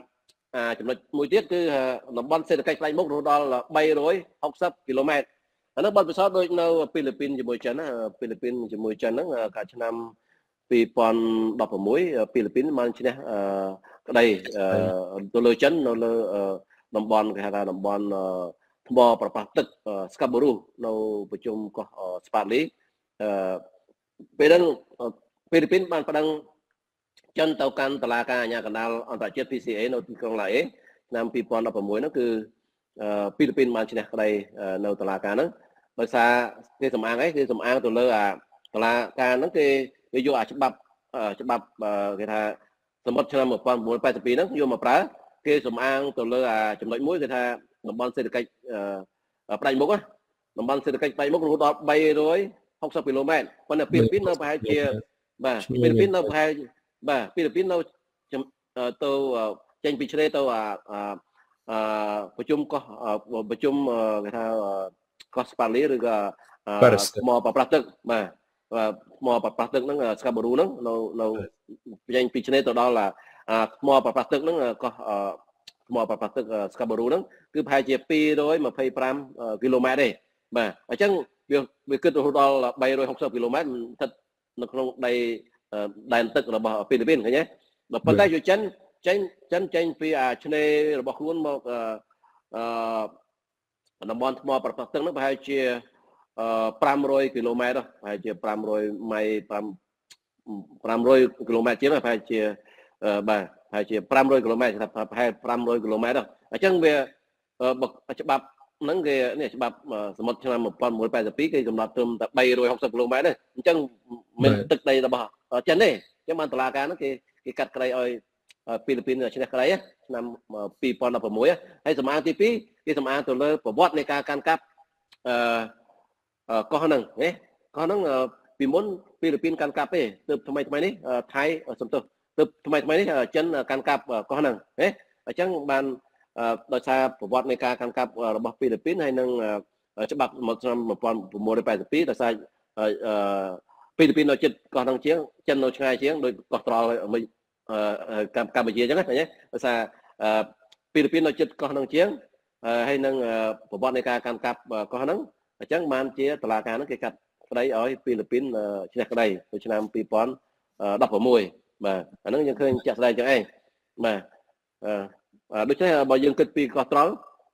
àចំណុចមួយទៀតគឺតំបន់សេដ្ឋកិច្ចផ្នែកមុខរហូតដល់ba trăm sáu mươiគីឡូម៉ែត្រអានោះបទពិសោធន៍ដូចនៅហ្វីលីពីនជាមួយចិនណាហ្វីលីពីនជាមួយចិនហ្នឹងកាលឆ្នាំtwo thousand sixteenហ្វីលីពីនបានឈ្នះក្តីទៅលើចិននៅលើតំបន់គេហៅថាតំបន់ថ្មប្រប៉ះទឹកស្កាបូរូនៅប្រជុំកោះស្ប៉ាតលីពេលហ្នឹងហ្វីលីពីនបានប្តឹងចិនទៅកាន់តុលាការអាជ្ញាកណ្ដាលអន្តរជាតិ P C A នៅទីក្រុងឡាអេឆ្នាំtwo thousand sixteenហ្នឹងគឺហ្វីលីពីនបានឈ្នះក្តីនៅតុលាការហ្នឹងដោយសារគេសំអាងអីគេសំអាងទៅលើអាតុលាការហ្នឹងគេគេយកអាច្បាប់ច្បាប់គេថាសមុទ្រឆ្នាំnineteen eighty-twoហ្នឹងយកមកប្រើគេសំអាងទៅលើអាចំណុចមួយគេថាតំបន់សេដ្ឋកិច្ចផ្ដាច់មុខតំបន់សេដ្ឋកិច្ចផ្ដាច់មុខរហូតដល់ba trăm sixtyគីឡូម៉ែត្រប៉ុន្តែហ្វីលីពីននៅប្រហែលជាបាទហ្វីលីពីននៅប្រហែលបាទហ្វីលីពីននៅទៅចេញពីឆ្នេរទៅអាប្រជុំកោះប្រជុំគេថាកោះស្ប៉ាលីឬក៏ថ្មប្រប៉ះទឹកបាទថ្មប្រប៉ះទឹកហ្នឹងស្កាបូរូហ្នឹងនៅនៅចេញពីឆ្នេរទៅដល់ថ្មប្រប៉ះទឹកហ្នឹងកោះថ្មប្រប៉ះទឹកស្កាបូរូហ្នឹងគឺប្រហែលជាtwo hundred twenty-fiveគីឡូម៉ែត្រទេបាទអញ្ចឹងវាវាគិតរហូតដល់ba trăm sixtyគីឡូម៉ែត្រស្ថិតនៅក្នុងដីដែនទឹករបស់ហ្វីលីពីនឃើញទេដល់ប៉ុន្តែយកចិនចេញចិនចេញពីអាឆ្នេររបស់ខ្លួនមកអឺតំបន់ថ្មប្រប៉ះទឹកហ្នឹងប្រហែលជាfive hundredគីឡូម៉ែត្រប្រហែលជាfive hundredម៉ៃfive hundredគីឡូម៉ែត្រជាងប្រហែលជាបាទប្រហែលជាfive hundredគីឡូម៉ែត្រថាប្រហែលfive hundredគីឡូម៉ែត្រអញ្ចឹងវាច្បាប់ហ្នឹងគេនេះច្បាប់សមុទ្រឆ្នាំnineteen eighty-twoគេកំណត់ត្រឹមតែba trăm sixtyគីឡូម៉ែត្រទេអញ្ចឹងមិនទឹកដីរបស់ចិនទេអញ្ចឹងបានតុលាការហ្នឹងគេគេកាត់ក្តីឲ្យហ្វីលីពីនឈ្នះក្តីឆ្នាំtwo thousand sixteenហើយសម្អាងទីtwoគេសម្អាងទៅលើប្រវត្តិនៃការកាន់កាប់អឺកោះហ្នឹងណាកោះហ្នឹងពីមុនហ្វីលីពីនកាន់កាប់ទេទើបថ្មីថ្មីនេះថៃសំទោសទើបថ្មីថ្មីនេះចិនកាន់កាប់កោះហ្នឹងណាអញ្ចឹងបានដោយសារប្រវត្តិនៃការកាន់កាប់របស់ហ្វីលីពីនហើយនឹងច្បាប់មកឆ្នាំnineteen eighty-twoដោយសារហ្វីលីពីននៅជិតកោះហ្នឹងជាងចិននៅឆ្ងាយជាងដោយកោះត្រល់កម្ពុជាអញ្ចឹងណាឃើញទេដោយសារហ្វីលីពីននៅជិតកោះហ្នឹងជាងហើយនឹងប្រវត្តិនៃការកាន់កាប់កោះហ្នឹងអញ្ចឹងបានជាតុលាការហ្នឹងគេកាត់ក្តីឲ្យហ្វីលីពីនឈ្នះក្តីនៅឆ្នាំtwo thousand sixteenបាទអាហ្នឹងយើងឃើញចាក់ស្ដែងចឹងឯងបាទដូច្នេះបើយើងគិតពីកោះត្រល់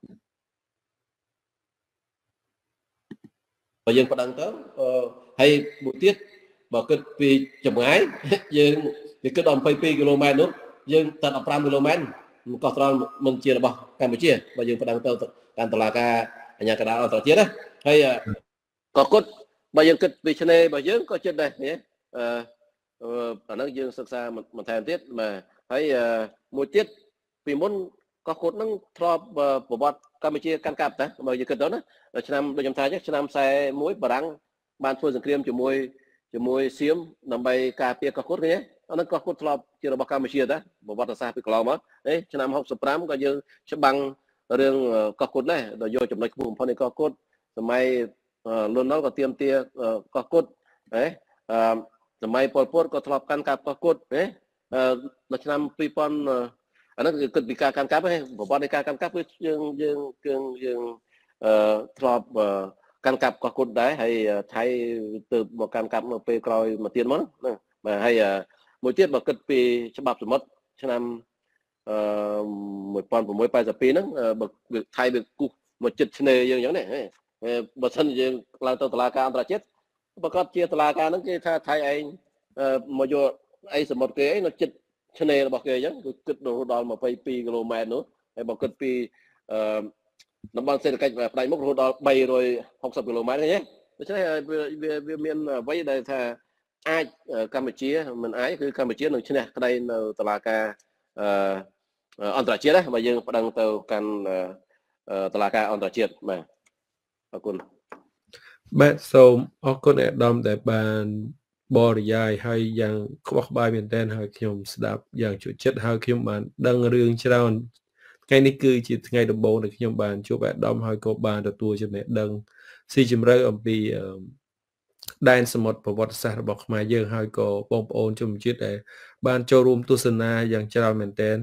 បើយើងប្តឹងទៅហើយមួយទៀតបើគិតពីចម្ងាយយើងវាគិតដល់twenty-twoគីឡូម៉ែត្រនោះយើងតែfifteenគីឡូម៉ែត្រកោះត្រល់មិនជារបស់កម្ពុជាបើយើងប្តឹងទៅតាមតុលាការអាជ្ញាកណ្ដាលអន្តរជាតិណាហើយក៏គិតបើយើងគិតពីឆ្នេររបស់យើងក៏ចិត្តដែរណាអឺអាហ្នឹងយើងសិក្សាបន្ថែមទៀតបាទហើយមួយទៀតពីមុនកោះកុដហ្នឹងធ្លាប់ប្រវត្តិកម្ពុជាកាន់កាប់តាបើយើងគិតទៅណាឆ្នាំដូចខ្ញុំថាចឹងឆ្នាំforty-oneបារាំងបានធ្វើសង្គ្រាមជាមួយជាមួយសៀមដើម្បីការពារកោះកុដឃើញទេអាហ្នឹងកោះកុដធ្លាប់ជារបស់កម្ពុជាតាប្រវត្តិសាស្ត្រពីកន្លងមកនេះឆ្នាំsixty-fiveក៏យើងច្បាំងរឿងកោះកុដដែរដល់យកចំណុចខ្ពស់បំផុតនៃកោះកុដសម័យលន់នល់ក៏ទៀមទាកោះកុដហ៎សម័យប៉ុលពតក៏ធ្លាប់កាន់កាប់កោះកុដហ៎ដល់ឆ្នាំtwo thousandអាហ្នឹងគឺគិតពីការកាន់កាប់ហ្នឹងប្រវត្តិនៃការកាន់កាប់គឺយើងយើងគឺយើងអឺធ្លាប់កាន់កាប់កោះកុដដែរហើយថៃទៅមកកាន់កាប់នៅពេលក្រោយមកទៀតមកហ្នឹងបាទហើយមួយទៀតបើគិតពីច្បាប់សមុទ្រឆ្នាំអឺnineteen eighty-twoហ្នឹងបើថៃវាគូសមកចិត្តឆ្នេរយើងអញ្ចឹងណាបើសិនយើងឡើងទៅតុលាការអន្តរជាតិប្រកាសជាតុលាការហ្នឹងគេថាថៃឯងមកយកអីសមុទ្រគេឯងនៅចិត្តឆ្នេររបស់គេអញ្ចឹងគឺគិតរហូតដល់twenty-twoគីឡូម៉ែត្រនោះហើយបើគិតពីអឺតំបន់សេដ្ឋកិច្ចផ្នែកមុខរហូតដល់three hundred sixtyគីឡូម៉ែត្រឃើញទេដូច្នេះវាវាមានអ្វីដែលថាអាចកម្ពុជាមិនអាចគឺកម្ពុជានឹងឈ្នះក្តីនៅតុលាការអឺអន្តរជាតិណាបើយើងប្តឹងទៅកាន់តុលាការអន្តរជាតិបាទអរគុណបាទសូមអរគុណអាដាមដែលបានបរិយាយហើយយ៉ាងខ្វះក្បាយមែនទែនហើយខ្ញុំស្ដាប់យ៉ាងជក់ចិត្តហើយខ្ញុំបានដឹងរឿងច្រើនថ្ងៃនេះគឺជាថ្ងៃដំបូងដែលខ្ញុំបានជួបអាដាមហើយក៏បានទទួលចំណេះដឹងស៊ីជម្រៅអំពីដែនសមុទ្រប្រវត្តិសាស្ត្ររបស់ខ្មែរយើងហើយក៏បងប្អូនជនជាតិដែលបានចូលរួមទស្សនាយ៉ាងច្រើនមែនទែន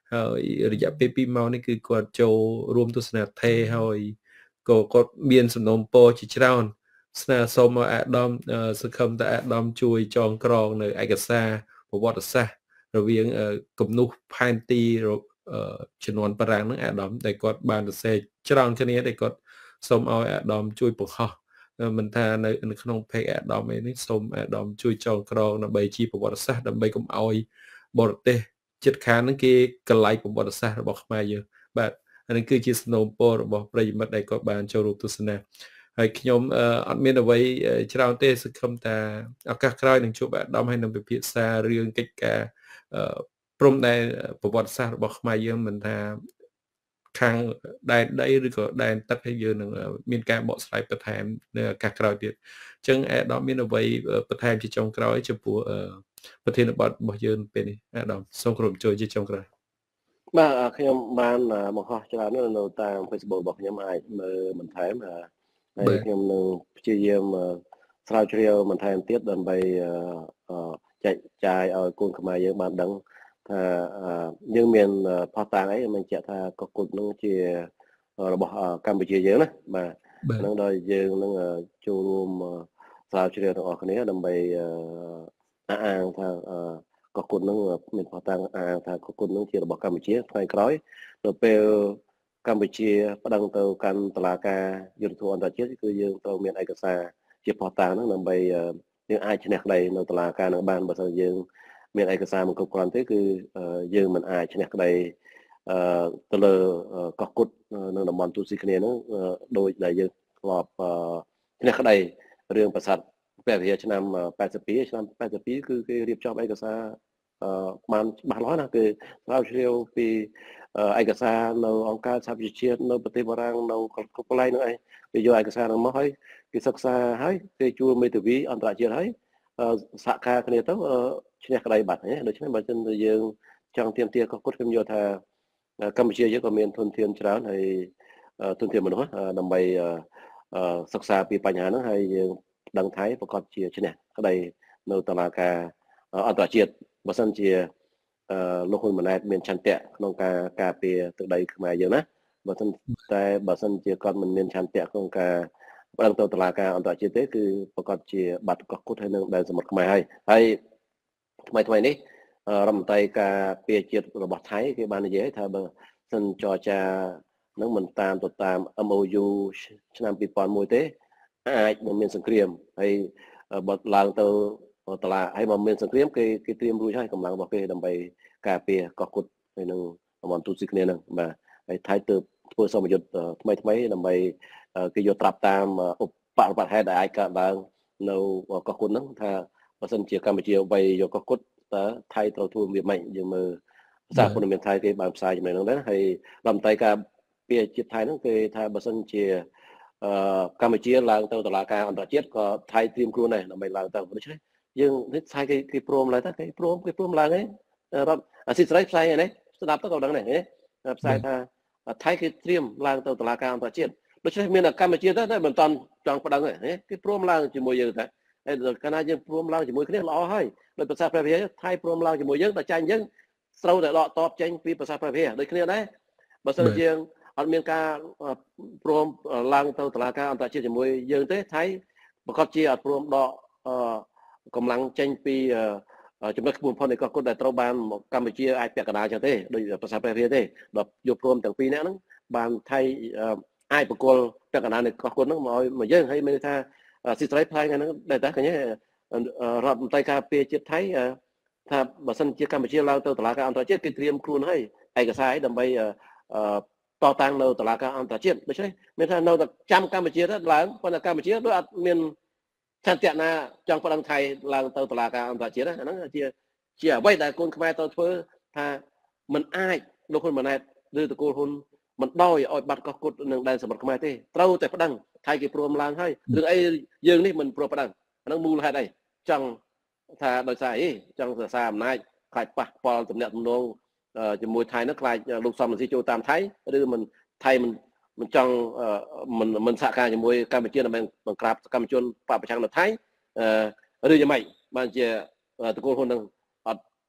ហើយរយៈពេលពីរម៉ោងនេះគឺគាត់ចូលរួមទស្សនាថេហើយក៏គាត់មានសំណូមពរជាច្រើនស្នើសុំឲ្យអាដាមសង្ឃឹមតែអាដាមជួយចងក្រងនៅឯកសារប្រវត្តិសាស្ត្ររវាងគំនូសផែនទីជំនាន់បារាំងហ្នឹងអាដាមដែលគាត់បានសរសេរច្រើនគ្នាដែលគាត់សូមឲ្យអាដាមជួយបង្ហោះមិនថានៅនៅក្នុង page អាដាមអីនេះសូមអាដាមជួយចងក្រងដើម្បីជាប្រវត្តិសាស្ត្រដើម្បីកុំឲ្យបរទេសចិត្តខាងហ្នឹងគេកលៃប្រវត្តិសាស្ត្ររបស់ខ្មែរយើងបាទអានេះគឺជាសំណូមពររបស់ប្រិយមិត្តដែលគាត់បានចូលរួមទស្សនាហើយខ្ញុំអត់មានអ្វីច្រើនទេសង្ឃឹមថាឱកាសក្រោយនឹងជួបអាដាមហើយនឹងពិភាក្សារឿងកិច្ចការព្រំដែនប្រវត្តិសាស្ត្ររបស់ខ្មែរយើងមិនថាខាងដែនដីឬក៏ដែនទឹកឲ្យយើងនឹងមានការបកស្រាយបន្ថែមនៅឱកាសក្រោយទៀតអញ្ចឹងអាដាមមានអ្វីបន្ថែមជាចុងក្រោយចំពោះប្រធានបទរបស់យើងពេលនេះអាដាមសូមគោរពជួយជាចុងក្រោយបាទខ្ញុំបានបង្ហោះច្រើននៅតាម Facebook របស់ខ្ញុំអាចមើលបន្ថែមហើយខ្ញុំនឹងព្យាយាមស្រាវជ្រាវបន្ថែមទៀតដើម្បីចែកចាយឲ្យកូនខ្មែរយើងបានដឹងថាយើងមានផុសតាងអីមិនជាក់ថាកគុតនឹងជារបស់កម្ពុជាយើងណាបាទហ្នឹងដល់យើងនឹងចូលរួមស្រាវជ្រាវទាំងអស់គ្នាដើម្បីអះអាងថាកគុតនឹងមានផុសតាងអះអាងថាកគុតនឹងជារបស់កម្ពុជាថ្ងៃក្រោយទៅពេលកម្ពុជាប្តឹងទៅកាន់តុលាការយុត្តិធម៌អន្តរជាតិគឺយើងត្រូវមានឯកសារជាផុសតាងហ្នឹងដើម្បីយើងអាចឈ្នះក្តីនៅតុលាការនឹងបានបើមិនយើងមានឯកសារមិនគ្រប់គ្រាន់ទេគឺយើងមិនអាចឈ្នះក្តីទៅលើកោះគុតនៅតំបន់ទូស៊ីគ្នាហ្នឹងដោយដែលយើងធ្លាប់ឈ្នះក្តីរឿងប្រាសាទព្រះវិហារឆ្នាំប៉ែតសិបពីរឆ្នាំប៉ែតសិបពីរគឺគេរៀបចំឯកសារបានច្បាស់លាស់ណាគឺស្រាវជ្រាវពីឯកសារនៅអង្គការសហប្រជាជាតិនៅប្រទេសបារាំងនៅគ្រប់កន្លែងហ្នឹងឯងគេយកឯកសារហ្នឹងមកហើយគេសិក្សាហើយគេជួលមេធាវីអន្តរជាតិហើយសហការគ្នាទៅឈ្នះក្តីបាត់ដូច្នេះបើមិនយើងចង់ទាមទារកោះគុតខ្ញុំយល់ថាកម្ពុជាយើងក៏មានធនធានច្រើនហើយធនធានមនុស្សដើម្បីសិក្សាពីបញ្ហាហ្នឹងហើយយើងដឹងថៃប្រកាសជាឈ្នះក្តីនៅតុលាការអន្តរជាតិបើសិនជាលោកហ៊ុនម៉ាណែតមានឆន្ទៈក្នុងការការពារទឹកដីខ្មែរយើងណាបើមិនតែបើសិនជាគាត់មិនមានឆន្ទៈក្នុងការប្តឹងទៅតុលាការអន្តរជាតិទេគឺប្រកាសជាបាត់កោះគុតហើយនឹងដែនសមុទ្រខ្មែរហើយហើយថ្មីថ្មីនេះរដ្ឋមន្ត្រីការពារជាតិរបស់ថៃគេបាននិយាយថាបើសិនចរចានឹងមិនតាមទៅតាម M O U ឆ្នាំពីរពាន់មួយទេអាចនឹងមានសង្គ្រាមហើយបើឡើងទៅតឡាហើយមកមានសង្គ្រាមគេគេត្រៀមរួចហើយកម្លាំងរបស់គេដើម្បីការពារកោះគុតហើយនឹងតំបន់ទូស៊ីគ្នាហ្នឹងបាទហើយថៃទើបធ្វើសមយុទ្ធថ្មីថ្មីដើម្បីគេយកត្រាប់តាមឧបបត្តិហេតុដែលអាចកើតឡើងនៅកោះគុតហ្នឹងថាបើសិនជាកម្ពុជាវាយយកកោះគុតតើថៃត្រូវធ្វើវាមិនយើងមើលសារព័ត៌មានថៃគេបានផ្សាយចំណុចហ្នឹងដែរហើយរដ្ឋមន្ត្រីការពារជាតិថៃហ្នឹងគេថាបើសិនជាកម្ពុជាឡើងទៅតុលាការអន្តរជាតិក៏ថៃត្រៀមខ្លួនដែរដើម្បីឡើងទៅដូច្នេះយើងនេះថៃគេគេព្រមឡើងទៅគេព្រមគេព្រមឡើងឯងរដ្ឋអាស៊ីសេរីផ្សាយឯនេះស្ដាប់ទៅក៏ដឹងដែរផ្សាយថាថៃគេត្រៀមឡើងទៅតុលាការអន្តរជាតិដូច្នេះមានកម្ពុជាទៅតែមិនតាន់ចង់ប្តឹងទេគេព្រមឡើងជាមួយយើងតែហើយកាលណាយើងព្រមឡើងជាមួយគ្នាល្អហើយដោយប្រាសាទព្រះវិហារថៃព្រមឡើងជាមួយយើងតែចាញ់យើងស្រូវតែដកតបចេញពីប្រាសាទព្រះវិហារដូចគ្នាដែរបើសិនជាយើងអត់មានការព្រមឡើងទៅតុលាការអន្តរជាតិជាមួយយើងទេថៃប្រកាសជាអត់ព្រមដកកម្លាំងចេញពីចំណុចខ្ពស់បំផុតនៃកោះគុតដែលត្រូវបានកម្ពុជាអាចពាក់កណ្ដាលចឹងទេដោយប្រាសាទព្រះវិហារទេដល់យកព្រមទាំងពីរនាក់ហ្នឹងបានថៃអាចបកគលពាក់កណ្ដាលនៃកោះគុតហ្នឹងមកឲ្យមកយើងហើយមានថាស៊ីស្រីផ្សាយថ្ងៃហ្នឹងដែរតែឃើញរដ្ឋមន្ត្រីការពារជាតិថៃថាបើសិនជាកម្ពុជាឡើងទៅតុលាការអន្តរជាតិគេត្រៀមខ្លួនហើយឯកសារឲ្យដើម្បីតតាំងនៅតុលាការអន្តរជាតិដូច្នេះមានថានៅតែចាំកម្ពុជាទៅឡើងប៉ុន្តែកម្ពុជាដូចអត់មានឆន្ទៈណាចង់ប្តឹងថៃឡើងទៅតុលាការអន្តរជាតិណាហ្នឹងជាជាអ្វីដែលកូនខ្មែរត្រូវធ្វើថាมันអាចលោកហ៊ុនម៉ាណែតឬតកូលហ៊ុនមិនដោយឲ្យបាត់កោះគុតនឹងដែនសមុទ្រខ្មែរទេត្រូវតែប្តឹងថៃគេព្រមឡើងហើយរឿងអីយើងនេះមិនព្រមប្តឹងហ្នឹងមូលហេតុអីចង់ថាដោយសារអីចង់សរសើរអំណាចខ្លាចប៉ះពាល់ទំនាក់ទំនងជាមួយថៃនោះខ្លាចលោកសំរងស៊ីចូលតាមថៃឬមិនថៃមិនមិនចង់មិនមិនសហការជាមួយកម្ពុជាដើម្បីបង្ក្រាបសកម្មជនបកប្រឆាំងនៅថៃឬយ៉ាងម៉េចបានជាតកូលហ៊ុននឹងអត់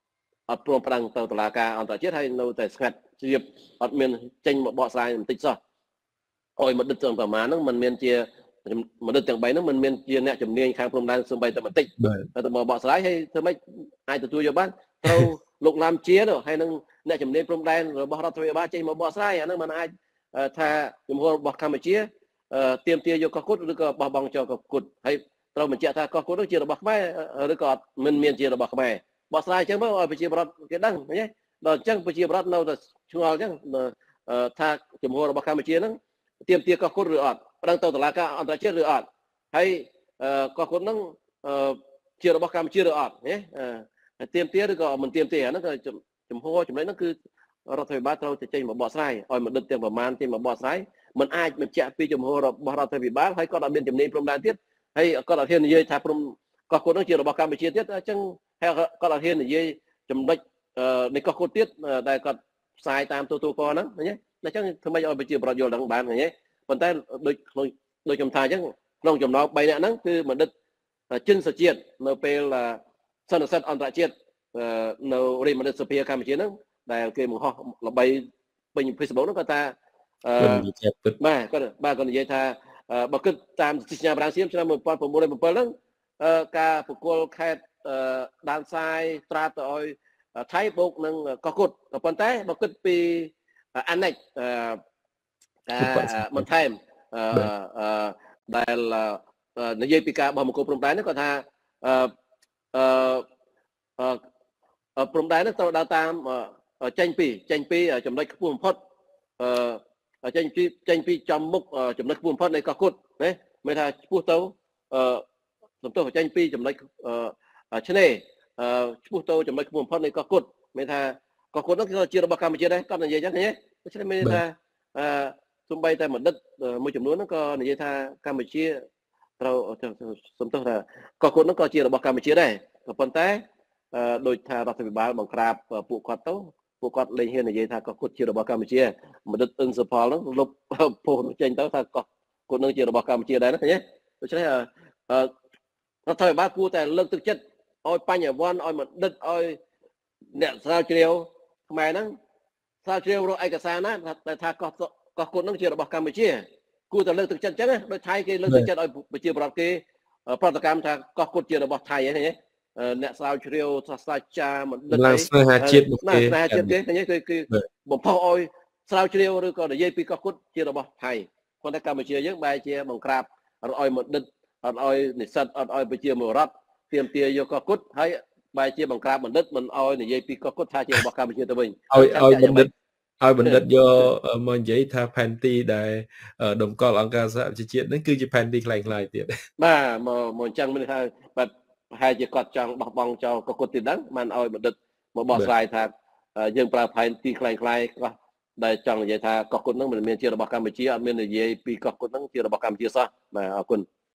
អត់ព្រមប្រឹងទៅតុលាការអន្តរជាតិហើយនៅតែស្ងាត់ជ្រាបអត់មានចេញមកបកស្រាយបន្តិចសោះឲ្យមកដិតទាំងប្រមាណហ្នឹងมันមានជាមកដិតទាំងបីហ្នឹងมันមានជាអ្នកជំនាញខាងព្រំដែនសូម្បីតែបន្តិចតែទៅមកបកស្រាយហើយធ្វើម៉េចអាចទទួលយកបានត្រូវលោកណាមជាហើយនឹងអ្នកជំនាញព្រំដែនរបស់រដ្ឋាភិបាលចេញមកបកស្រាយអាហ្នឹងมันអាចថាជំហររបស់កម្ពុជាទៀមទាយកកោះគុតឬក៏បោះបង់ចោលកោះគុតហើយត្រូវបញ្ជាក់ថាកោះគុតនោះជារបស់ខ្មែរឬក៏មិនមានជារបស់ខ្មែរបកស្រាយអញ្ចឹងមកឲ្យប្រជាប្រដ្ឋគេដឹងឃើញទេដល់អញ្ចឹងប្រជាប្រដ្ឋនៅតែឆ្ងល់អញ្ចឹងថាជំហររបស់កម្ពុជាហ្នឹងទៀមទាកោះគុតឬអត់ប្រឹងទៅតុលាការអន្តរជាតិឬអត់ហើយកោះគុតហ្នឹងជារបស់កម្ពុជាឬអត់ណាទៀមទាឬក៏មិនទៀមទាអាហ្នឹងគឺជំហរចំណុចហ្នឹងគឺរដ្ឋាភិបាលត្រូវតែចេញមកបកស្រាយឲ្យមកដិតទាំងប្រមាណចេញមកបកស្រាយមិនអាចបញ្ជាក់ពីជំហររបស់រដ្ឋាភិបាលហើយគាត់អត់មានជំនាញព្រំដែនទៀតហើយគាត់អត់ហ៊ាននិយាយថាព្រំកោះគុតនោះជារបស់កម្ពុជាទៀតអញ្ចឹងហើយគាត់អត់ហ៊ាននិយាយចំណុចនៃកោះគុតទៀតដែលគាត់ផ្សាយតាមទូទូកហ្នឹងឃើញទេអញ្ចឹងធ្វើម៉េចឲ្យប្រជាប្រដ្ឋយល់ដឹងបានឃើញទេប៉ុន្តែដូចដូចខ្ញុំថាអញ្ចឹងក្នុងចំណោមបីនាក់ហ្នឹងគឺបណ្ឌិតចិនសុជាតិនៅពេលសន្និសីទអន្តរជាតិនៅរាជមន្ត្រីសភាកម្ពុជាហ្នឹងដែលគេបង្ហោះល្បីពេញ Facebook ហ្នឹងគាត់ថាបាទគាត់បាទគាត់និយាយថាបើគិតតាមទស្សនវិជ្ជាប្រាំងសៀមឆ្នាំmột nghìn chín trăm bảy mươi bảyហ្នឹងការប្រគល់ខេត្តដានសាយត្រាទៅឲ្យថៃបូកនឹងកោះគុតក៏ប៉ុន្តែបើគិតពីអាណិចការបន្ថែមដែលនិយាយពីការបោះបង្គោលព្រំដែនហ្នឹងគាត់ថាអឺព្រំដែនហ្នឹងត្រូវដើរតាមចេញពីចេញពីចំណុចខ្ពស់បំផុតអឺចេញពីចេញពីចំមុខចំណុចខ្ពស់បំផុតនៃកោះគុតណាមានថាខ្ពស់ទៅអឺសំទោសចេញពីចំណុចឆ្នេរអឺខ្ពស់ទៅចំណុចខ្ពស់បំផុតនៃកោះគុតមានថាកោះគុតនោះគឺជារបស់កម្ពុជាដែរគាត់និយាយចឹងឃើញទេដូច្នេះមានថាអឺសូម្បីតែបណ្ឌិតមួយចំនួនហ្នឹងក៏និយាយថាកម្ពុជាត្រូវសំទោសថាកោះគុតនោះក៏ជារបស់កម្ពុជាដែរក៏ប៉ុន្តែដោយថារដ្ឋាភិបាលបង្ក្រាបពួកគាត់ទៅពួកគាត់លែងហ៊ាននិយាយថាកោះគុតជារបស់កម្ពុជាបណ្ឌិតអ៊ឹងសុផលហ្នឹងលុបពោលចេញទៅថាកោះគុតនឹងជារបស់កម្ពុជាដែរណាឃើញទេដូច្នេះរដ្ឋាភិបាលគួរតែលើកទឹកចិត្តឲ្យបញ្ញវន្តឲ្យបណ្ឌិតឲ្យអ្នកស្រាវជ្រាវខ្មែរហ្នឹងស្រាវជ្រាវរកឯកសារណាដែលថាកោះកោះគុតនឹងជារបស់កម្ពុជាគួរតែលើកទឹកចិត្តអញ្ចឹងណាដោយថៃគេលើកទឹកចិត្តឲ្យប្រជាប្រដ្ឋគេប្រតិកម្មកថាកោះគុតជារបស់ថៃហ្នឹងឃើញទេអ្នកស្រាវជ្រាវសាស្ត្រាចារ្យបណ្ឌិតស្នេហាជាតិមកគេស្នេហាជាតិគេឃើញទេគឺគឺបំផុសឲ្យស្រាវជ្រាវឬក៏និយាយពីកោះគុតជារបស់ថៃប៉ុន្តែកម្ពុជាយើងបែរជាបង្ក្រាបអត់ឲ្យបណ្ឌិតអត់ឲ្យនិស្សិតអត់ឲ្យប្រជាពលរដ្ឋទាមទារយកកោះគុតហើយបែរជាបង្ក្រាបបណ្ឌិតមិនឲ្យនិយាយពីកោះគុតថាជារបស់កម្ពុជាទៅវិញឲ្យឲ្យបណ្ឌិតឲ្យបណ្ឌិតយកមកនិយាយថាផែនទីដែលតម្កល់អង្គការសហប្រជាជាតិនេះគឺជាផែនទីខ្លាំងខ្លាយទៀតបាទមកមកអញ្ចឹងមានថាបាទប្រហែលជាគាត់ចង់បោះបង់ចោលកោះគុតទៀតហ្នឹងមិនឲ្យបណ្ឌិតមកបោះស្រាយថាយើងប្រើផែនទីខ្លាំងខ្លាយខ្លះដែលចង់និយាយថាកោះគុតហ្នឹងមិនមែនជារបស់កម្ពុជាអត់មាននិយាយពីកោះគុតហ្នឹងជារបស់កម្ពុជាសោះបាទអរគុណ